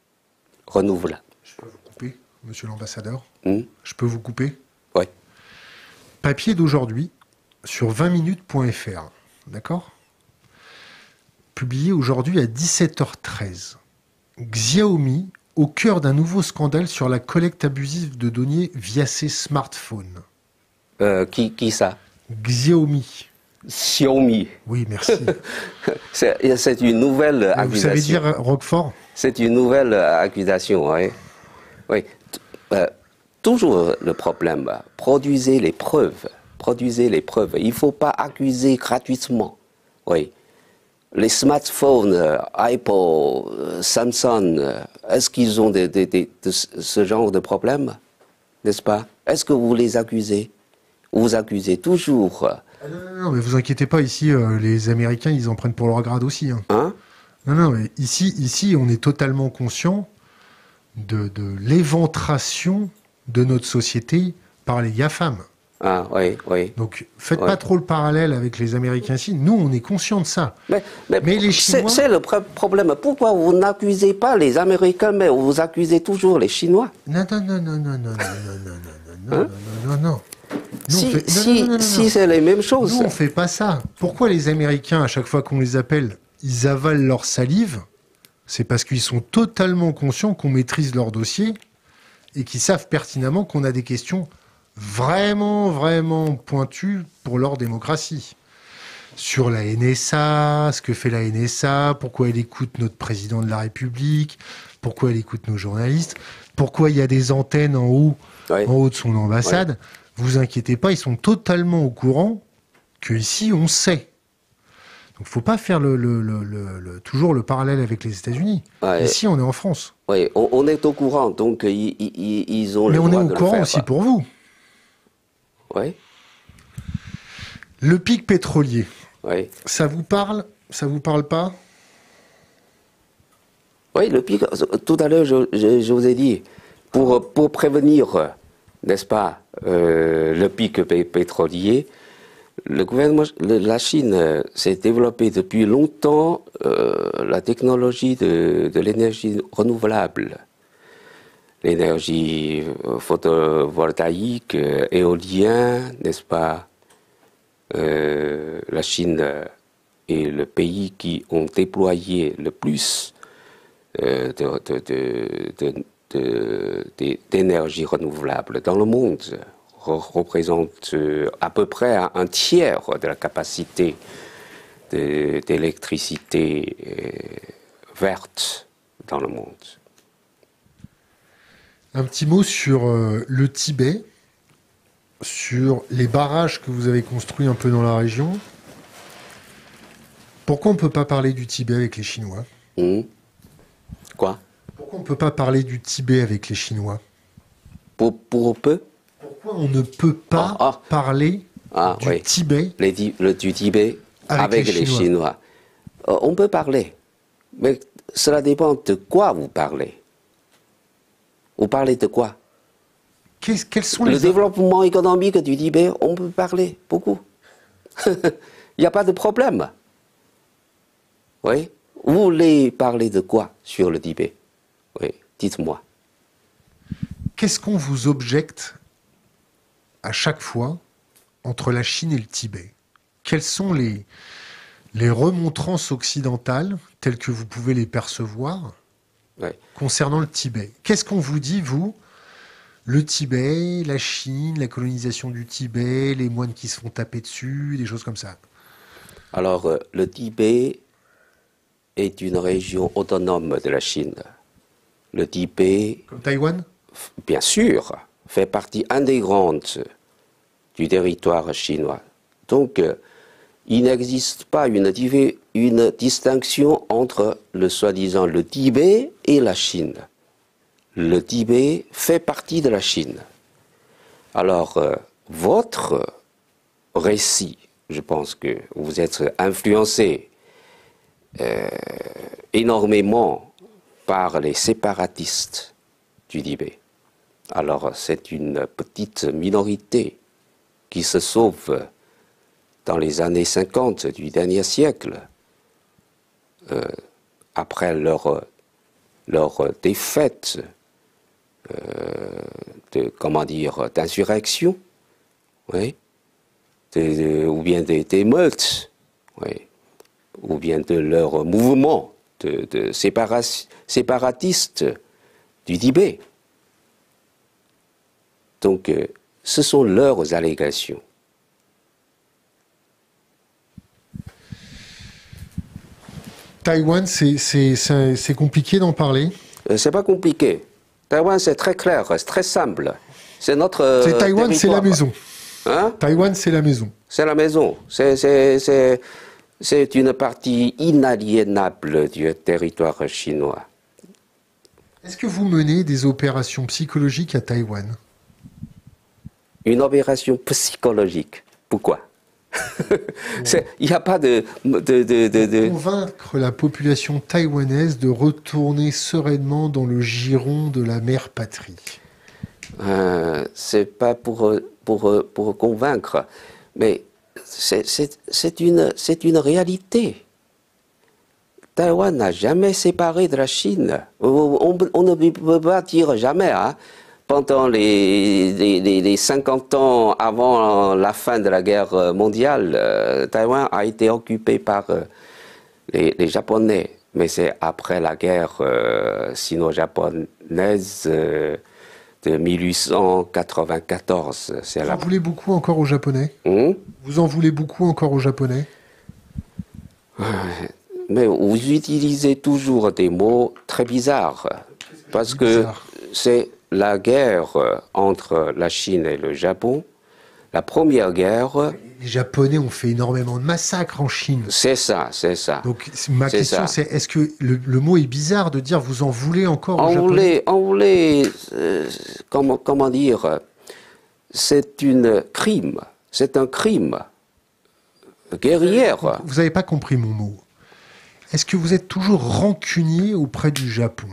Renouvelables. Je peux vous couper, monsieur l'ambassadeur? Hmm? Je peux vous couper? Oui. papier d'aujourd'hui sur vingt minutes point F R, d'accord? Publié aujourd'hui à dix-sept heures treize. Xiaomi au cœur d'un nouveau scandale sur la collecte abusive de données via ses smartphones. Euh, qui, qui ça? Xiaomi. Xiaomi. Oui, merci. C'est une nouvelle Vous accusation. savez dire Roquefort? C'est une nouvelle accusation, oui. Oui. Euh, toujours le problème, produisez les preuves. Produisez les preuves. Il ne faut pas accuser gratuitement. Oui. Les smartphones, euh, Apple, euh, Samsung, euh, est-ce qu'ils ont des, des, des, de ce genre de problème? N'est-ce pas? Est-ce que vous les accusez? Vous accusez toujours. Ah non, non, non, mais vous inquiétez pas, ici, euh, les Américains, ils en prennent pour leur grade aussi. Hein. Hein? Non, non, mais ici, ici, on est totalement conscient de, de l'éventration de notre société par les GAFAM. Ah, oui, oui. Donc, faites Ouais. pas trop le parallèle avec les Américains ici. Nous, on est conscients de ça. Mais, mais, Mais les c'est Chinois- c'est le pro- problème. Pourquoi vous n'accusez pas les Américains, mais vous accusez toujours les Chinois? Non, non, non, non, non, non, non, non, non, non, non, Hein? non, non, non. Nous, on Si, fait- non, si, non, non, non, non, si non. c'est les mêmes choses. Nous, on fait pas ça. Pourquoi les Américains, à chaque fois qu'on les appelle, ils avalent leur salive? C'est parce qu'ils sont totalement conscients qu'on maîtrise leur dossier et qu'ils savent pertinemment qu'on a des questions vraiment, vraiment pointues pour leur démocratie. Sur la N S A, ce que fait la N S A, pourquoi elle écoute notre président de la République, pourquoi elle écoute nos journalistes, pourquoi il y a des antennes en haut, Oui. en haut de son ambassade. Vous inquiétez pas, ils sont totalement au courant qu'ici, on sait. Donc, faut pas faire le, le- le- le- le- toujours le parallèle avec les États-Unis. Ouais. Ici, on est en France. Oui, on, on est au courant, donc ils, ils- ils ont Mais le on est droit au de le courant faire. aussi pour vous. Oui, Le pic pétrolier, oui. ça vous parle? Ça vous parle pas? Oui, le pic, tout à l'heure, je, je- je vous ai dit, pour, pour prévenir, n'est-ce pas, euh, le pic pé- pétrolier, le gouvernement, le- la Chine euh, s'est développée depuis longtemps euh, la technologie de, de l'énergie renouvelable. L'énergie euh, photovoltaïque, euh, éolien, n'est-ce pas? Euh, la Chine est le pays qui ont déployé le plus euh, de- de- de- de- de- de- d'énergie renouvelable dans le monde, re- représente euh, à peu près un, un tiers de la capacité de- d'électricité euh, verte dans le monde. Un petit mot sur euh, le Tibet, sur les barrages que vous avez construits un peu dans la région. Pourquoi on ne peut pas parler du Tibet avec les Chinois? Hmm. Quoi? Pourquoi on ne peut pas parler du Tibet avec les Chinois? Pour, pour peu? Pourquoi on ne peut pas Ah, ah. parler Ah, du oui. Tibet Les Ti- le, du Tibet Avec avec, les les Chinois. Chinois. Euh, on peut parler, mais cela dépend de quoi vous parlez. Vous parlez de quoi? Qu'est-ce- Quels sont Le les... développement économique du Tibet, on peut parler beaucoup. Il n'y a pas de problème. Oui. Vous voulez parler de quoi sur le Tibet? Oui, dites-moi. Qu'est-ce qu'on vous objecte à chaque fois entre la Chine et le Tibet? Quelles sont les, les remontrances occidentales, telles que vous pouvez les percevoir, Oui. concernant le Tibet? Qu'est-ce qu'on vous dit, vous? Le Tibet, la Chine, la colonisation du Tibet, les moines qui se font taper dessus, des choses comme ça. Alors, euh, le Tibet est une région autonome de la Chine. Le Tibet, Comme Taïwan? bien sûr, fait partie intégrante du territoire chinois. Donc, euh, il n'existe pas une, divi- une distinction entre le soi-disant le Tibet et la Chine. Le Tibet fait partie de la Chine. Alors, euh, votre récit, je pense que vous êtes influencé euh, énormément par les séparatistes du Tibet. Alors, c'est une petite minorité qui se sauve dans les années cinquante du dernier siècle, euh, après leur, leur défaite euh, de, comment dire, d'insurrection, oui, de, de, ou bien des, des meutes, oui, ou bien de leur mouvement de, de séparatiste du Tibet. Donc, euh, ce sont leurs allégations. Taïwan, c'est compliqué d'en parler. Euh, c'est pas compliqué. Taïwan, c'est très clair, c'est très simple. C'est notre euh, Taïwan, c'est la maison. Hein? Taïwan, c'est la maison. C'est la maison. C'est une partie inaliénable du territoire chinois. Est-ce que vous menez des opérations psychologiques à Taïwan? Une opération psychologique. Pourquoi? Il n'y a pas de... de, de, de, de... Convaincre la population taïwanaise de retourner sereinement dans le giron de la mère patrie. Euh, c'est pas pour, pour, pour convaincre, mais c'est une, une réalité. Taïwan n'a jamais séparé de la Chine. On, on ne peut pas dire jamais, hein. Pendant les, les, les cinquante ans avant la fin de la guerre mondiale, euh, Taïwan a été occupé par euh, les, les Japonais. Mais c'est après la guerre euh, sino-japonaise euh, de mille huit cent quatre-vingt-quatorze. Vous la... en voulez beaucoup encore aux Japonais? Hum? Vous en voulez beaucoup encore aux Japonais? Mais vous utilisez toujours des mots très bizarres. Parce que c'est la guerre entre la Chine et le Japon. La première guerre... Les Japonais ont fait énormément de massacres en Chine. C'est ça, c'est ça. Donc ma question c'est, est-ce que le, le mot est bizarre de dire vous en voulez encore aux Japonais? voulait, On voulait, euh, comment, comment dire, c'est une crime, c'est un crime guerrier. Vous n'avez pas compris mon mot. Est-ce que vous êtes toujours rancunier auprès du Japon?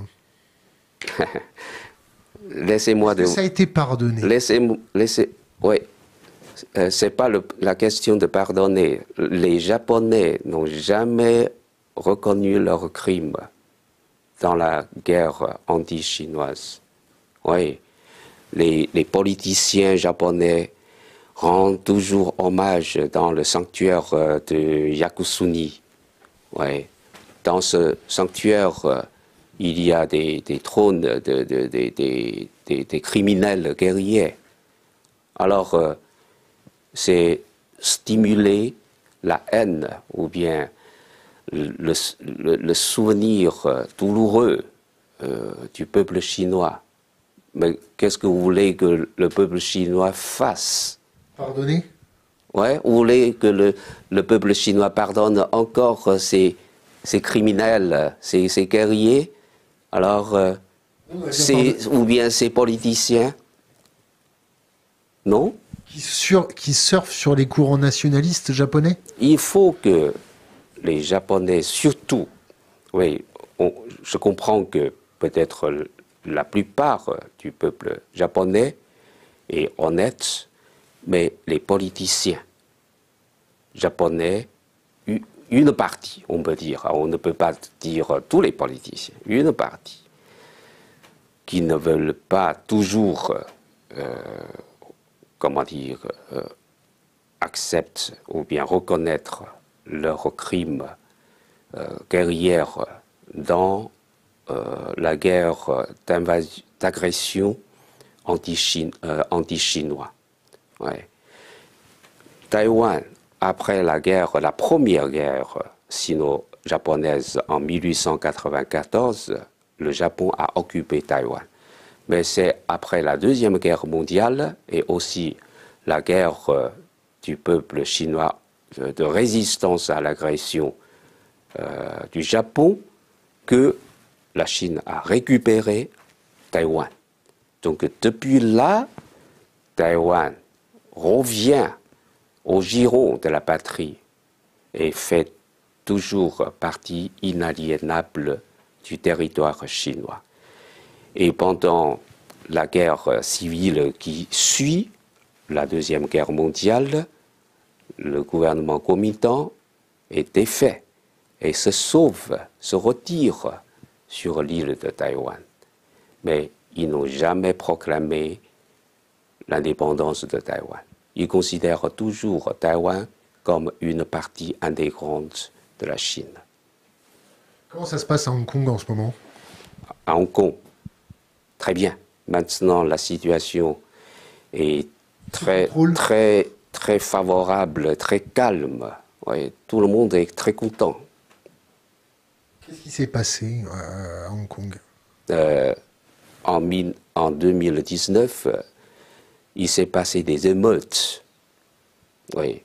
Laissez-moi de... Ça a été pardonné. Laissez-moi... Laissez... Oui. Euh, c'est pas le, la question de pardonner. Les Japonais n'ont jamais reconnu leurs crimes dans la guerre anti-chinoise. Oui. Les, les politiciens japonais rendent toujours hommage dans le sanctuaire de Yakusuni. Oui. Dans ce sanctuaire, il y a des, des trônes de, de, de, de, de, de, des criminels guerriers. Alors, euh, c'est stimuler la haine ou bien le, le, le souvenir douloureux euh, du peuple chinois. Mais qu'est-ce que vous voulez que le peuple chinois fasse? Pardonner? Ouais, vous voulez que le, le peuple chinois pardonne encore ses, ses criminels, ses, ses guerriers? Alors, euh, ou bien ses politiciens? Non? Qui, sur, qui surfent sur les courants nationalistes japonais? Il faut que les Japonais, surtout, oui, on, je comprends que peut-être la plupart du peuple japonais est honnête, mais les politiciens japonais, une partie, on peut dire, on ne peut pas dire tous les politiciens, une partie, qui ne veulent pas toujours... Euh, comment dire, euh, acceptent ou bien reconnaître leurs crimes euh, guerriers dans euh, la guerre d'agression anti-chinois. Euh, anti ouais. Taïwan, après la guerre, la première guerre sino-japonaise en mille huit cent quatre-vingt-quatorze, le Japon a occupé Taïwan. Mais c'est après la Deuxième Guerre mondiale et aussi la guerre euh, du peuple chinois de, de résistance à l'agression euh, du Japon que la Chine a récupéré Taïwan. Donc depuis là, Taïwan revient au giron de la patrie et fait toujours partie inaliénable du territoire chinois. Et pendant la guerre civile qui suit la Deuxième Guerre mondiale, le gouvernement Kuomintang est défait et se sauve, se retire sur l'île de Taïwan. Mais ils n'ont jamais proclamé l'indépendance de Taïwan. ils considèrent toujours Taïwan comme une partie intégrante de la Chine. Comment ça se passe à Hong Kong en ce moment? À Hong Kong, très bien. Maintenant, la situation est très, très, très favorable, très calme. Oui, tout le monde est très content. Qu'est-ce qui s'est passé euh, à Hong Kong? euh, en, en deux mille dix-neuf, il s'est passé des émeutes. Oui.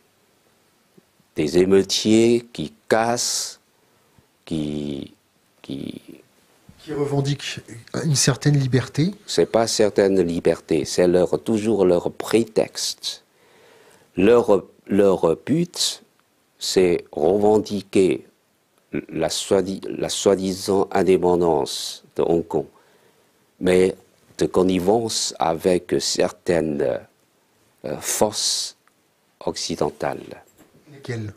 Des émeutiers qui cassent, qui, qui... qui revendiquent une certaine liberté. C'est pas certaine liberté, c'est leur, toujours leur prétexte. Leur, leur but, c'est revendiquer la, soi, la soi-disant indépendance de Hong Kong, mais de connivence avec certaines euh, forces occidentales. Lesquelles?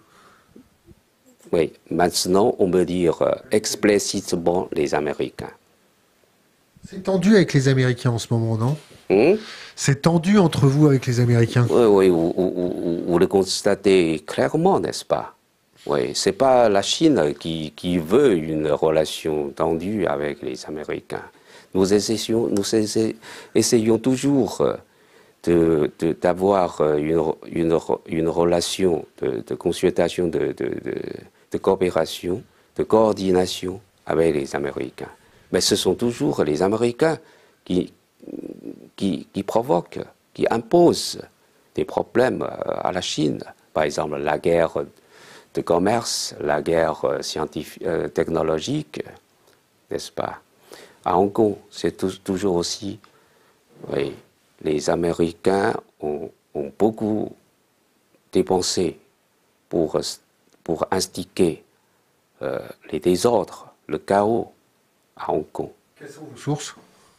Oui, maintenant on peut dire euh, explicitement les Américains. C'est tendu avec les Américains en ce moment, non? Hum? C'est tendu entre vous avec les Américains? Oui, oui, vous, vous, vous le constatez clairement, n'est-ce pas? Oui, c'est pas la Chine qui, qui veut une relation tendue avec les Américains. Nous essayons, nous essayons, essayons toujours de, de, d'avoir une, une, une relation de, de consultation, de, de, de, de coopération, de coordination avec les Américains. Mais ce sont toujours les Américains qui, qui, qui provoquent, qui imposent des problèmes à la Chine. Par exemple, la guerre de commerce, la guerre scientifique, euh, technologique, n'est-ce pas? À Hong Kong, c'est toujours aussi, oui, les Américains ont, ont beaucoup dépensé pour, pour instiguer euh, les désordres, le chaos à Hong Kong. Quelles sont vos sources?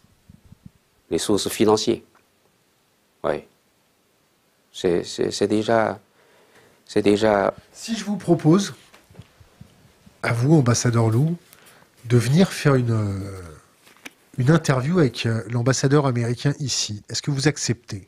Les sources financières. Oui. C'est, c'est, c'est déjà... C'est déjà... Si je vous propose, à vous, ambassadeur Lou, de venir faire une, euh, une interview avec euh, l'ambassadeur américain ici, est-ce que vous acceptez?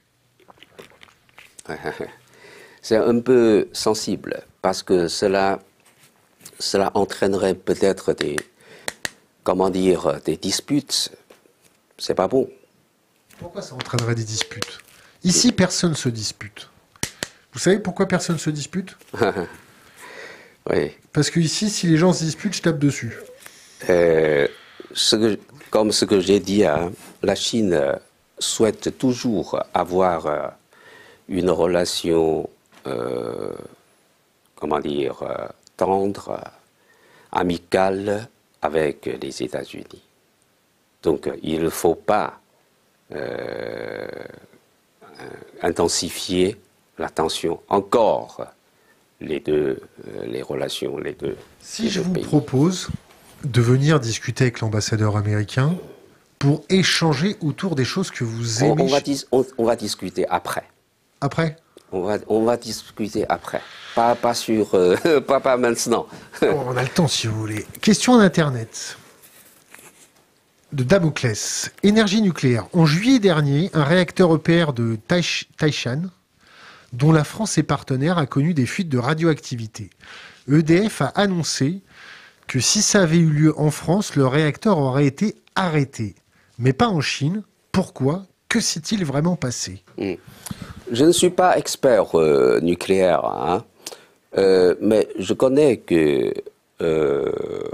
C'est un peu sensible, parce que cela, cela entraînerait peut-être des, comment dire, des disputes. C'est pas bon. Pourquoi ça entraînerait des disputes? Ici, personne ne se dispute. Vous savez pourquoi personne ne se dispute? Oui. Parce que ici, si les gens se disputent, je tape dessus. Euh, ce que, comme ce que j'ai dit, hein, la Chine souhaite toujours avoir euh, une relation, euh, comment dire, euh, tendre, amicale avec les États-Unis. Donc, il ne faut pas euh, intensifier la tension encore, les deux, euh, les relations, les deux. Si les je deux vous pays. propose de venir discuter avec l'ambassadeur américain pour échanger autour des choses que vous aimez... On, on, va, dis, on, on va discuter après. Après? On va, on va discuter après. Pas, pas sur... Euh, pas, pas maintenant. Oh, on a le temps si vous voulez. Question d'Internet. De Damoclès. Énergie nucléaire. En juillet dernier, un réacteur E P R de Taishan, dont la France est partenaire, a connu des fuites de radioactivité. E D F a annoncé que si ça avait eu lieu en France, le réacteur aurait été arrêté. Mais pas en Chine. Pourquoi? Que s'est-il vraiment passé? mmh. Je ne suis pas expert euh, nucléaire, hein, euh, mais je connais que euh,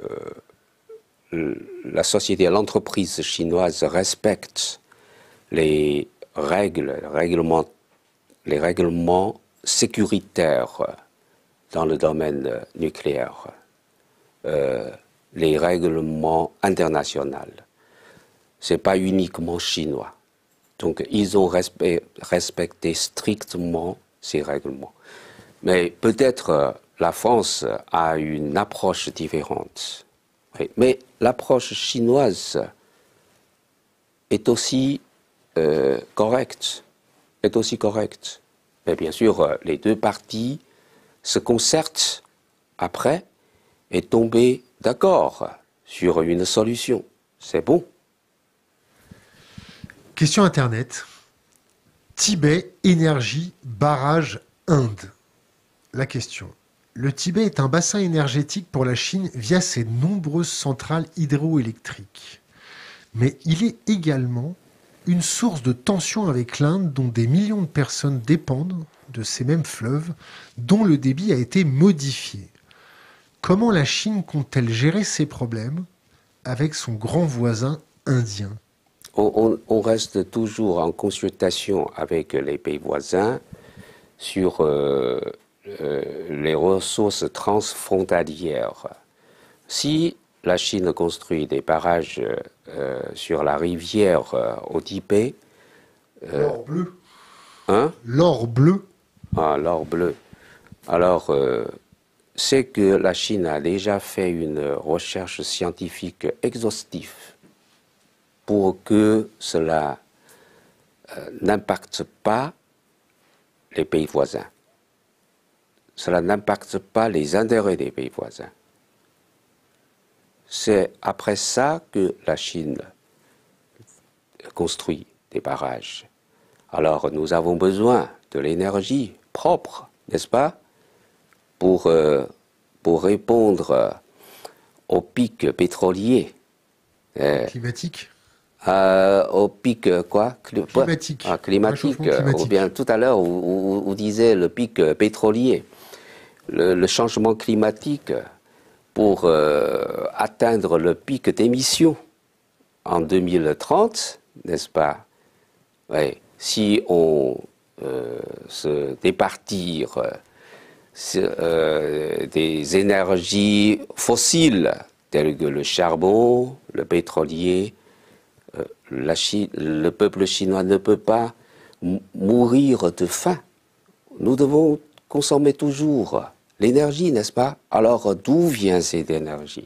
la société, l'entreprise chinoise respecte les règles, les règlements, les règlements sécuritaires dans le domaine nucléaire, euh, les règlements internationaux. Ce n'est pas uniquement chinois. Donc, ils ont respect, respecté strictement ces règlements. Mais peut-être euh, la France a une approche différente. Oui. Mais l'approche chinoise est aussi euh, correcte. Est aussi correcte. Mais bien sûr, les deux parties se concertent après et tombent d'accord sur une solution. C'est bon. Question Internet. Tibet, énergie, barrage, Inde. La question. Le Tibet est un bassin énergétique pour la Chine via ses nombreuses centrales hydroélectriques. Mais il est également une source de tension avec l'Inde dont des millions de personnes dépendent de ces mêmes fleuves dont le débit a été modifié. Comment la Chine compte-t-elle gérer ces problèmes avec son grand voisin indien? On, on, on reste toujours en consultation avec les pays voisins sur euh, euh, les ressources transfrontalières. Si la Chine construit des barrages euh, sur la rivière euh, au Tibet... Euh, l'or bleu. Hein? L'or bleu. Ah, l'or bleu. Alors, euh, c'est que la Chine a déjà fait une recherche scientifique exhaustive pour que cela euh, n'impacte pas les pays voisins. Cela n'impacte pas les intérêts des pays voisins. C'est après ça que la Chine construit des barrages. Alors nous avons besoin de l'énergie propre, n'est-ce pas, pour, euh, pour répondre aux pics pétroliers. Euh, climatique euh, Aux pics quoi Cl Climatique. Ah, climatique. Ou bien tout à l'heure, vous, vous disiez le pic pétrolier. Le, le changement climatique pour euh, atteindre le pic d'émission en deux mille trente, n'est-ce pas? Ouais. Si on euh, se départir euh, des énergies fossiles telles que le charbon, le pétrolier, euh, la Chine, le peuple chinois ne peut pas mourir de faim. Nous devons consommer toujours l'énergie, n'est-ce pas? Alors d'où vient cette énergie?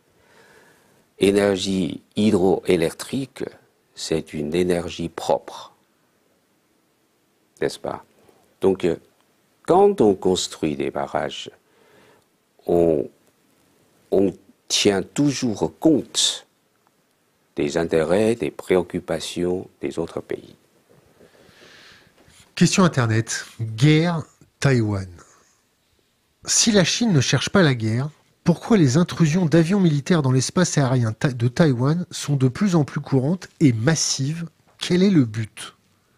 Énergie hydroélectrique, c'est une énergie propre. N'est-ce pas? Donc, quand on construit des barrages, on, on tient toujours compte des intérêts, des préoccupations des autres pays. Question Internet. Guerre, Taïwan. Si la Chine ne cherche pas la guerre, pourquoi les intrusions d'avions militaires dans l'espace aérien de Taïwan sont de plus en plus courantes et massives? Quel est le but?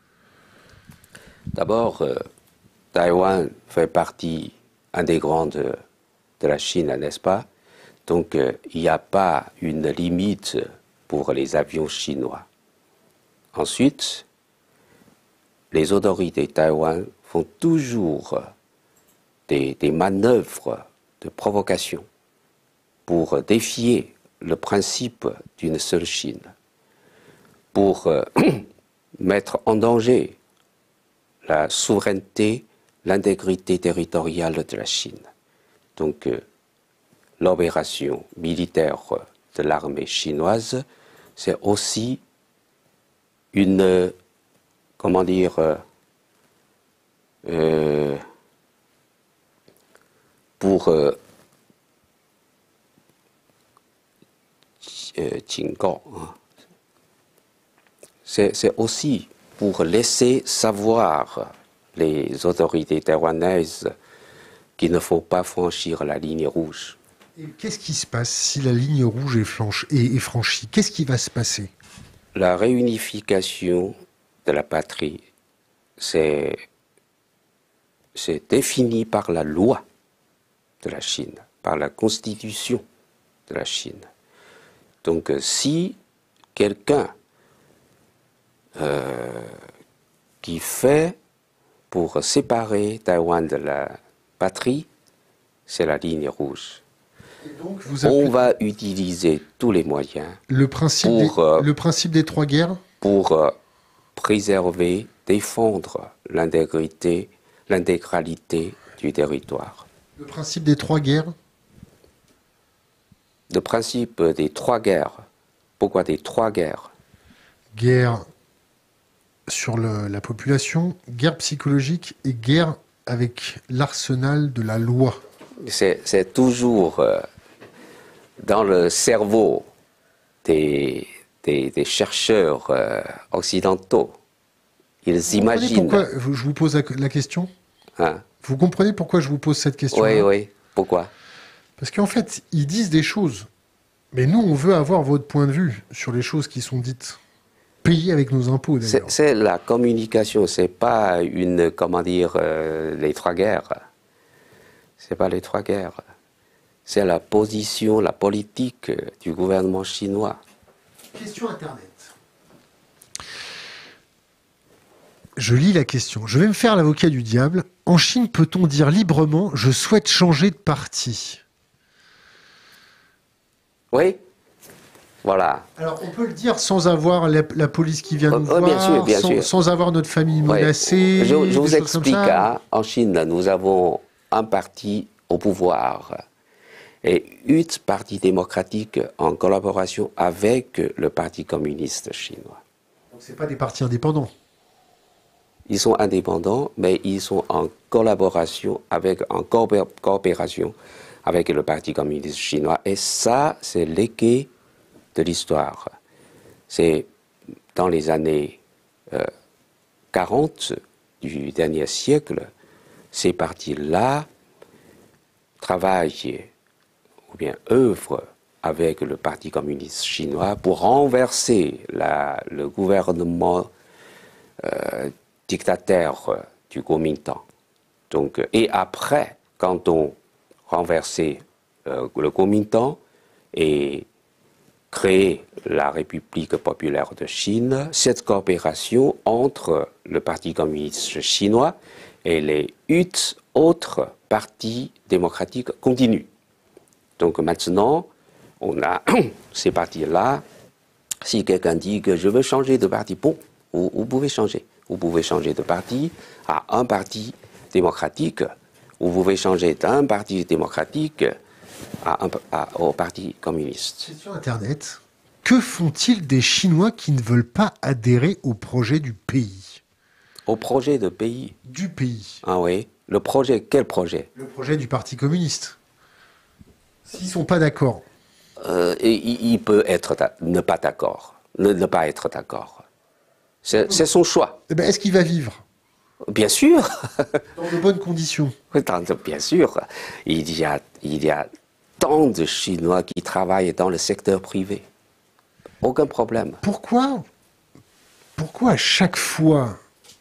D'abord, euh, Taïwan fait partie intégrante de, de la Chine, n'est-ce pas? Donc, euh, il n'y a pas une limite pour les avions chinois. Ensuite, les autorités de Taïwan font toujours des, des manœuvres de provocation pour défier le principe d'une seule Chine, pour euh, mettre en danger la souveraineté, l'intégrité territoriale de la Chine. Donc, euh, l'opération militaire de l'armée chinoise, c'est aussi une, euh, comment dire, euh, euh, pour euh, c'est aussi pour laisser savoir les autorités taïwanaises qu'il ne faut pas franchir la ligne rouge. Qu'est-ce qui se passe si la ligne rouge est, flanche, est, est franchie? Qu'est-ce qui va se passer? La réunification de la patrie, c'est défini par la loi de la Chine, par la constitution de la Chine. Donc si quelqu'un euh, qui fait pour séparer Taïwan de la patrie, c'est la ligne rouge. Donc, vous appelez... On va utiliser tous les moyens le principe, pour, des, euh, le principe des trois guerres pour euh, préserver, défendre l'intégrité, l'intégralité du territoire. Le principe des trois guerres? Le principe des trois guerres. Pourquoi des trois guerres? Guerre sur le, la population, guerre psychologique et guerre avec l'arsenal de la loi. C'est toujours euh, dans le cerveau des, des, des chercheurs euh, occidentaux. Ils imaginent. Pourquoi je vous pose la question? Hein? Vous comprenez pourquoi je vous pose cette question? Oui, oui. Pourquoi? Parce qu'en fait, ils disent des choses. Mais nous, on veut avoir votre point de vue sur les choses qui sont dites. Payées avec nos impôts, d'ailleurs. C'est la communication, c'est pas une, comment dire, euh, les trois guerres. C'est pas les trois guerres. C'est la position, la politique du gouvernement chinois. Question Internet. Je lis la question. Je vais me faire l'avocat du diable. En Chine, peut-on dire librement « je souhaite changer de parti » ? Oui, voilà. Alors, on peut le dire sans avoir la, la police qui vient nous oh, voir, bien sûr, bien sans, sûr. sans avoir notre famille menacée. Ouais. Je, je vous des choses explique, comme ça. hein, en Chine, nous avons un parti au pouvoir et huit partis démocratiques en collaboration avec le Parti communiste chinois. Donc, ce n'est pas des partis indépendants. Ils sont indépendants, mais ils sont en collaboration avec, en coopération avec le Parti communiste chinois. Et ça, c'est l'équé de l'histoire. C'est dans les années euh, quarante du dernier siècle, ces partis-là travaillent ou bien œuvrent avec le Parti communiste chinois pour renverser la, le gouvernement euh, dictateur du Kuomintang. Donc, et après, quand on renversait euh, le Kuomintang et créé la République populaire de Chine, cette coopération entre le Parti communiste chinois et les huit autres partis démocratiques continue. Donc maintenant, on a ces partis-là. Si quelqu'un dit que je veux changer de parti, bon, vous, vous pouvez changer. Vous pouvez changer de parti à un parti démocratique. Vous pouvez changer d'un parti démocratique à un, à, au parti communiste. Question Internet. Que font-ils des Chinois qui ne veulent pas adhérer au projet du pays? Au projet de pays? Du pays. Ah oui. Le projet, quel projet? Le projet du Parti communiste. S'ils ne sont pas d'accord. Euh, il, il peut être ne pas d'accord, ne, ne pas être d'accord. C'est son choix. Eh ben, est-ce qu'il va vivre? Bien sûr. Dans de bonnes conditions. Bien sûr. Il y a, il y a tant de Chinois qui travaillent dans le secteur privé. Aucun problème. Pourquoi, pourquoi à chaque fois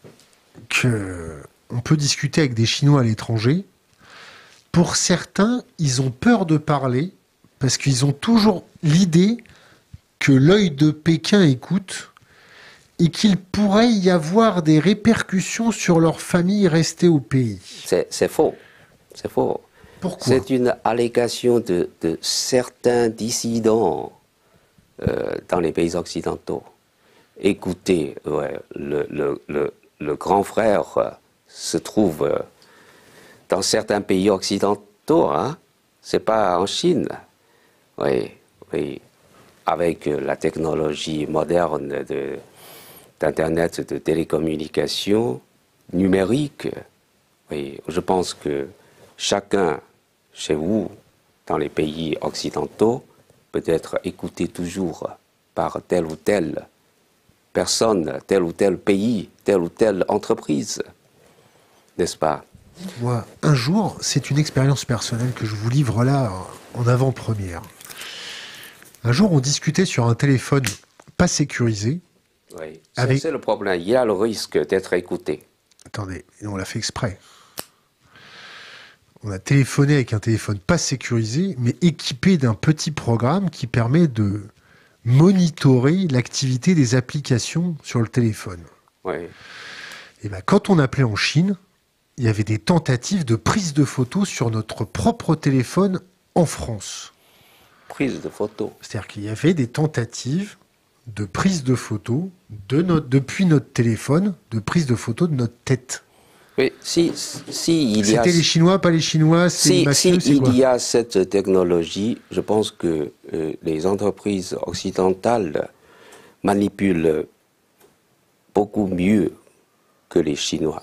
qu'on peut discuter avec des Chinois à l'étranger, pour certains, ils ont peur de parler parce qu'ils ont toujours l'idée que l'œil de Pékin écoute et qu'il pourrait y avoir des répercussions sur leur famille restée au pays. C'est faux. C'est faux. Pourquoi? C'est une allégation de, de certains dissidents euh, dans les pays occidentaux. Écoutez, ouais, le, le, le, le grand frère euh, se trouve euh, dans certains pays occidentaux, hein? C'est pas en Chine. Oui, oui. Avec euh, la technologie moderne de d'Internet, de télécommunications numériques. Oui, je pense que chacun, chez vous, dans les pays occidentaux, peut être écouté toujours par telle ou telle personne, tel ou tel pays, telle ou telle entreprise. N'est-ce pas? Moi, un jour, c'est une expérience personnelle que je vous livre là en avant-première. Un jour, on discutait sur un téléphone pas sécurisé. Oui, avec... c'est le problème. Il y a le risque d'être écouté. Attendez, on l'a fait exprès. On a téléphoné avec un téléphone pas sécurisé, mais équipé d'un petit programme qui permet de monitorer l'activité des applications sur le téléphone. Oui. Et ben, quand on appelait en Chine, il y avait des tentatives de prise de photos sur notre propre téléphone en France. Prise de photos. C'est-à-dire qu'il y avait des tentatives de prise de photos de notre, depuis notre téléphone, de prise de photos de notre tête. Oui, si, si il y a... C'était les Chinois, pas les Chinois, c'est si, les mafieux, si il quoi? y a cette technologie, je pense que euh, les entreprises occidentales manipulent beaucoup mieux que les Chinois.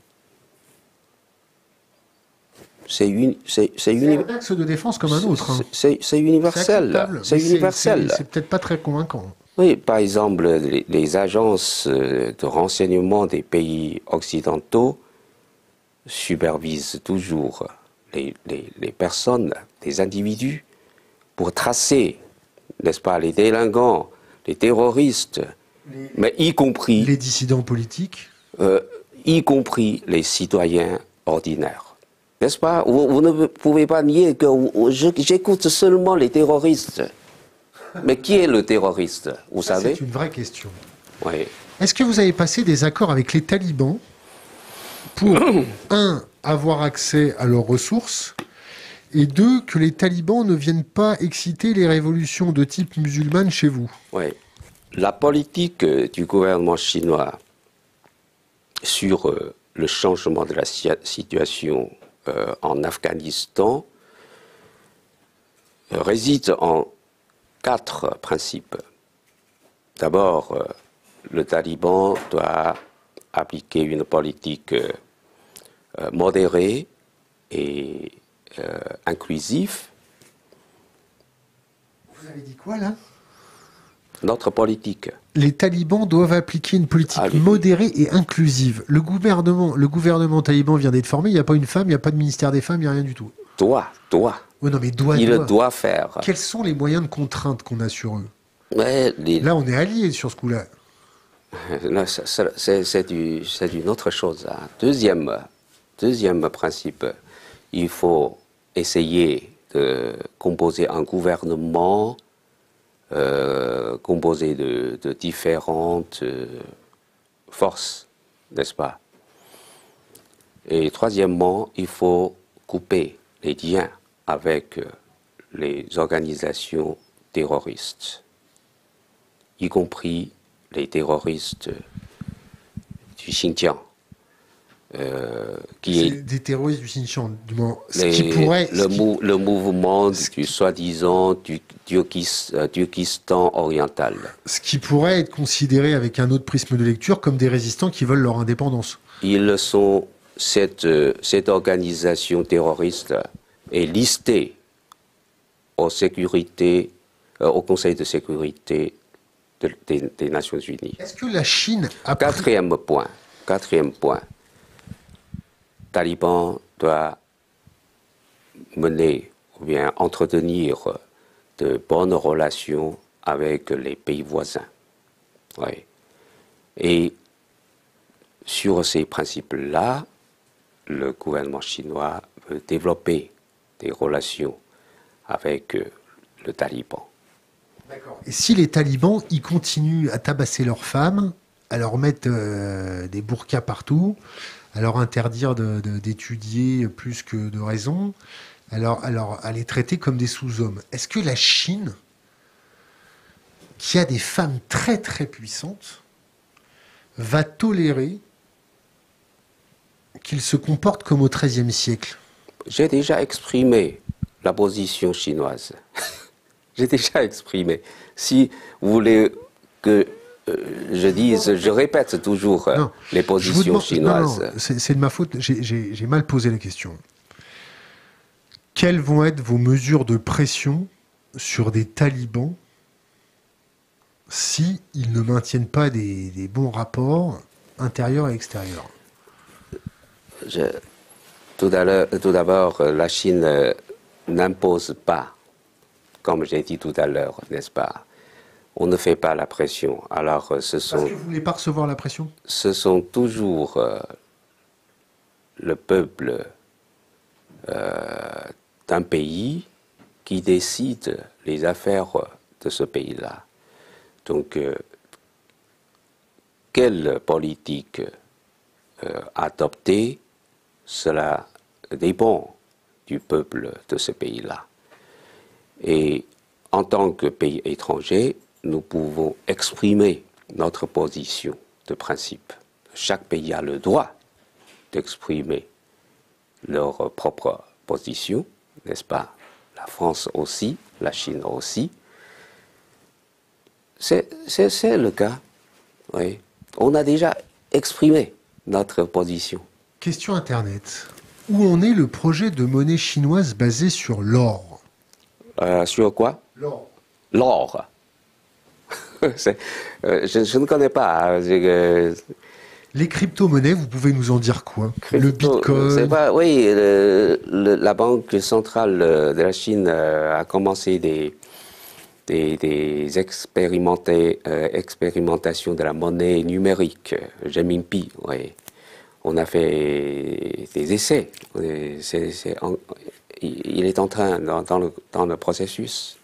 C'est une, c'est, c'est uni... un axe de défense comme un autre. Hein. C'est universel. C'est universel. C'est peut-être pas très convaincant. Oui, par exemple, les, les agences de renseignement des pays occidentaux supervisent toujours les, les, les personnes, les individus, pour tracer, n'est-ce pas, les délinquants, les terroristes, Les, mais y compris, les dissidents politiques. euh, y compris les citoyens ordinaires. N'est-ce pas? Vous, vous ne pouvez pas nier que j'écoute seulement les terroristes. Mais qui est le terroriste, vous Ça, savez? c'est une vraie question. Oui. Est-ce que vous avez passé des accords avec les talibans pour, un, avoir accès à leurs ressources, et deux, que les talibans ne viennent pas exciter les révolutions de type musulmane chez vous? Oui. La politique du gouvernement chinois sur euh, le changement de la situation euh, en Afghanistan euh, réside en quatre principes. D'abord, euh, le taliban doit appliquer une politique euh, euh, modérée et euh, inclusive. Vous avez dit quoi, là? Notre politique. Les talibans doivent appliquer une politique Allez. modérée et inclusive. Le gouvernement, le gouvernement taliban vient d'être formé, il n'y a pas une femme, il n'y a pas de ministère des femmes, il n'y a rien du tout. Doit, doit. Oh non, mais doit, Il doit. doit faire. Quels sont les moyens de contrainte qu'on a sur eux? Mais les- Là, on est alliés sur ce coup-là. Non, ça- ça- c'est c'est du- c'est une autre chose. Hein. Deuxième, deuxième principe, il faut essayer de composer un gouvernement euh, composé de, de différentes euh, forces, n'est-ce pas? Et troisièmement, il faut couper les liens avec euh, les organisations terroristes, y compris les terroristes du Xinjiang, euh, qui C'est est des terroristes du Xinjiang, du moins. Ce les- qui pourrait, le, ce qui- mou- le mouvement ce du soi-disant du Turkis- euh, Turkestan oriental. ce qui pourrait être considéré avec un autre prisme de lecture comme des résistants qui veulent leur indépendance. Ils sont, cette, euh, cette organisation terroriste est listée aux sécurités, euh, au Conseil de sécurité de- des, des Nations Unies. Est-ce que la Chine a pris... Quatrième point, quatrième point, Taliban doit mener ou bien entretenir de bonnes relations avec les pays voisins. Oui. Et sur ces principes-là, le gouvernement chinois veut développer des relations avec euh, le Taliban. Et si les talibans, ils continuent à tabasser leurs femmes, à leur mettre euh, des burqas partout, à leur interdire de- de- d'étudier plus que de raison, à, leur- à leur- à les traiter comme des sous-hommes, est-ce que la Chine, qui a des femmes très très puissantes, va tolérer qu'ils se comportent comme au XIIIe siècle? J'ai déjà exprimé la position chinoise. J'ai déjà exprimé. Si vous voulez que euh, je dise, je répète toujours euh, Non, les Je vous positions demande- chinoises. non, non, c'est c'est de ma faute, j'ai- j'ai j'ai mal posé la question. Quelles vont être vos mesures de pression sur des talibans si ils ne maintiennent pas des, des bons rapports intérieurs et extérieurs? Je- tout à l'heure- tout d'abord, euh, la Chine euh, n'impose pas, comme j'ai dit tout à l'heure, n'est-ce pas? On ne fait pas la pression. Alors, euh, ce Parce sont, que vous ne voulez pas recevoir la pression? ce sont toujours euh, le peuple euh, d'un pays qui décide les affaires de ce pays-là. Donc, euh, quelle politique euh, adopter, cela dépend du peuple de ce pays-là. Et en tant que pays étranger, nous pouvons exprimer notre position de principe. Chaque pays a le droit d'exprimer leur propre position, n'est-ce pas? La France aussi, la Chine aussi. C'est c'est- c'est le cas. Oui. On a déjà exprimé notre position. Question Internet. Où en est le projet de monnaie chinoise basée sur l'or? Euh, sur quoi? L'or. L'or. euh, je, je ne connais pas. Euh, Les crypto-monnaies, vous pouvez nous en dire quoi? Crypto, Le Bitcoin? c'est pas, oui, le, le, la Banque centrale de la Chine euh, a commencé des, des, des expérimentés, euh, expérimentations de la monnaie numérique, renminbi, oui. On a fait des essais. C'est, c'est en, il est en train, dans, dans, le, dans le processus.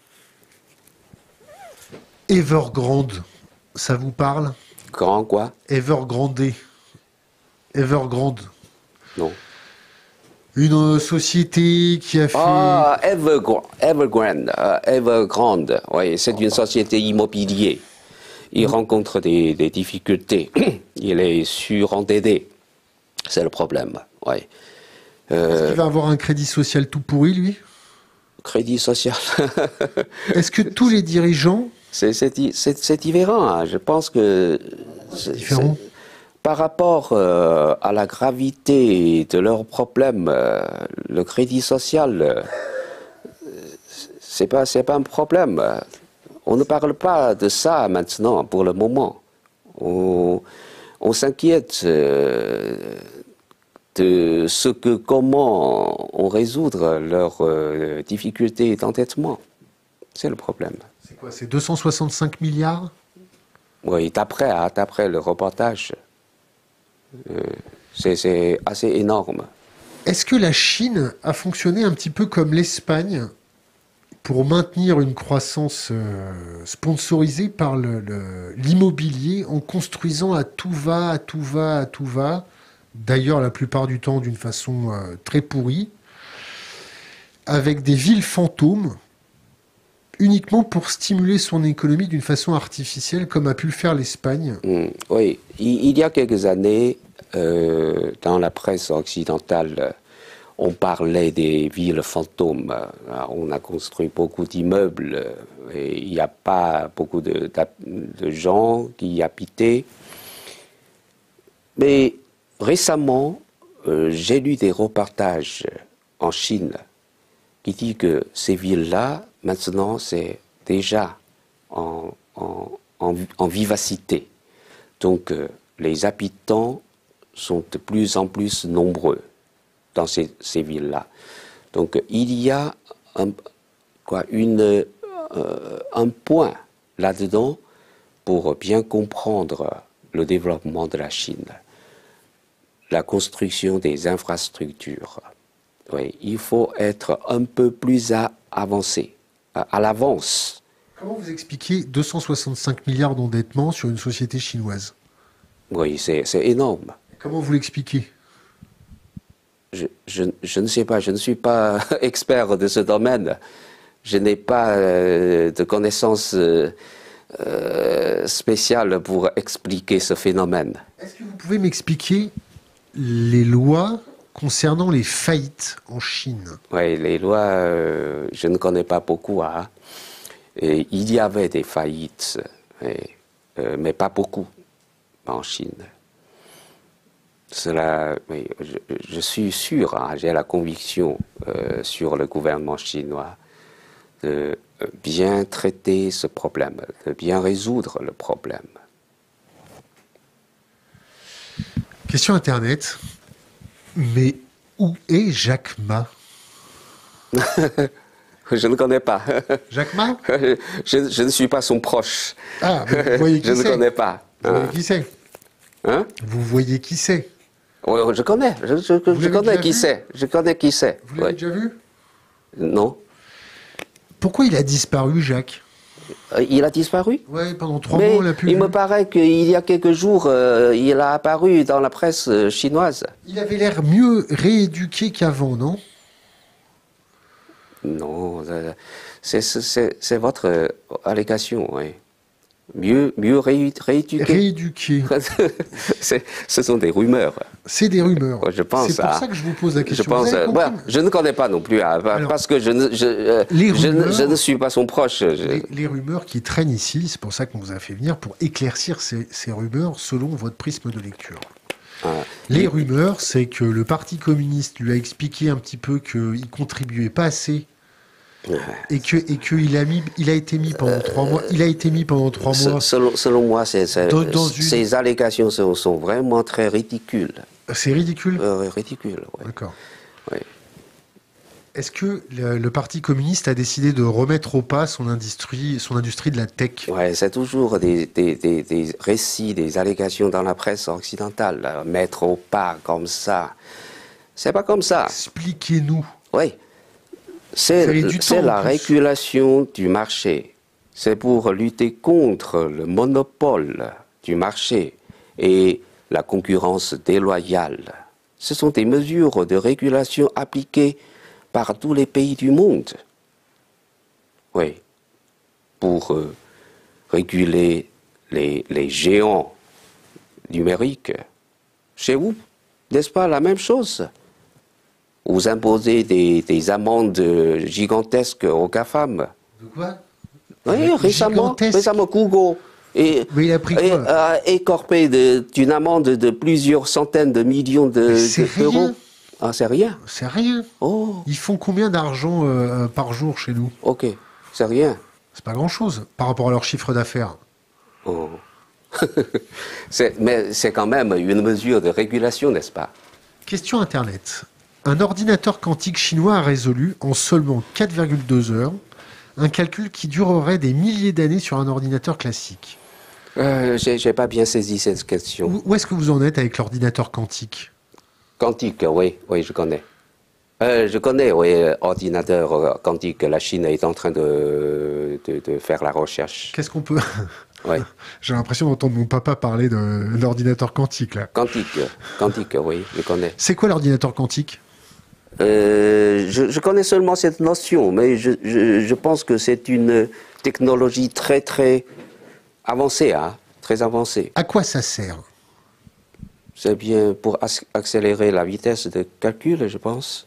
Evergrande, ça vous parle? Grand quoi? Evergrande. Evergrande. Non. Une société qui a fait... Ah, Evergrande, Evergrande, uh, Evergrande. Oui, c'est une société immobilière. Il mmh. rencontre des, des difficultés. Il est surendetté. C'est le problème. Oui. Euh... Est-ce qu'il va avoir un crédit social tout pourri, lui? Crédit social. Est-ce que tous les dirigeants... C'est, c'est, c'est, c'est différent. Hein. Je pense que... C'est différent. C'est, par rapport euh, à la gravité de leurs problèmes, euh, le crédit social, euh, c'est pas, c'est pas un problème. On ne parle pas de ça maintenant, pour le moment. On, on s'inquiète euh, de ce que, comment on résoudre leurs euh, difficultés d'endettement. C'est le problème. C'est quoi? C'est deux cent soixante-cinq milliards? Oui, d'après, hein, d'après le reportage. Euh, c'est, c'est assez énorme. Est-ce que la Chine a fonctionné un petit peu comme l'Espagne pour maintenir une croissance euh, sponsorisée par le, le, l'immobilier en construisant à tout va, à tout va, à tout va, d'ailleurs la plupart du temps d'une façon euh, très pourrie, avec des villes fantômes, uniquement pour stimuler son économie d'une façon artificielle, comme a pu le faire l'Espagne? Mmh, oui, il, il y a quelques années, euh, dans la presse occidentale, on parlait des villes fantômes. On a construit beaucoup d'immeubles et il n'y a pas beaucoup de, de gens qui y habitaient. Mais récemment, euh, j'ai lu des reportages en Chine qui disent que ces villes-là, maintenant, c'est déjà en, en, en, en vivacité. Donc, euh, les habitants sont de plus en plus nombreux dans ces, ces villes-là. Donc, il y a un, quoi, une, euh, un point là-dedans pour bien comprendre le développement de la Chine. La construction des infrastructures. Oui, il faut être un peu plus à avancé, à, à l'avance. Comment vous expliquez deux cent soixante-cinq milliards d'endettement sur une société chinoise? Oui, c'est, c'est énorme. Comment vous l'expliquez? je, je, je ne sais pas, je ne suis pas expert de ce domaine. Je n'ai pas euh, de connaissances euh, euh, spéciales pour expliquer ce phénomène. Est-ce que vous pouvez m'expliquer les lois concernant les faillites en Chine? Oui, les lois, euh, je ne connais pas beaucoup. Hein. Et il y avait des faillites, et, euh, mais pas beaucoup en Chine. Cela, oui, je, je suis sûr, hein, j'ai la conviction euh, sur le gouvernement chinois de bien traiter ce problème, de bien résoudre le problème. Question Internet. Mais où est Jack Ma? Je ne connais pas. Jack Ma? je, je ne suis pas son proche. Ah, mais vous voyez qui je c'est? ne connais pas. Vous voyez qui c'est? Hein? Vous voyez qui c'est? Oui, je connais. Je, je, je connais qui c'est. Je connais qui c'est. Vous l'avez ouais. déjà vu? Non. Pourquoi il a disparu, Jacques? Il a disparu? Oui, pendant trois Mais mois, on l'a pu il vu. me paraît qu'il y a quelques jours, euh, il a apparu dans la presse chinoise. Il avait l'air mieux rééduqué qu'avant, non? Non, c'est, c'est, c'est votre allégation, oui. Mieux, mieux ré, rééduqué. Rééduqué. c'est, ce sont des rumeurs. C'est des rumeurs. Je pense. C'est pour à, ça que je vous pose la question. Je, pense, ouais, je ne connais pas non plus, hein, Alors, parce que je ne, je, les je, rumeurs, ne, je ne suis pas son proche. Je... Les, les rumeurs qui traînent ici, c'est pour ça qu'on vous a fait venir, pour éclaircir ces, ces rumeurs selon votre prisme de lecture. Ah, les et... rumeurs, c'est que le Parti communiste lui a expliqué un petit peu qu'il ne contribuait pas assez Et que et que il a mis, il a été mis pendant trois mois. Il a été mis pendant trois mois. Selon, selon moi, c'est, c'est, dans, dans une... ces allégations sont, sont vraiment très ridicules. C'est ridicule. Euh, ridicule. Ouais. D'accord. Ouais. Est-ce que le, le Parti communiste a décidé de remettre au pas son industrie, son industrie de la tech? Ouais, c'est toujours des, des, des, des récits, des allégations dans la presse occidentale. Là. Mettre au pas comme ça, c'est pas comme ça. Expliquez-nous. Oui. C'est, c'est la régulation du marché. C'est pour lutter contre le monopole du marché et la concurrence déloyale. Ce sont des mesures de régulation appliquées par tous les pays du monde. Oui. Pour euh, réguler les, les géants numériques. Chez vous, n'est-ce pas la même chose? Vous imposez des, des amendes gigantesques aux GAFAM. De quoi? Oui, récemment, récemment, Google est, Mais il a pris quoi? est euh, écorpé d'une amende de plusieurs centaines de millions de, de, d'euros. Ah, c'est rien. C'est rien. Oh. Ils font combien d'argent euh, par jour chez nous? Ok, c'est rien. C'est pas grand-chose par rapport à leur chiffre d'affaires. Oh. c'est, mais c'est quand même une mesure de régulation, n'est-ce pas? Question Internet. Un ordinateur quantique chinois a résolu en seulement quatre virgule deux heures un calcul qui durerait des milliers d'années sur un ordinateur classique. Euh, j'ai, j'ai pas bien saisi cette question. Où, où est-ce que vous en êtes avec l'ordinateur quantique? Quantique, oui, oui, je connais. Euh, je connais, oui, ordinateur quantique. La Chine est en train de, de, de faire la recherche. Qu'est-ce qu'on peut... Ouais. J'ai l'impression d'entendre mon papa parler de l'ordinateur quantique, là. Quantique, quantique, oui, je connais. C'est quoi l'ordinateur quantique? euh, je, je connais seulement cette notion, mais je, je, je pense que c'est une technologie très, très avancée, hein, très avancée. À quoi ça sert? C'est bien pour accélérer la vitesse de calcul, je pense.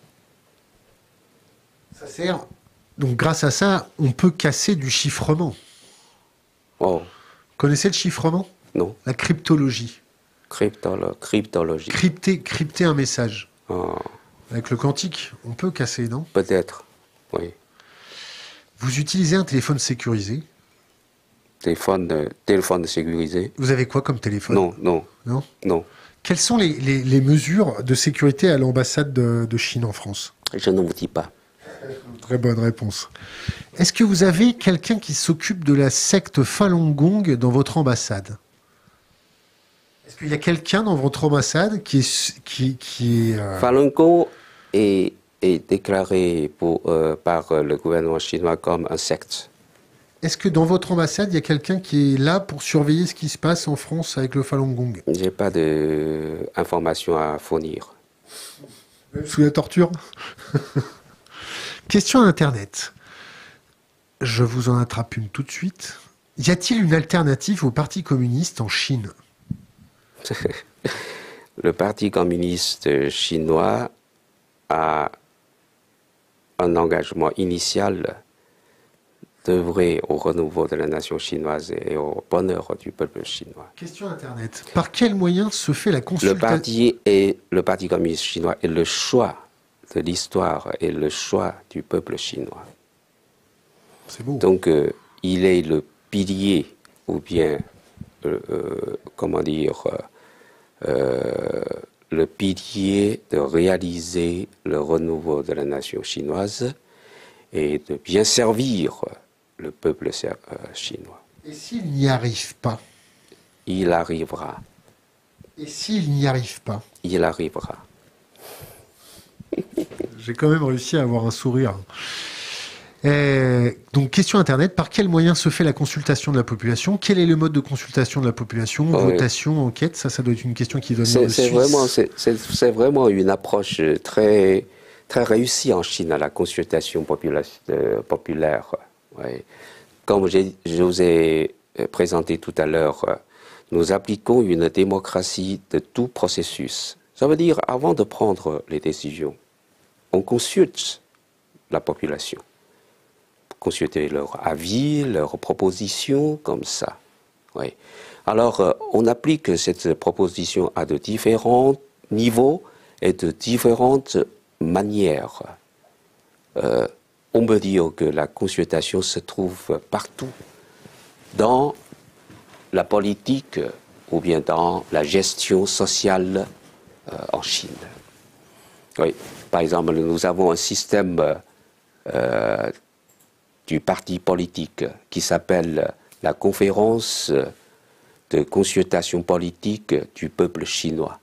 Ça sert... Donc, grâce à ça, on peut casser du chiffrement. Oh. Connaissez le chiffrement? Non. La cryptologie. Cryptolo cryptologie. Crypter, crypter un message. Oh. Avec le quantique, on peut casser, non? Peut-être, oui. Vous utilisez un téléphone sécurisé? Téléphone, euh, téléphone sécurisé. Vous avez quoi comme téléphone? Non, non. Non? Non. Quelles sont les, les, les mesures de sécurité à l'ambassade de, de Chine en France? Je ne vous dis pas. Très bonne réponse. Est-ce que vous avez quelqu'un qui s'occupe de la secte Falun Gong dans votre ambassade? Est-ce qu'il y a quelqu'un dans votre ambassade qui est... Qui, qui est euh... Falun Gong est, est déclaré pour, euh, par le gouvernement chinois comme un secte. Est-ce que dans votre ambassade, il y a quelqu'un qui est là pour surveiller ce qui se passe en France avec le Falun Gong? Je n'ai pas d'informations à fournir. Même sous la torture? Question Internet. Je vous en attrape une tout de suite. Y a-t-il une alternative au Parti communiste en Chine? Le Parti communiste chinois a un engagement initial d'œuvrer au renouveau de la nation chinoise et au bonheur du peuple chinois. Question Internet. Par quels moyens se fait la consultation? Le parti, est, le Parti communiste chinois est le choix de l'histoire et le choix du peuple chinois. C'est beau. Donc, euh, il est le pilier, ou bien, euh, euh, comment dire, euh, le pilier de réaliser le renouveau de la nation chinoise et de bien servir le peuple euh, chinois. Et s'il n'y arrive pas? Il arrivera. Et s'il n'y arrive pas? Il arrivera. J'ai quand même réussi à avoir un sourire. Et donc, question Internet, par quels moyens se fait la consultation de la population? Quel est le mode de consultation de la population? Oh, votation, oui. Enquête? Ça, ça doit être une question qui donne c'est, c'est vraiment, c'est, c'est, c'est vraiment une approche très, très réussie en Chine à la consultation popula- euh, populaire. Ouais. Comme j'ai, je vous ai présenté tout à l'heure, nous appliquons une démocratie de tout processus. Ça veut dire, avant de prendre les décisions, on consulte la population. Consulter leurs avis, leurs propositions, comme ça. Oui. Alors, euh, on applique cette proposition à de différents niveaux et de différentes manières. Euh, on peut dire que la consultation se trouve partout, dans la politique ou bien dans la gestion sociale euh, en Chine. Oui, par exemple, nous avons un système euh, du parti politique qui s'appelle la conférence de consultation politique du peuple chinois.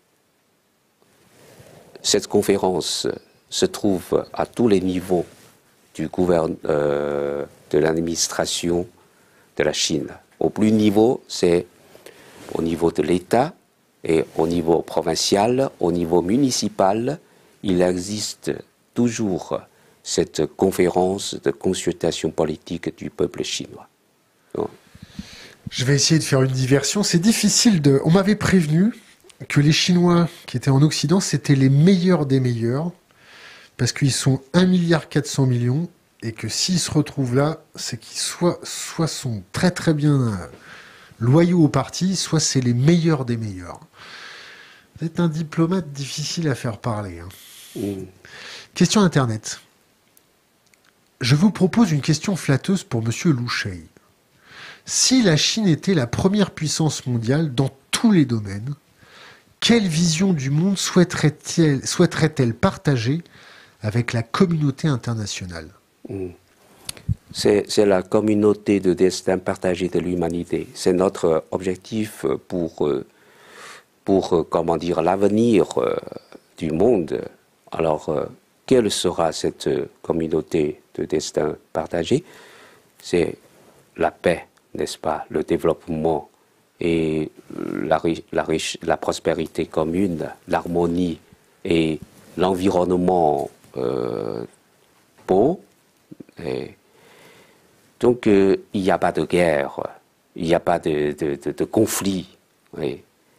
Cette conférence se trouve à tous les niveaux du gouverne, euh, de l'administration de la Chine. Au plus niveau, c'est au niveau de l'État et au niveau provincial, au niveau municipal, il existe toujours cette conférence de consultation politique du peuple chinois. Donc, je vais essayer de faire une diversion. C'est difficile de... On m'avait prévenu que les Chinois qui étaient en Occident, c'était les meilleurs des meilleurs, parce qu'ils sont un milliard quatre cents millions, et que s'ils se retrouvent là, c'est qu'ils soit, soit sont très très bien loyaux au parti, soit c'est les meilleurs des meilleurs. Vous êtes un diplomate difficile à faire parler. Hein. mmh. Question Internet. Je vous propose une question flatteuse pour Monsieur Louchey. Si la Chine était la première puissance mondiale dans tous les domaines, quelle vision du monde souhaiterait-elle, souhaiterait-elle partager avec la communauté internationale ? mmh. C'est, c'est la communauté de destin partagé de l'humanité. C'est notre objectif pour, pour comment dire, l'avenir du monde. Alors, quelle sera cette communauté de destin partagé? C'est la paix, n'est-ce pas, le développement et la, la, riche, la prospérité commune, l'harmonie et l'environnement euh, beau. Et donc, euh, il n'y a pas de guerre, il n'y a pas de, de, de, de conflit. Oui.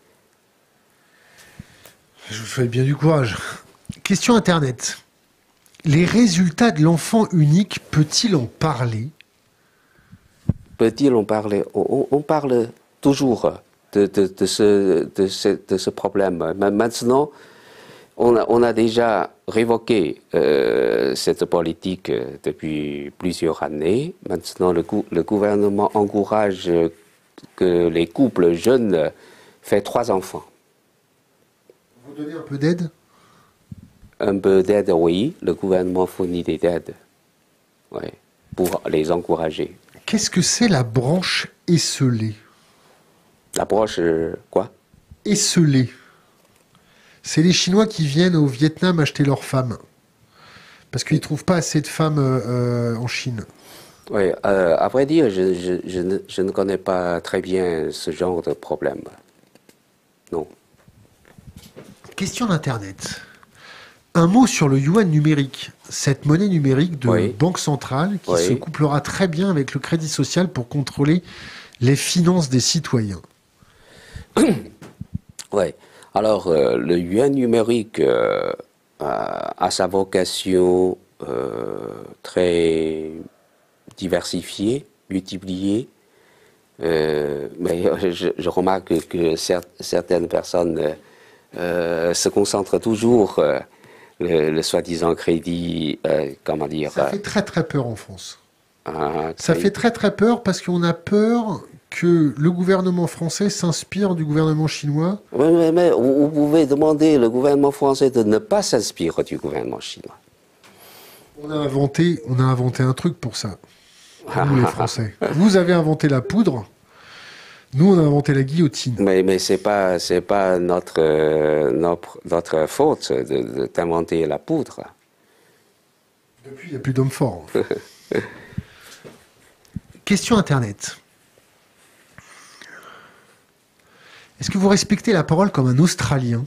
Je vous souhaite bien du courage. Question Internet. Les résultats de l'enfant unique, peut-il en parler? Peut-il en parler? on, on parle toujours de, de, de, ce, de, ce, de ce problème. Maintenant, on a, on a déjà révoqué euh, cette politique depuis plusieurs années. Maintenant, le, le gouvernement encourage que les couples jeunes fassent trois enfants. Vous donnez un peu d'aide? Un peu d'aide, oui. Le gouvernement fournit des aides, oui, pour les encourager. Qu'est-ce que c'est la branche esselée? La branche, euh, quoi? Esselée. C'est les Chinois qui viennent au Vietnam acheter leurs femmes. Parce qu'ils ne trouvent pas assez de femmes euh, en Chine. Oui, euh, à vrai dire, je, je, je, ne, je ne connais pas très bien ce genre de problème. Non. Question d'Internet. Un mot sur le yuan numérique, cette monnaie numérique de oui. banque centrale qui oui. se couplera très bien avec le crédit social pour contrôler les finances des citoyens. Oui. Alors, euh, le yuan numérique euh, a, a sa vocation euh, très diversifiée, multipliée. Euh, mais je, je remarque que cer certaines personnes euh, se concentrent toujours euh, le, le soi-disant crédit, euh, comment dire... Ça fait très très peur en France. Euh, Ça fait très très peur parce qu'on a peur que le gouvernement français s'inspire du gouvernement chinois. Oui, mais, mais vous, vous pouvez demander au gouvernement français de ne pas s'inspirer du gouvernement chinois. On a inventé, on a inventé un truc pour ça. Nous les Français. Vous avez inventé la poudre. Nous, on a inventé la guillotine. Mais, mais ce n'est pas, c'est pas notre, euh, notre, notre faute de, d'inventer la poudre. Depuis, il n'y a plus d'hommes forts. Question Internet. Est-ce que vous respectez la parole comme un Australien?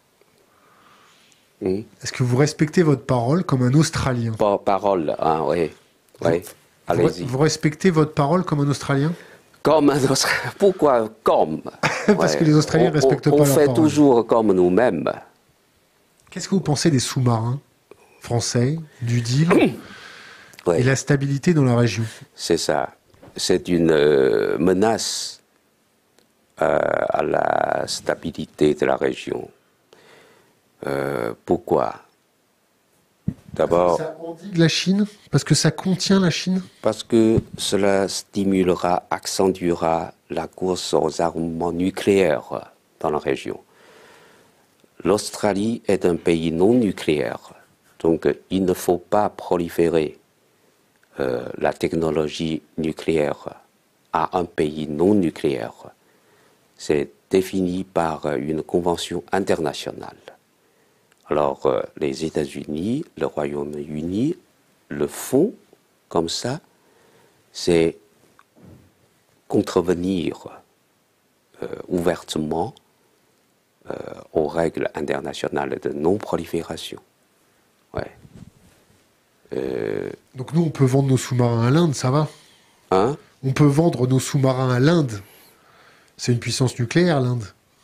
mmh. Est-ce que vous respectez votre parole comme un Australien? Par parole, hein, oui. oui. Allez-y. Vous, vous respectez votre parole comme un Australien? Comme un Australien. Pourquoi comme? Parce ouais. que les Australiens ne respectent on, pas on leur fait parole. toujours comme nous-mêmes. Qu'est-ce que vous pensez des sous-marins français, du deal ouais. et la stabilité dans la région? C'est ça. C'est une euh, menace euh, à la stabilité de la région. Euh, pourquoi? D'abord, ça endigue la Chine? Parce que ça contient la Chine? parce que cela stimulera, accentuera la course aux armements nucléaires dans la région. L'Australie est un pays non nucléaire, donc il ne faut pas proliférer euh, la technologie nucléaire à un pays non nucléaire. C'est défini par une convention internationale. Alors euh, les États-Unis, le Royaume-Uni le font comme ça, c'est contrevenir euh, ouvertement euh, aux règles internationales de non-prolifération. Ouais. Euh, Donc nous, on peut vendre nos sous-marins à l'Inde, ça va? hein? On peut vendre nos sous-marins à l'Inde. C'est une puissance nucléaire, l'Inde.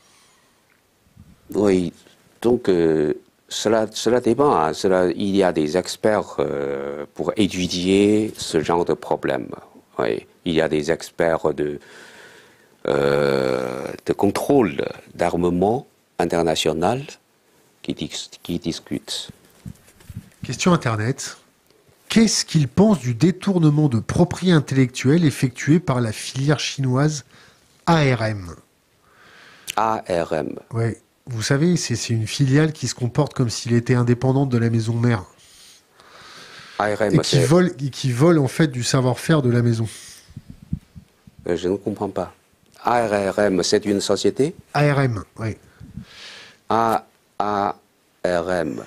Oui, donc euh, cela, cela dépend. Hein. Cela, il y a des experts euh, pour étudier ce genre de problème. Oui. Il y a des experts de, euh, de contrôle d'armement international qui, dis, qui discutent. Question Internet. Qu'est-ce qu'il pense du détournement de propriété intellectuelle effectué par la filière chinoise A R M? A R M. Ouais. Vous savez, c'est une filiale qui se comporte comme s'il était indépendante de la maison mère. A R M, et qui vole, et qui vole en fait du savoir-faire de la maison. Euh, je ne comprends pas. A R M, c'est une société? A R M, oui. A A R M.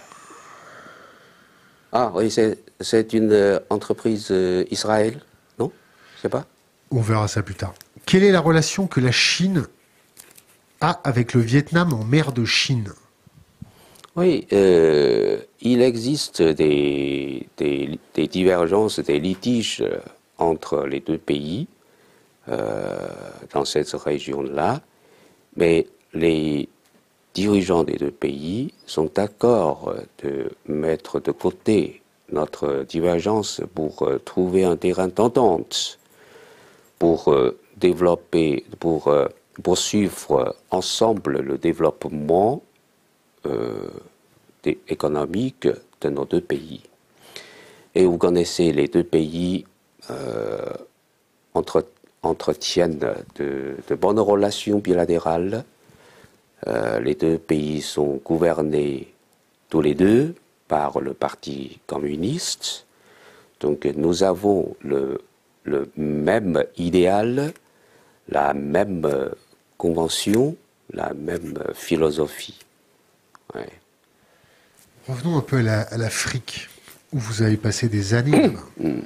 Ah oui, c'est une euh, entreprise euh, Israël, non? Je sais pas. On verra ça plus tard. Quelle est la relation que la Chine a avec le Vietnam en mer de Chine? Oui, euh, il existe des, des, des divergences, des litiges entre les deux pays euh, dans cette région-là, mais les dirigeants des deux pays sont d'accord de mettre de côté notre divergence pour euh, trouver un terrain d'entente, pour euh, développer, pour euh, poursuivre ensemble le développement euh, des, économique de nos deux pays. Et vous connaissez, les deux pays euh, entre, entretiennent de, de bonnes relations bilatérales. Euh, les deux pays sont gouvernés tous les deux par le Parti communiste. Donc nous avons le, le même idéal, la même convention, la même philosophie. Ouais. Revenons un peu à l'Afrique, où vous avez passé des années là-bas. Mm.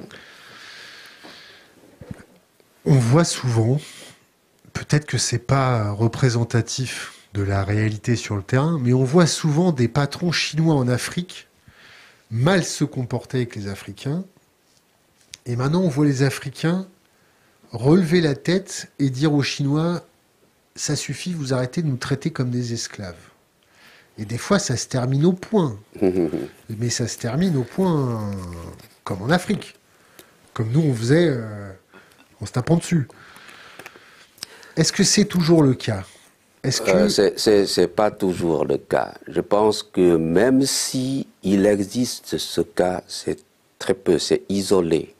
On voit souvent, peut-être que c'est pas représentatif de la réalité sur le terrain, mais on voit souvent des patrons chinois en Afrique mal se comporter avec les Africains. Et maintenant, on voit les Africains relever la tête et dire aux Chinois « ça suffit, vous arrêtez de nous traiter comme des esclaves ». Et des fois, ça se termine au point. Mais ça se termine au point comme en Afrique. Comme nous, on faisait euh, en se tapant dessus. Est-ce que c'est toujours le cas? Est-ce que... euh, c'est pas toujours le cas. Je pense que même si il existe ce cas, c'est très peu, c'est isolé.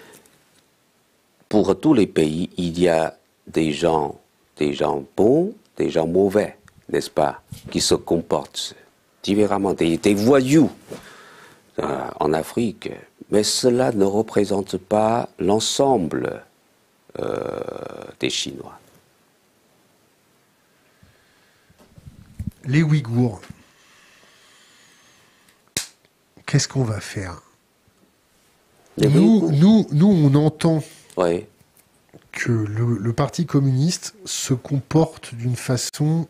Pour tous les pays, il y a des gens, des gens bons, des gens mauvais, n'est-ce pas, qui se comportent différemment, des, des voyous euh, en Afrique. Mais cela ne représente pas l'ensemble euh, des Chinois. Les Ouïghours, qu'est-ce qu'on va faire? nous, nous, nous, on entend oui. que le, le Parti communiste se comporte d'une façon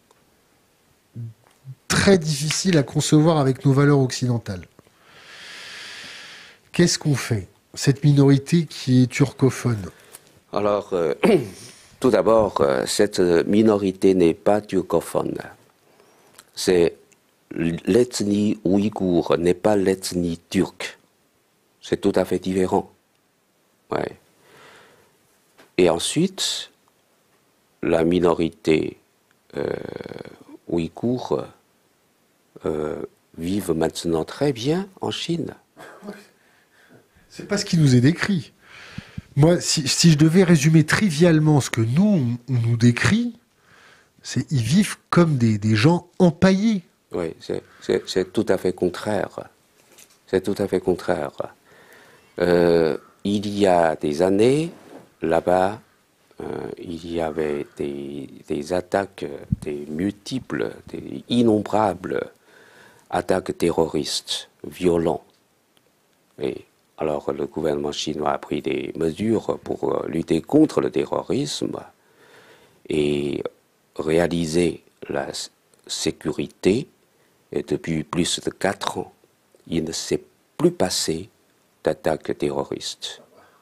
très difficile à concevoir avec nos valeurs occidentales. Qu'est-ce qu'on fait? Cette minorité qui est turcophone. Alors, euh, tout d'abord, euh, cette minorité n'est pas turcophone. C'est l'ethnie ouïghour, n'est pas l'ethnie turque. C'est tout à fait différent. Ouais. Et ensuite, la minorité euh, ouïghour euh, vivent maintenant très bien en Chine. C'est pas ce qui nous est décrit. Moi, si, si je devais résumer trivialement ce que nous, on, on nous décrit, c'est ils vivent comme des, des gens empaillés. Oui, c'est tout à fait contraire. C'est tout à fait contraire. Euh, il y a des années, là-bas, euh, il y avait des, des attaques, des multiples, des innombrables attaques terroristes, violentes. Et alors le gouvernement chinois a pris des mesures pour lutter contre le terrorisme et réaliser la sécurité. Et depuis plus de quatre ans, il ne s'est plus passé d'attaques terroristes.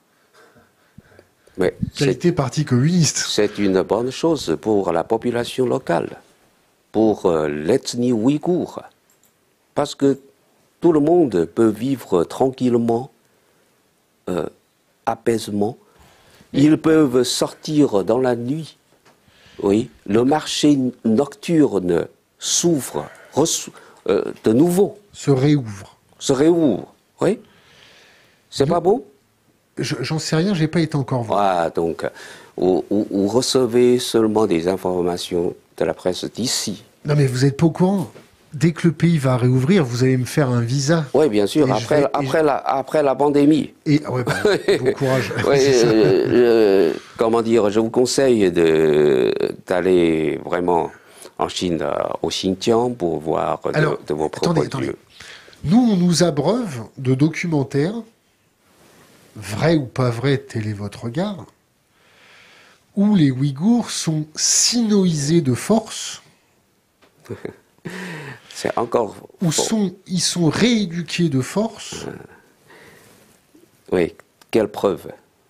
Mais Qualité parti communiste. C'est une bonne chose pour la population locale, pour euh, l'ethnie ouïghour, parce que tout le monde peut vivre tranquillement, euh, apaisement. Ils peuvent sortir dans la nuit. Oui, le marché nocturne s'ouvre euh, de nouveau. Se réouvre. Se réouvre, oui. C'est pas beau? J'en sais rien, j'ai pas été encore voir. Ah, donc, vous, vous, vous recevez seulement des informations de la presse d'ici. Non, mais vous n'êtes pas au courant. Dès que le pays va réouvrir, vous allez me faire un visa. Oui, bien sûr, après, vais, après, je... la, après la pandémie. Et, ouais, bah, bon courage. Oui, euh, euh, comment dire, je vous conseille d'aller vraiment en Chine, euh, au Xinjiang, pour voir de, Alors, de vos propres attendez, attendez. Nous, on nous abreuve de documentaires, vrai ou pas vrai, tel est votre regard, où les Ouïghours sont sinoisés de force. C'est encore... Où sont, ils sont rééduqués de force. Euh, oui, quelle preuve?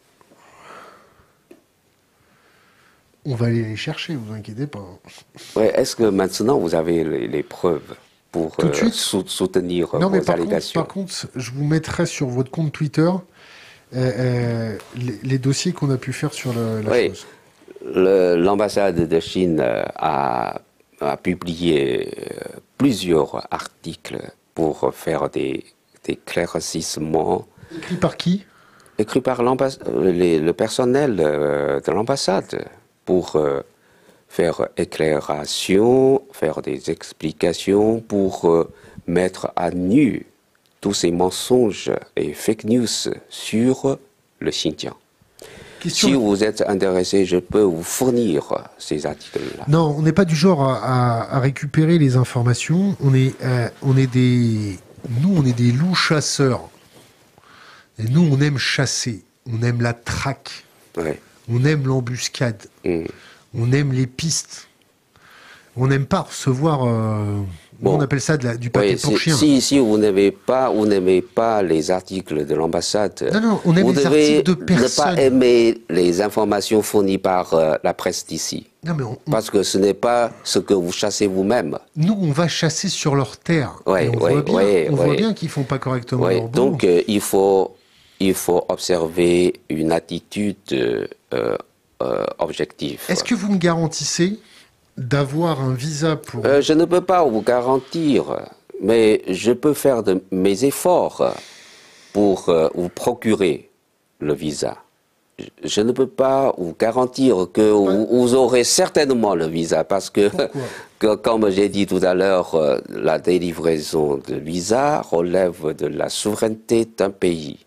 On va aller les chercher, vous inquiétez pas. Ouais, est-ce que maintenant vous avez les, les preuves pour Tout de suite euh, sou soutenir non, vos mais par allégations? Contre, par contre, je vous mettrai sur votre compte Twitter euh, euh, les, les dossiers qu'on a pu faire sur le, la oui, chose. L'ambassade de Chine a, a publié plusieurs articles pour faire des, des éclaircissements. Écrit par qui? Écrit par le personnel de l'ambassade, pour euh, faire éclairation, faire des explications, pour euh, mettre à nu tous ces mensonges et fake news sur le Xinjiang. Question... Si vous êtes intéressé, je peux vous fournir ces articles-là. Non, on n'est pas du genre à, à, à récupérer les informations. On est, euh, on est des, nous, on est des loups chasseurs. Et nous, on aime chasser. On aime la traque. Ouais. On aime l'embuscade. Mmh. On aime les pistes. On n'aime pas recevoir. Euh, bon, on appelle ça de la, du paquet oui, pour chien. Si, si vous n'aimez pas, vous n'aimez pas les articles de l'ambassade. Non, non, on aime vous les devez articles de personne. ne pas aimer les informations fournies par euh, la presse d'ici. Non, mais on, on... Parce que ce n'est pas ce que vous chassez vous-même. Nous, on va chasser sur leur terre. Ouais, et on ouais, voit bien, ouais, on ouais. voit bien qu'ils font pas correctement ouais, leur boulot. Donc, euh, il faut, il faut observer une attitude euh, euh, objective. Est-ce que vous me garantissez d'avoir un visa pour... Euh, je ne peux pas vous garantir, mais je peux faire de mes efforts pour euh, vous procurer le visa. Je, je ne peux pas vous garantir que vous, vous aurez certainement le visa, parce que, que comme j'ai dit tout à l'heure, euh, la délivraison de visa relève de la souveraineté d'un pays.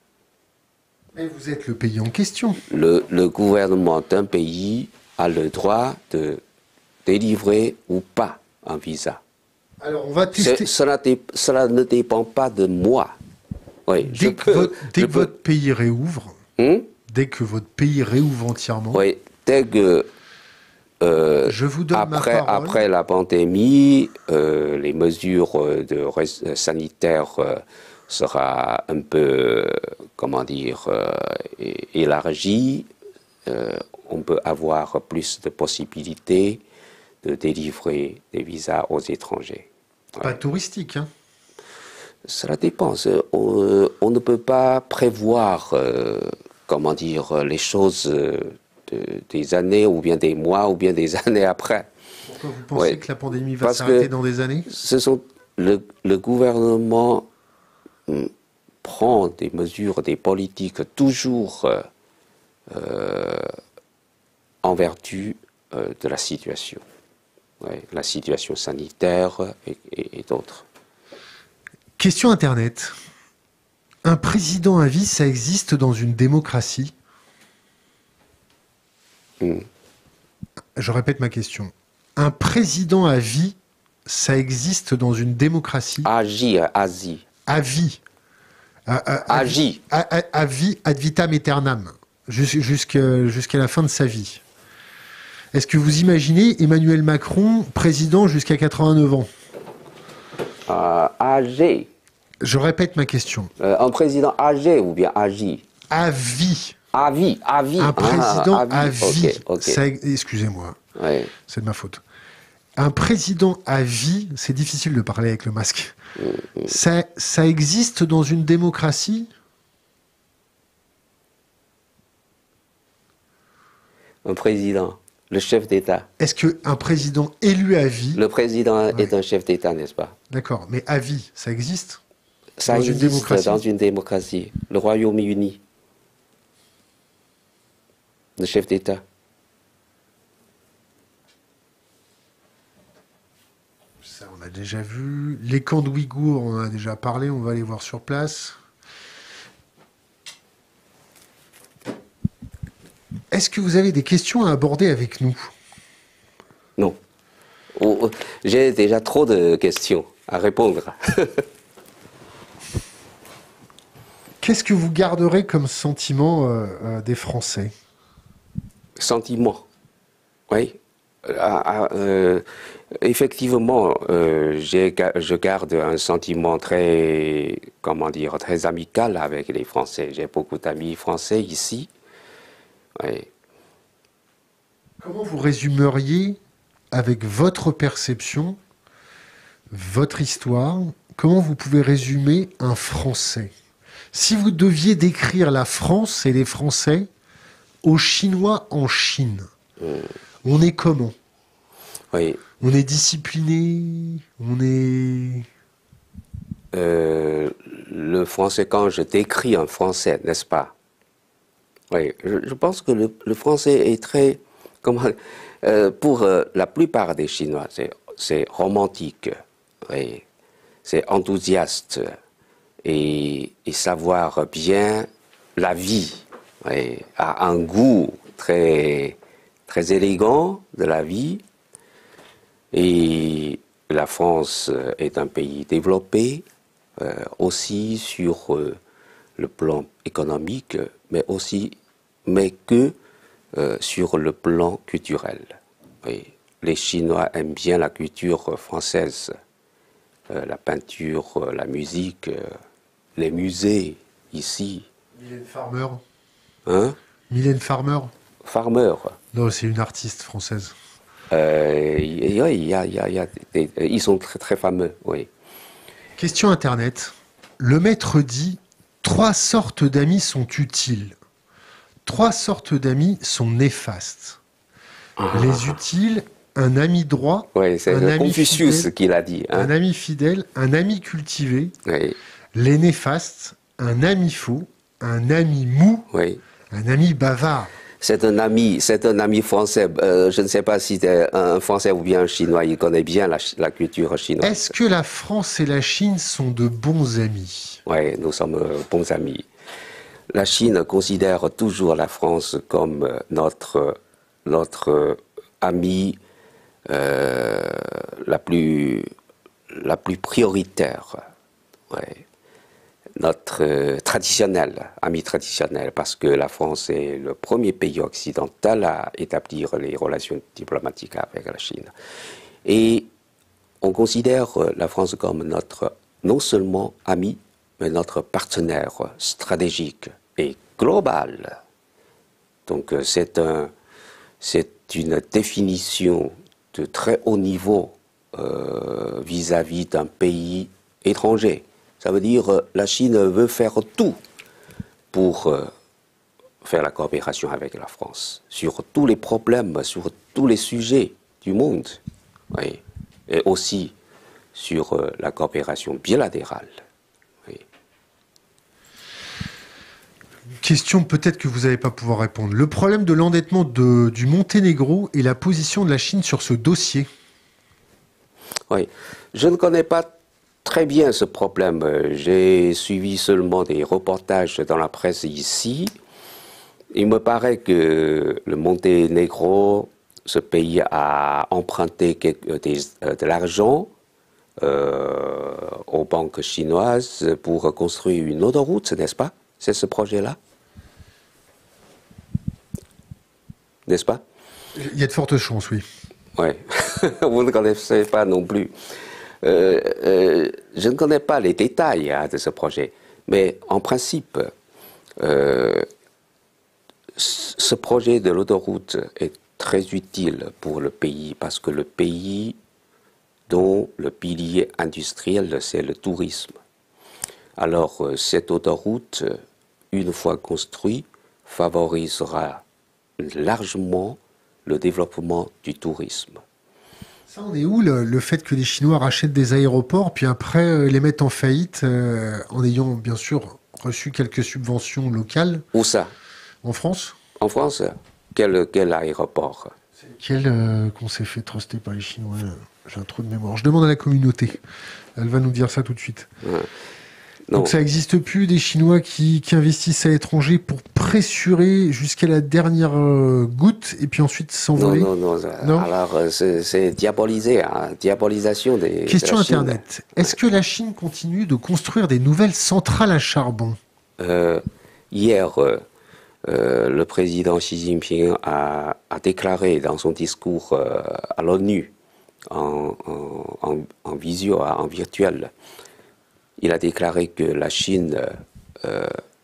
Mais vous êtes le pays en question. Le, le gouvernement d'un pays a le droit de délivrer ou pas un visa. Alors on va tester. Cela, cela ne dépend pas de moi. Oui, dès que, peux, votre, dès que peux... votre pays réouvre, hum? dès que votre pays réouvre entièrement, oui, dès que euh, je vous donne après, ma parole. Après la pandémie, euh, les mesures de sanitaires euh, sera un peu, comment dire, euh, élargies. Euh, on peut avoir plus de possibilités de délivrer des visas aux étrangers. Pas ouais. touristique, hein? Cela dépend. On, on ne peut pas prévoir, euh, comment dire, les choses de, des années, ou bien des mois, ou bien des années après. Pourquoi vous pensez ouais. que la pandémie va Parce s'arrêter dans des années? Ce sont, le, le gouvernement hum, prend des mesures, des politiques toujours euh, euh, en vertu euh, de la situation, ouais, la situation sanitaire et, et, et d'autres. Question Internet. Un président à vie, ça existe dans une démocratie? Mm. Je répète ma question. Un président à vie, ça existe dans une démocratie? Agir, Asie. À vie. À, à, à, Agir. à, à, à vie, ad vitam aeternam. Jus- Jusqu'à jusqu'à la fin de sa vie. Est-ce que vous imaginez Emmanuel Macron président jusqu'à quatre-vingt-neuf ans? Euh, âgé. Je répète ma question. Euh, un président âgé ou bien agi? À vie. À vie, à vie. Un président ah, à vie. Ok, ok. Ça- excusez-moi, Ouais. c'est de ma faute. Un président à vie, c'est difficile de parler avec le masque. Ça, ça existe dans une démocratie? Un président, le chef d'État. Est-ce qu'un président élu à vie... Le président Ouais. est un chef d'État, n'est-ce pas? D'accord, mais à vie, ça existe? Ça Dans une existe démocratie. dans une démocratie. Le Royaume-Uni. Le chef d'État. Ça, on a déjà vu. Les camps de Ouïghours, on en a déjà parlé, on va aller voir sur place. Est-ce que vous avez des questions à aborder avec nous? Non. Oh, oh, j'ai déjà trop de questions à répondre. Qu'est-ce que vous garderez comme sentiment euh, euh, des Français? Sentiment. Oui. Ah, ah, euh, effectivement, euh, j'ai ga- je garde un sentiment très, comment dire, très amical avec les Français. J'ai beaucoup d'amis français ici. Oui. Comment vous résumeriez, avec votre perception, votre histoire, comment vous pouvez résumer un Français? Si vous deviez décrire la France et les Français aux Chinois en Chine, on est comment? Oui. On est discipliné? On est... Euh, le français, quand je décris un français, n'est-ce pas? Oui, je, je pense que le, le français est très, comment, euh, pour euh, la plupart des Chinois, c'est, c'est romantique, oui, c'est enthousiaste et, et savoir bien la vie, oui, a un goût très, très élégant de la vie. Et la France est un pays développé euh, aussi sur euh, le plan économique, mais aussi, mais que euh, sur le plan culturel. Oui. Les Chinois aiment bien la culture française, euh, la peinture, euh, la musique, euh, les musées ici. Mylène Farmer. Hein? Mylène Farmer. Farmer. Non, c'est une artiste française. Euh, y- y- y a- y a- y a des- ils sont très, très fameux, oui. Question Internet. Le maître dit « Trois sortes d'amis sont utiles. Trois sortes d'amis sont néfastes. Les utiles, un ami droit, Oui, c'est un le ami Confucius fidèle, qui l'a dit. Hein? un ami fidèle, un ami cultivé. Oui, Les néfastes, un ami faux, un ami mou, oui. un ami bavard. » C'est un ami, c'est un ami français. Euh, je ne sais pas si c'est un Français ou bien un Chinois. Il connaît bien la, la culture chinoise. Est-ce que la France et la Chine sont de bons amis? Oui, nous sommes euh, bons amis. La Chine considère toujours la France comme euh, notre, notre euh, amie euh, la plus, la plus prioritaire. Ouais. Notre euh, traditionnel, ami traditionnel, parce que la France est le premier pays occidental à établir les relations diplomatiques avec la Chine. Et on considère euh, la France comme notre, non seulement ami, mais notre partenaire stratégique et global. Donc euh, c'est un, c'est une définition de très haut niveau euh, vis-à-vis d'un pays étranger. Ça veut dire euh, la Chine veut faire tout pour euh, faire la coopération avec la France sur tous les problèmes, sur tous les sujets du monde, oui. Et aussi sur euh, la coopération bilatérale. Oui. Question peut-être que vous n'allez pas pouvoir répondre. Le problème de l'endettement du Monténégro et la position de la Chine sur ce dossier. Oui, je ne connais pas très bien ce problème. J'ai suivi seulement des reportages dans la presse ici. Il me paraît que le Monténégro, ce pays, a emprunté quelque, des, de l'argent euh, aux banques chinoises pour construire une autoroute, n'est-ce pas? C'est ce projet-là? N'est-ce pas? Il y a de fortes chances, oui. Oui, vous ne connaissez pas non plus. Euh, euh, je ne connais pas les détails hein, de ce projet, mais en principe, euh, ce projet de l'autoroute est très utile pour le pays parce que le pays dont le pilier industriel, c'est le tourisme. Alors, cette autoroute, une fois construite, favorisera largement le développement du tourisme. Ça, on est où le, le fait que les Chinois rachètent des aéroports, puis après euh, les mettent en faillite, euh, en ayant bien sûr reçu quelques subventions locales? Où ça? En France? En France? Quel, quel aéroport? Quel euh, qu'on s'est fait truster par les Chinois? J'ai un trou de mémoire. Je demande à la communauté. Elle va nous dire ça tout de suite. Ouais. Donc ça n'existe plus, des Chinois qui, qui investissent à l'étranger pour pressurer jusqu'à la dernière euh, goutte et puis ensuite s'envoler. Non, non, non, non. Alors c'est diabolisé, hein, diabolisation des. Question de Internet. Est-ce que la Chine continue de construire des nouvelles centrales à charbon? euh, Hier, euh, euh, le président Xi Jinping a, a déclaré dans son discours euh, à l'ONU en, en, en, en visio, en virtuel. Il a déclaré que la Chine euh,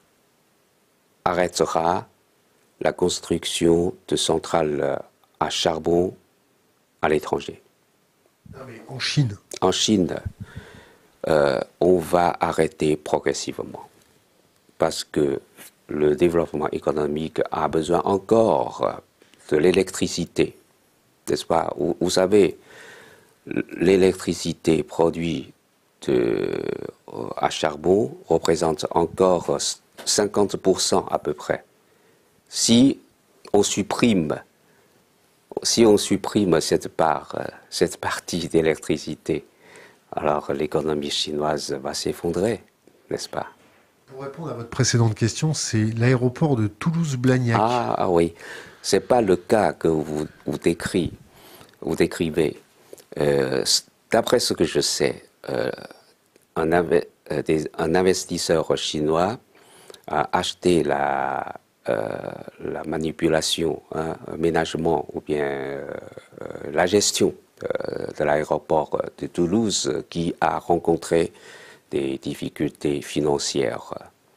arrêtera la construction de centrales à charbon à l'étranger. En Chine. En Chine, euh, on va arrêter progressivement parce que le développement économique a besoin encore de l'électricité, n'est-ce pas? Vous, vous savez, l'électricité produite de, à charbon représente encore cinquante pour cent à peu près. Si on supprime, si on supprime cette part, cette partie d'électricité, alors l'économie chinoise va s'effondrer, n'est-ce pas? Pour répondre à votre précédente question, c'est l'aéroport de Toulouse-Blagnac. Ah, ah oui, c'est pas le cas que vous, vous, décrit, vous décrivez. Euh, D'après ce que je sais, euh, un, des, un investisseur chinois a acheté la, euh, la manipulation, hein, aménagement ou bien euh, la gestion euh, de l'aéroport de Toulouse qui a rencontré des difficultés financières.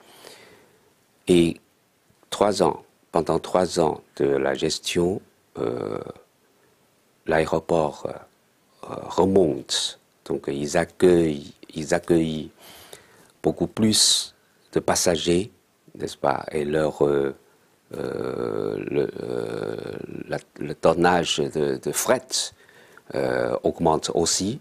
Et trois ans, pendant trois ans de la gestion, euh, l'aéroport euh, remonte. Donc ils accueillent, ils accueillent beaucoup plus de passagers, n'est-ce pas? Et leur euh, euh, le, euh, la, le tonnage de, de fret euh, augmente aussi.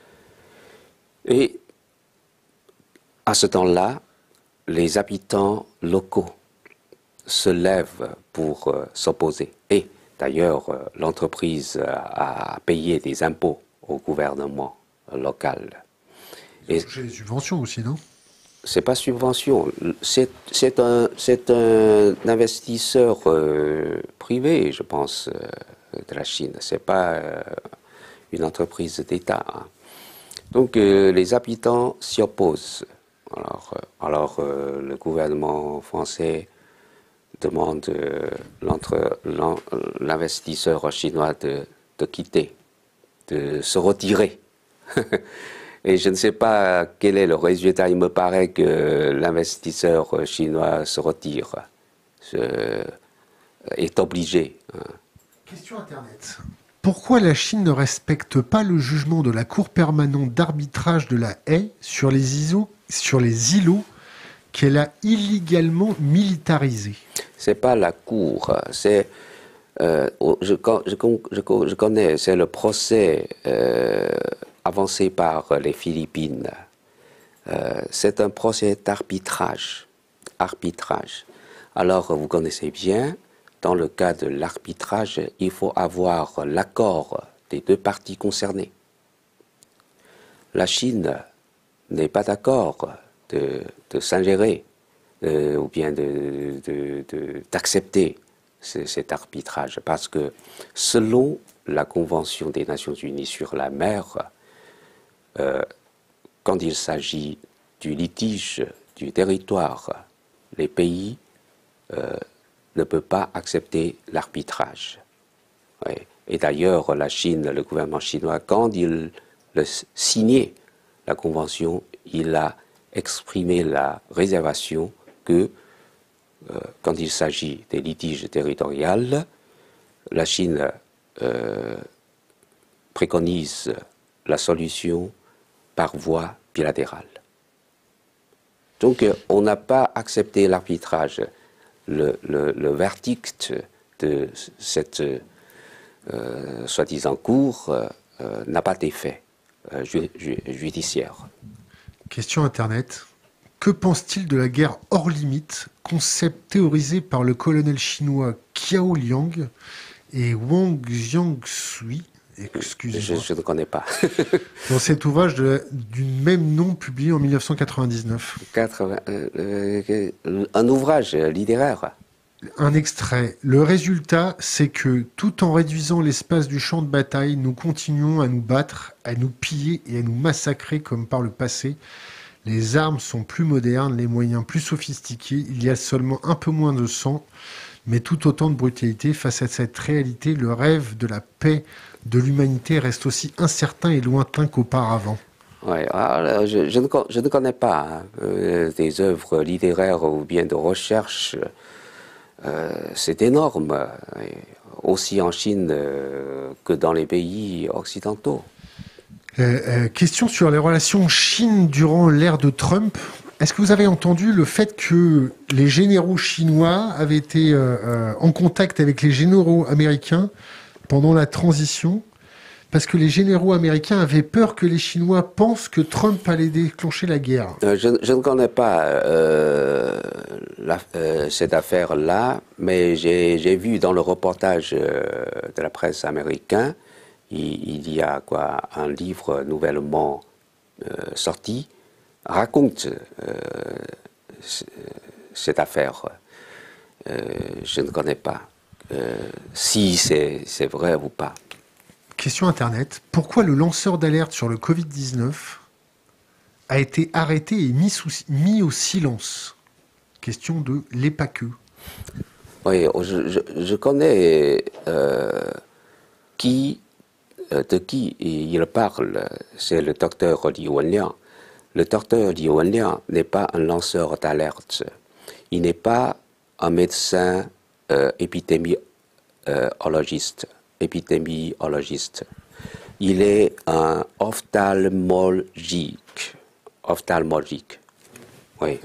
Et à ce temps-là, les habitants locaux se lèvent pour euh, s'opposer. Et d'ailleurs, euh, l'entreprise a payé des impôts au gouvernement local. Et j'ai des subventions aussi, non? C'est pas subvention, c'est un, un investisseur euh, privé, je pense, euh, de la Chine. C'est pas euh, une entreprise d'État. Hein. Donc euh, les habitants s'y opposent. Alors, euh, alors euh, le gouvernement français demande euh, l'investisseur chinois de, de quitter, de se retirer. Et je ne sais pas quel est le résultat. Il me paraît que l'investisseur chinois se retire, se, est obligé. Question Internet. Pourquoi la Chine ne respecte pas le jugement de la Cour permanente d'arbitrage de la Haye sur les, I S O, sur les îlots qu'elle a illégalement militarisés? C'est pas la Cour, c'est... Euh, je, je, je, je connais, c'est le procès... Euh, avancé par les Philippines, euh, c'est un procès d'arbitrage. Arbitrage. Alors, vous connaissez bien, dans le cas de l'arbitrage, il faut avoir l'accord des deux parties concernées. La Chine n'est pas d'accord de, de s'ingérer euh, ou bien d'accepter cet arbitrage parce que selon la Convention des Nations Unies sur la mer, euh, quand il s'agit du litige du territoire, les pays euh, ne peuvent pas accepter l'arbitrage. Ouais. Et d'ailleurs, la Chine, le gouvernement chinois, quand il a signé la Convention, il a exprimé la réservation que, euh, quand il s'agit des litiges territoriaux, la Chine euh, préconise la solution par voie bilatérale. Donc, on n'a pas accepté l'arbitrage. Le, le, le verdict de cette euh, soi-disant cour euh, n'a pas d'effet euh, ju ju judiciaire. Question Internet. Que pense-t-il de la guerre hors limite, concept théorisé par le colonel chinois Qiao Liang et Wang Jiangshui? Excusez-moi. Je, je ne connais pas. Dans cet ouvrage de, du même nom publié en mille neuf cent quatre-vingt-dix-neuf. quatre-vingts, euh, euh, un ouvrage littéraire. Un extrait. Le résultat, c'est que, tout en réduisant l'espace du champ de bataille, nous continuons à nous battre, à nous piller et à nous massacrer comme par le passé. Les armes sont plus modernes, les moyens plus sophistiqués, il y a seulement un peu moins de sang, mais tout autant de brutalité. Face à cette réalité, le rêve de la paix de l'humanité reste aussi incertain et lointain qu'auparavant. Ouais, alors, je, je, ne, je ne connais pas hein, euh, des œuvres littéraires ou bien de recherche. Euh, c'est énorme, euh, aussi en Chine euh, que dans les pays occidentaux. Euh, euh, question sur les relations Chine durant l'ère de Trump. Est-ce que vous avez entendu le fait que les généraux chinois avaient été euh, euh, en contact avec les généraux américains pendant la transition, parce que les généraux américains avaient peur que les Chinois pensent que Trump allait déclencher la guerre? Euh, je, je ne connais pas euh, la, euh, cette affaire-là, mais j'ai vu dans le reportage euh, de la presse américaine, il, il y a quoi, un livre nouvellement euh, sorti, raconte euh, cette affaire. Euh, je ne connais pas euh, si c'est vrai ou pas. Question Internet. Pourquoi le lanceur d'alerte sur le Covid dix-neuf a été arrêté et mis, sous, mis au silence? Question de l'E P A C E. Oui, je, je, je connais euh, qui, de qui il parle. C'est le docteur Li Wenliang. Le docteur Li Wenliang n'est pas un lanceur d'alerte. Il n'est pas un médecin euh, épidémiologiste. épidémiologiste. Il est un ophtalmologique. Ophtalmologique. Oui.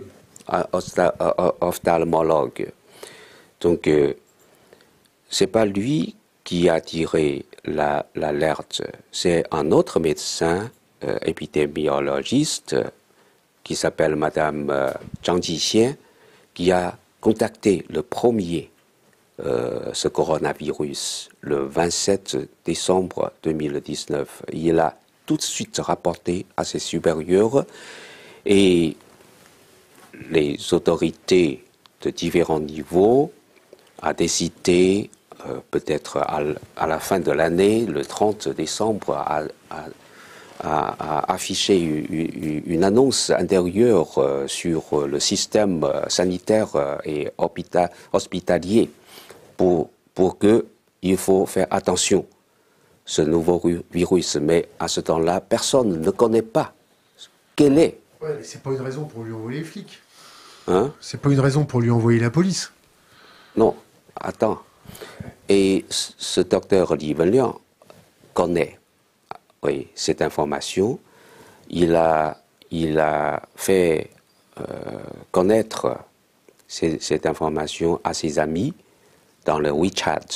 Ophtalmologue. Donc, euh, c'est pas lui qui a tiré l'alerte. La, c'est un autre médecin euh, épidémiologiste qui s'appelle Madame euh, Zhang Jixian qui a contacté le premier Euh, ce coronavirus le vingt-sept décembre deux mille dix-neuf. Il a tout de suite rapporté à ses supérieurs et les autorités de différents niveaux ont décidé euh, peut-être à, à la fin de l'année, le trente décembre, à, à, à afficher une, une annonce intérieure euh, sur le système sanitaire et hospitalier. Pour, pour que il faut faire attention ce nouveau virus. Mais à ce temps-là, personne ne connaît pas quel est. Ouais, mais c'est pas une raison pour lui envoyer les flics. Hein? C'est pas une raison pour lui envoyer la police. Non, attends. Et ce docteur Li Wenliang connaît, oui, cette information. Il a, il a fait euh, connaître ces, cette information à ses amis dans le WeChat.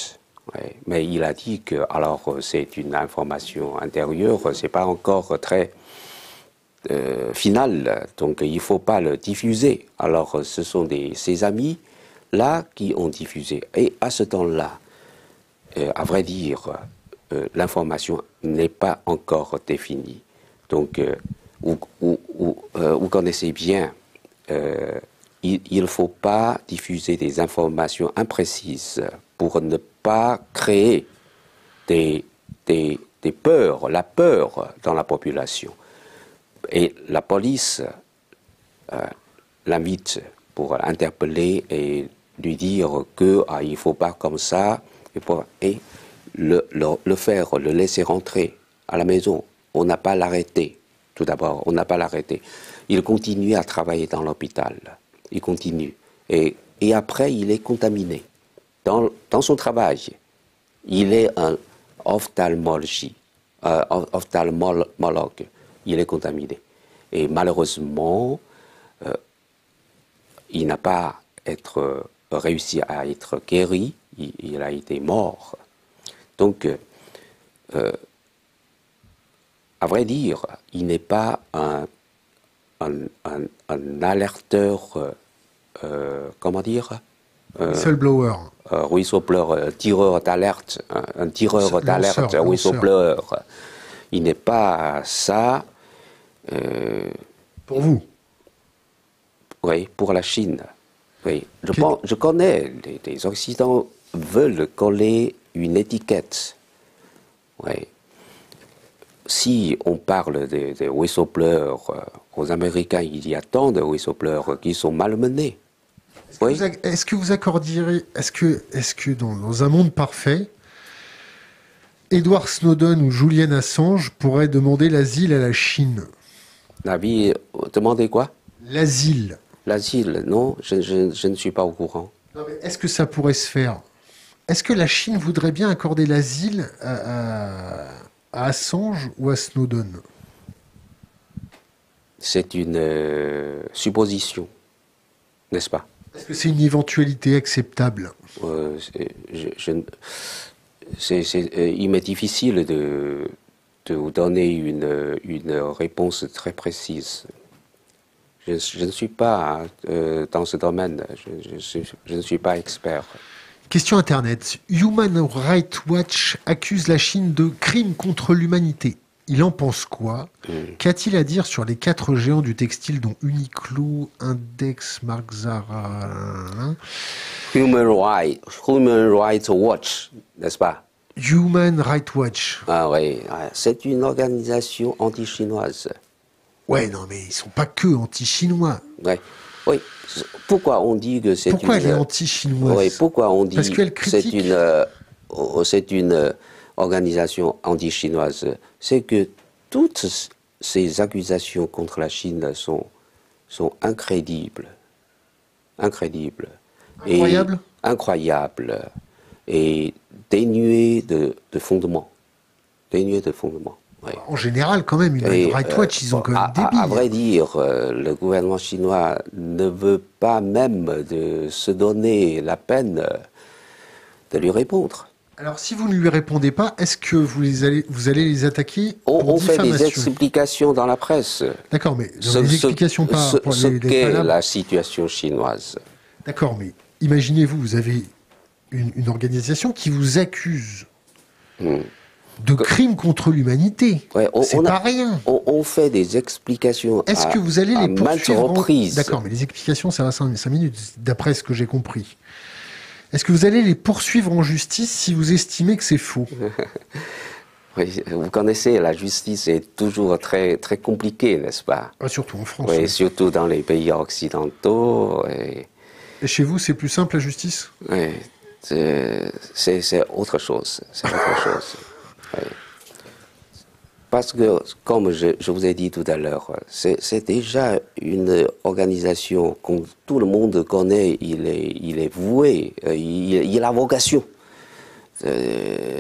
Ouais. Mais il a dit que, alors, c'est une information intérieure, c'est pas encore très euh, finale, donc il faut pas le diffuser. Alors, ce sont des, ses amis là qui ont diffusé. Et à ce temps-là, euh, à vrai dire, euh, l'information n'est pas encore définie. Donc, euh, vous, vous, vous, euh, vous connaissez bien, euh, il ne faut pas diffuser des informations imprécises pour ne pas créer des, des, des peurs, la peur dans la population. Et la police euh, l'invite pour l'interpeller et lui dire qu'il ah, ne faut pas comme ça, et, pour, et le, le, le faire, le laisser rentrer à la maison. On n'a pas l'arrêté, tout d'abord, on n'a pas l'arrêté. Il continue à travailler dans l'hôpital, il continue. Et, et après, il est contaminé. Dans, dans son travail, il est un ophtalmologie, euh, ophtalmologue, il est contaminé. Et malheureusement, euh, il n'a pas être, euh, réussi à être guéri, il, il a été mort. Donc, euh, à vrai dire, il n'est pas un, un, un, un alerteur, euh, euh, comment dire euh, Whistleblower. Euh, whistleblower, euh, tireur d'alerte, un, un tireur d'alerte, whistleblower. Il n'est pas ça. Euh, pour vous? Oui, pour la Chine. Oui. Je, pense, je connais, les, les Occidentaux veulent coller une étiquette. Oui. Si on parle des de whistleblowers, euh, aux Américains, il y a tant de whistleblowers qui sont malmenés. Est-ce que, oui. est-ce que vous accordirez, est-ce que, est-ce que dans, dans un monde parfait, Edward Snowden ou Julian Assange pourraient demander l'asile à la Chine? La vie, demandez quoi? L'asile. L'asile, non, je, je, je ne suis pas au courant. Est-ce que ça pourrait se faire? Est-ce que la Chine voudrait bien accorder l'asile à, à, à Assange ou à Snowden? C'est une euh, supposition, n'est-ce pas? Est-ce que c'est une éventualité acceptable? euh, je, je, c'est, c'est, euh, Il m'est difficile de, de vous donner une, une réponse très précise. Je, je ne suis pas euh, dans ce domaine, je, je, je ne suis pas expert. Question Internet. Human Rights Watch accuse la Chine de crimes contre l'humanité. Il en pense quoi? mm. Qu'a-t-il à dire sur les quatre géants du textile dont Uniqlo, Index, Mark Zara? Human Rights, Human Rights Watch, n'est-ce pas? Human Rights Watch. Ah oui, c'est une organisation anti-chinoise. Ouais, non, mais ils sont pas que anti-chinois. Ouais. Oui. Pourquoi on dit que c'est une... Pourquoi elle est anti-chinoise? Oui, pourquoi on dit Parce qu'elle critique... c'est une, euh, c'est une euh, organisation anti-chinoise? C'est que toutes ces accusations contre la Chine sont, sont incrédibles. Incrédibles. Incroyables? Et, incroyables. Et dénuées de, de fondement. Dénuées de fondement. Oui. En général, quand même, Human Rights Watch, ils ont quand même des billes. À vrai dire, euh, le gouvernement chinois ne veut pas même de se donner la peine de lui répondre. Alors, si vous ne lui répondez pas, est-ce que vous, les allez, vous allez les attaquer on, pour on diffamation? fait des explications dans la presse. D'accord, mais ce, des explications ce, pas ce, pour ce les, les qu'est la situation chinoise. D'accord, mais imaginez-vous, vous avez une, une organisation qui vous accuse hmm. de crimes contre l'humanité. Ouais, c'est pas rien. On, on fait des explications. Est-ce à, que vous allez les poursuivre en... reprises. D'accord, mais les explications, ça va cinq minutes, d'après ce que j'ai compris. Est-ce que vous allez les poursuivre en justice si vous estimez que c'est faux? Oui, vous connaissez, la justice est toujours très, très compliquée, n'est-ce pas? Ah, surtout en France. Oui, oui. Surtout dans les pays occidentaux. Et, et chez vous, c'est plus simple, la justice? Oui, c'est autre chose. C'est autre chose. Oui. Parce que, comme je, je vous ai dit tout à l'heure, c'est déjà une organisation que tout le monde connaît, il est, il est voué, il, il a vocation de,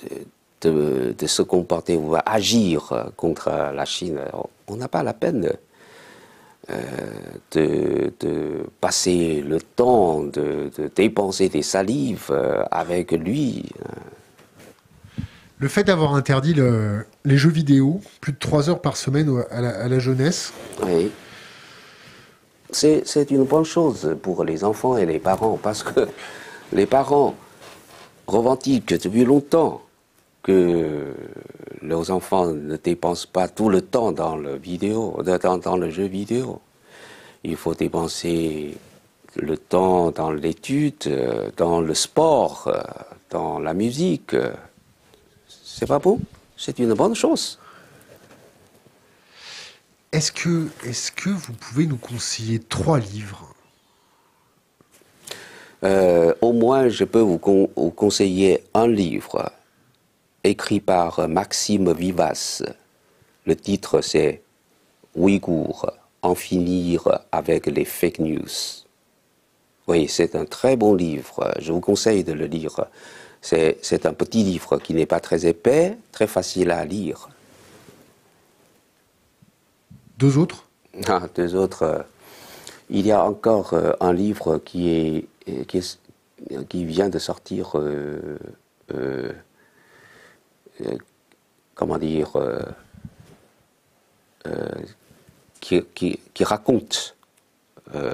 de, de se comporter ou agir contre la Chine. On n'a pas la peine euh, de, de passer le temps, de, de dépenser des salives euh, avec lui. Le fait d'avoir interdit le, les jeux vidéo, plus de trois heures par semaine à la, à la jeunesse. Oui. C'est une bonne chose pour les enfants et les parents, parce que les parents revendiquent depuis longtemps que leurs enfants ne dépensent pas tout le temps dans le vidéo, dans, dans le jeu vidéo. Il faut dépenser le temps dans l'étude, dans le sport, dans la musique. C'est pas bon, c'est une bonne chose. Est-ce que, est-ce que vous pouvez nous conseiller trois livres? euh, Au moins, je peux vous, con vous conseiller un livre écrit par Maxime Vivas. Le titre, c'est « Ouïghours, en finir avec les fake news ». Oui, c'est un très bon livre. Je vous conseille de le lire. C'est un petit livre qui n'est pas très épais, très facile à lire. Deux autres? Ah, deux autres. Euh, il y a encore euh, un livre qui, est, qui, est, qui vient de sortir, euh, euh, euh, comment dire, euh, euh, qui, qui, qui raconte euh,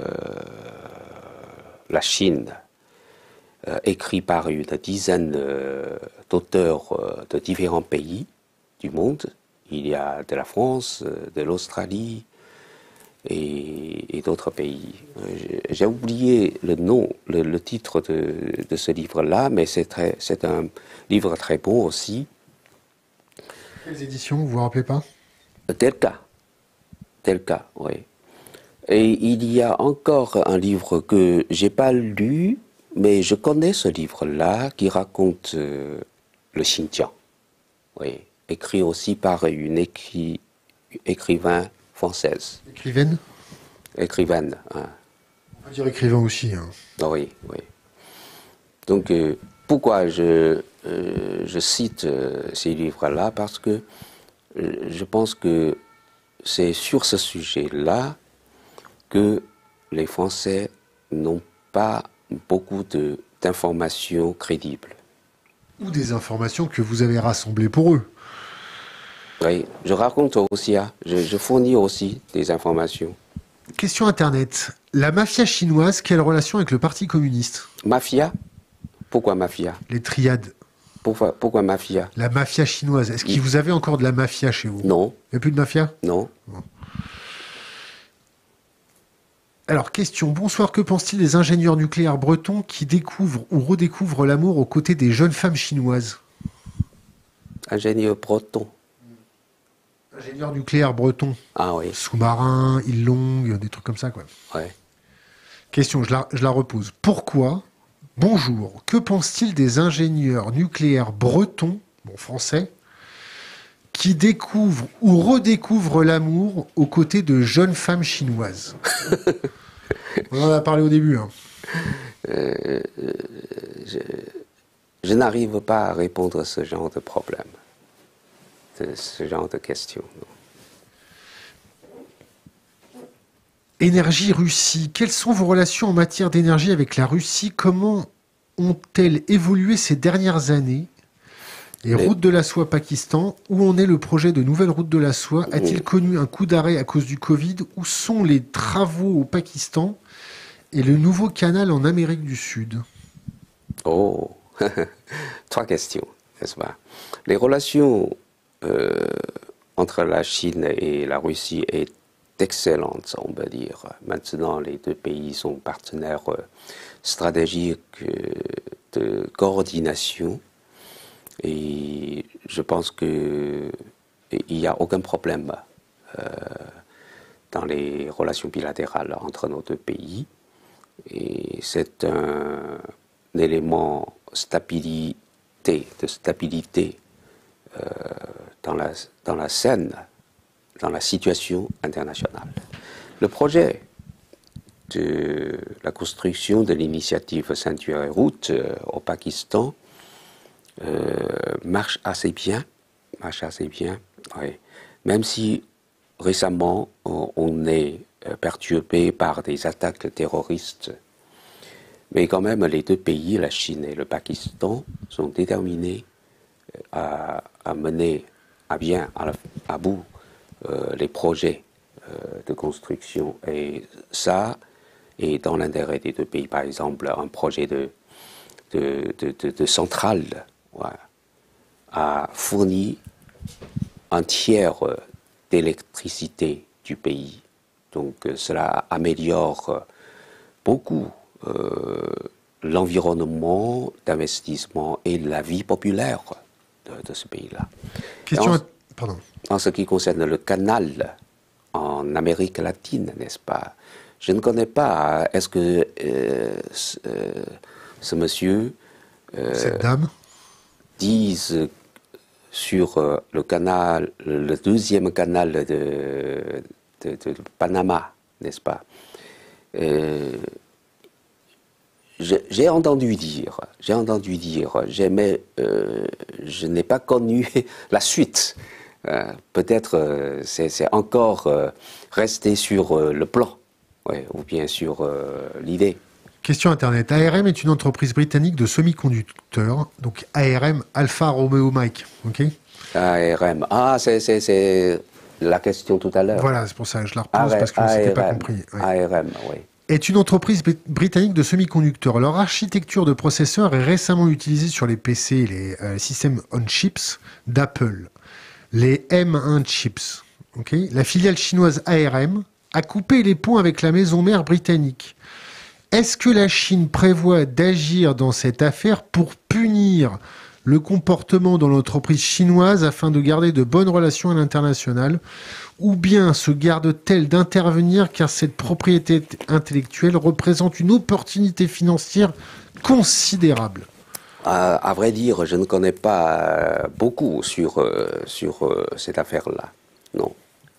la Chine, euh, écrit par une dizaine euh, d'auteurs euh, de différents pays du monde. Il y a de la France, de l'Australie et, et d'autres pays. J'ai oublié le nom, le, le titre de, de ce livre-là, mais c'est un livre très bon aussi. Quelles éditions, vous vous rappelez pas? Delca. Delca, oui. Et il y a encore un livre que j'ai pas lu, mais je connais ce livre-là qui raconte euh, le Xinjiang. Oui. Écrit aussi par une écri... écrivain française. Écrivaine? Écrivaine. Hein. On peut dire écrivain aussi. Hein. Oh oui, oui. Donc, euh, pourquoi je, euh, je cite euh, ces livres-là? Parce que euh, je pense que c'est sur ce sujet-là que les Français n'ont pas beaucoup d'informations crédibles. Ou des informations que vous avez rassemblées pour eux. Oui, je raconte aussi, hein, je, je fournis aussi des informations. Question Internet. La mafia chinoise, quelle relation avec le Parti communiste? Mafia? Pourquoi mafia? Les triades. Pourquoi, pourquoi mafia? La mafia chinoise. Est-ce que Il... vous avez encore de la mafia chez vous? Non. Il n'y a plus de mafia? Non. Bon. Alors, question. Bonsoir, que pensent-ils des ingénieurs nucléaires bretons qui découvrent ou redécouvrent l'amour aux côtés des jeunes femmes chinoises? Ingénieur breton. Ingénieur nucléaire breton. Ah oui. Sous-marin, île longue, des trucs comme ça, quoi. Ouais. Question, je la, je la repose. Pourquoi? Bonjour. Que pense-t-il des ingénieurs nucléaires bretons, bon français, qui découvrent ou redécouvrent l'amour aux côtés de jeunes femmes chinoises? On en a parlé au début. Hein. Euh, je je n'arrive pas à répondre à ce genre de problème, de ce genre de questions. Non. Énergie Russie. Quelles sont vos relations en matière d'énergie avec la Russie? Comment ont-elles évolué ces dernières années? Et Les... route de la soie Pakistan, où en est le projet de nouvelle route de la soie? A-t-il connu un coup d'arrêt à cause du Covid? Où sont les travaux au Pakistan et le nouveau canal en Amérique du Sud? Oh, trois questions, n'est-ce pas? Les relations euh, entre la Chine et la Russie est excellente, on peut dire. Maintenant, les deux pays sont partenaires euh, stratégiques euh, de coordination. Et je pense qu'il n'y a aucun problème euh, dans les relations bilatérales entre nos deux pays. Et c'est un, un élément stabilité, de stabilité euh, dans, la, dans la scène, dans la situation internationale. Le projet de la construction de l'initiative Ceinture et Route euh, au Pakistan Euh, marche assez bien, marche assez bien, oui. Même si récemment on, on est euh, perturbés par des attaques terroristes. Mais quand même, les deux pays, la Chine et le Pakistan, sont déterminés à, à mener à bien, à, à bout, euh, les projets euh, de construction. Et ça est dans l'intérêt des deux pays. Par exemple, un projet de, de, de, de, de centrale ouais, a fourni un tiers d'électricité du pays. Donc euh, cela améliore euh, beaucoup euh, l'environnement d'investissement et la vie populaire de, de ce pays-là. Question. En, Pardon. En ce qui concerne le canal en Amérique latine, n'est-ce pas? Je ne connais pas. Est-ce que euh, ce, euh, ce monsieur euh, cette dame dise sur euh, le canal, le deuxième canal de, de, de Panama, n'est-ce pas? euh, J'ai entendu dire, j'ai entendu dire, mais euh, je n'ai pas connu la suite. Euh, Peut-être euh, c'est encore euh, resté sur euh, le plan, ouais, ou bien sur euh, l'idée. Question Internet. A R M est une entreprise britannique de semi-conducteurs, donc A R M, Alpha Romeo Mike, ok? A R M, ah, c'est la question tout à l'heure. Voilà, c'est pour ça que je la repose parce que je ne s'était pas compris. Ouais. A R M, oui. Est une entreprise britannique de semi-conducteurs. Leur architecture de processeurs est récemment utilisée sur les P C et les euh, systèmes on-chips d'Apple, les M un chips. Okay, la filiale chinoise A R M a coupé les ponts avec la maison mère britannique. Est-ce que la Chine prévoit d'agir dans cette affaire pour punir le comportement de l'entreprise chinoise afin de garder de bonnes relations à l'international, ou bien se garde-t-elle d'intervenir car cette propriété intellectuelle représente une opportunité financière considérable? À, à vrai dire, je ne connais pas beaucoup sur, euh, sur euh, cette affaire-là. Non.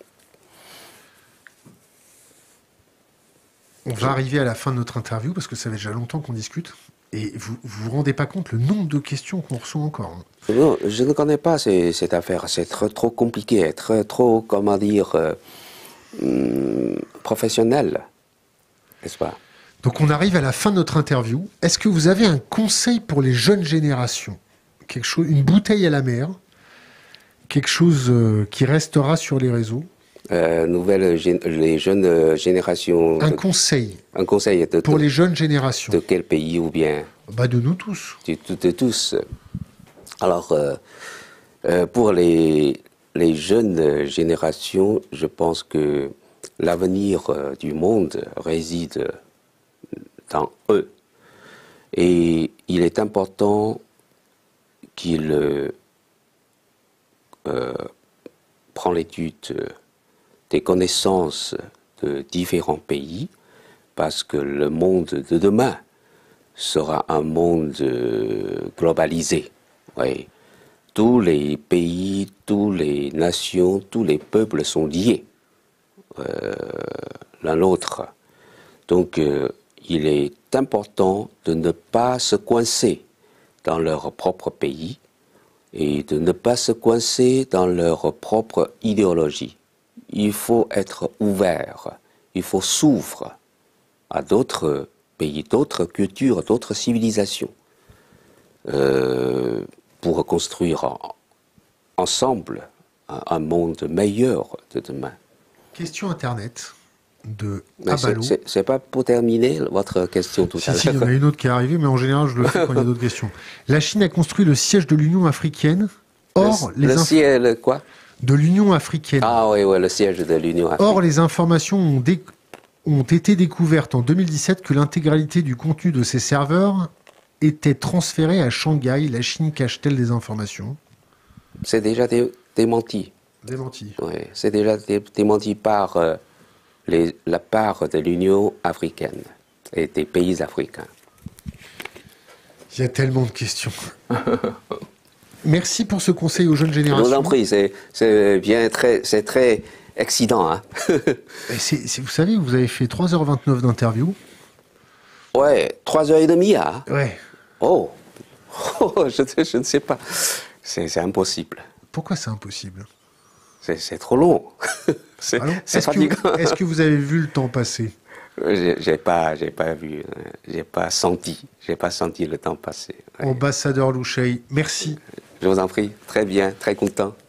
On va arriver à la fin de notre interview parce que ça fait déjà longtemps qu'on discute. Et vous ne vous, vous rendez pas compte le nombre de questions qu'on reçoit encore. Non, je ne connais pas ces, cette affaire. C'est trop, trop compliqué, très, trop, comment dire, euh, hum, professionnel. N'est-ce pas? Donc on arrive à la fin de notre interview. Est-ce que vous avez un conseil pour les jeunes générations? Quelque chose, une bouteille à la mer? Quelque chose euh, qui restera sur les réseaux? Euh, nouvelle, les jeunes générations. Un de, conseil. Un conseil de, pour de, les jeunes générations. De quel pays ou bien? Bah de nous tous. De, de, de tous. Alors, euh, euh, pour les, les jeunes générations, je pense que l'avenir euh, du monde réside dans eux. Et il est important qu'ils euh, euh, prennent l'étude des connaissances de différents pays, parce que le monde de demain sera un monde globalisé. Oui. Tous les pays, toutes les nations, tous les peuples sont liés euh, l'un l'autre. Donc euh, il est important de ne pas se coincer dans leur propre pays et de ne pas se coincer dans leur propre idéologie. Il faut être ouvert, il faut s'ouvrir à d'autres pays, d'autres cultures, d'autres civilisations, euh, pour construire en, ensemble un, un monde meilleur de demain. Question Internet de mais Abalo. C'est pas pour terminer votre question tout si, à l'heure. Si, il y en a une autre qui est arrivée, mais en général, je le fais quand il y a d'autres questions. La Chine a construit le siège de l'Union africaine. Or, le, les le siège, quoi? De l'Union africaine. Ah oui, oui, le siège de l'Union africaine. Or, les informations ont, dé... ont été découvertes en deux mille dix-sept que l'intégralité du contenu de ces serveurs était transférée à Shanghai. La Chine cache-t-elle des informations? C'est déjà dé... démenti. Démenti. Oui, c'est déjà dé... démenti par euh, les... la part de l'Union africaine et des pays africains. Il y a tellement de questions. Merci pour ce conseil aux jeunes générations. Je vous en prie, c'est bien très, c'est très excitant. Hein. c est, c est, vous savez, vous avez fait trois heures vingt-neuf d'interview. Ouais, trois heures trente. Hein. Ouais. Oh, oh je, je ne sais pas. C'est impossible. Pourquoi c'est impossible? c'est trop long. C'est est-ce fatigant. que, est-ce que vous avez vu le temps passer? J'ai pas, j'ai pas vu, j'ai pas senti, j'ai pas senti le temps passer. Ambassadeur Loucheï, merci. Je vous en prie, très bien, très content.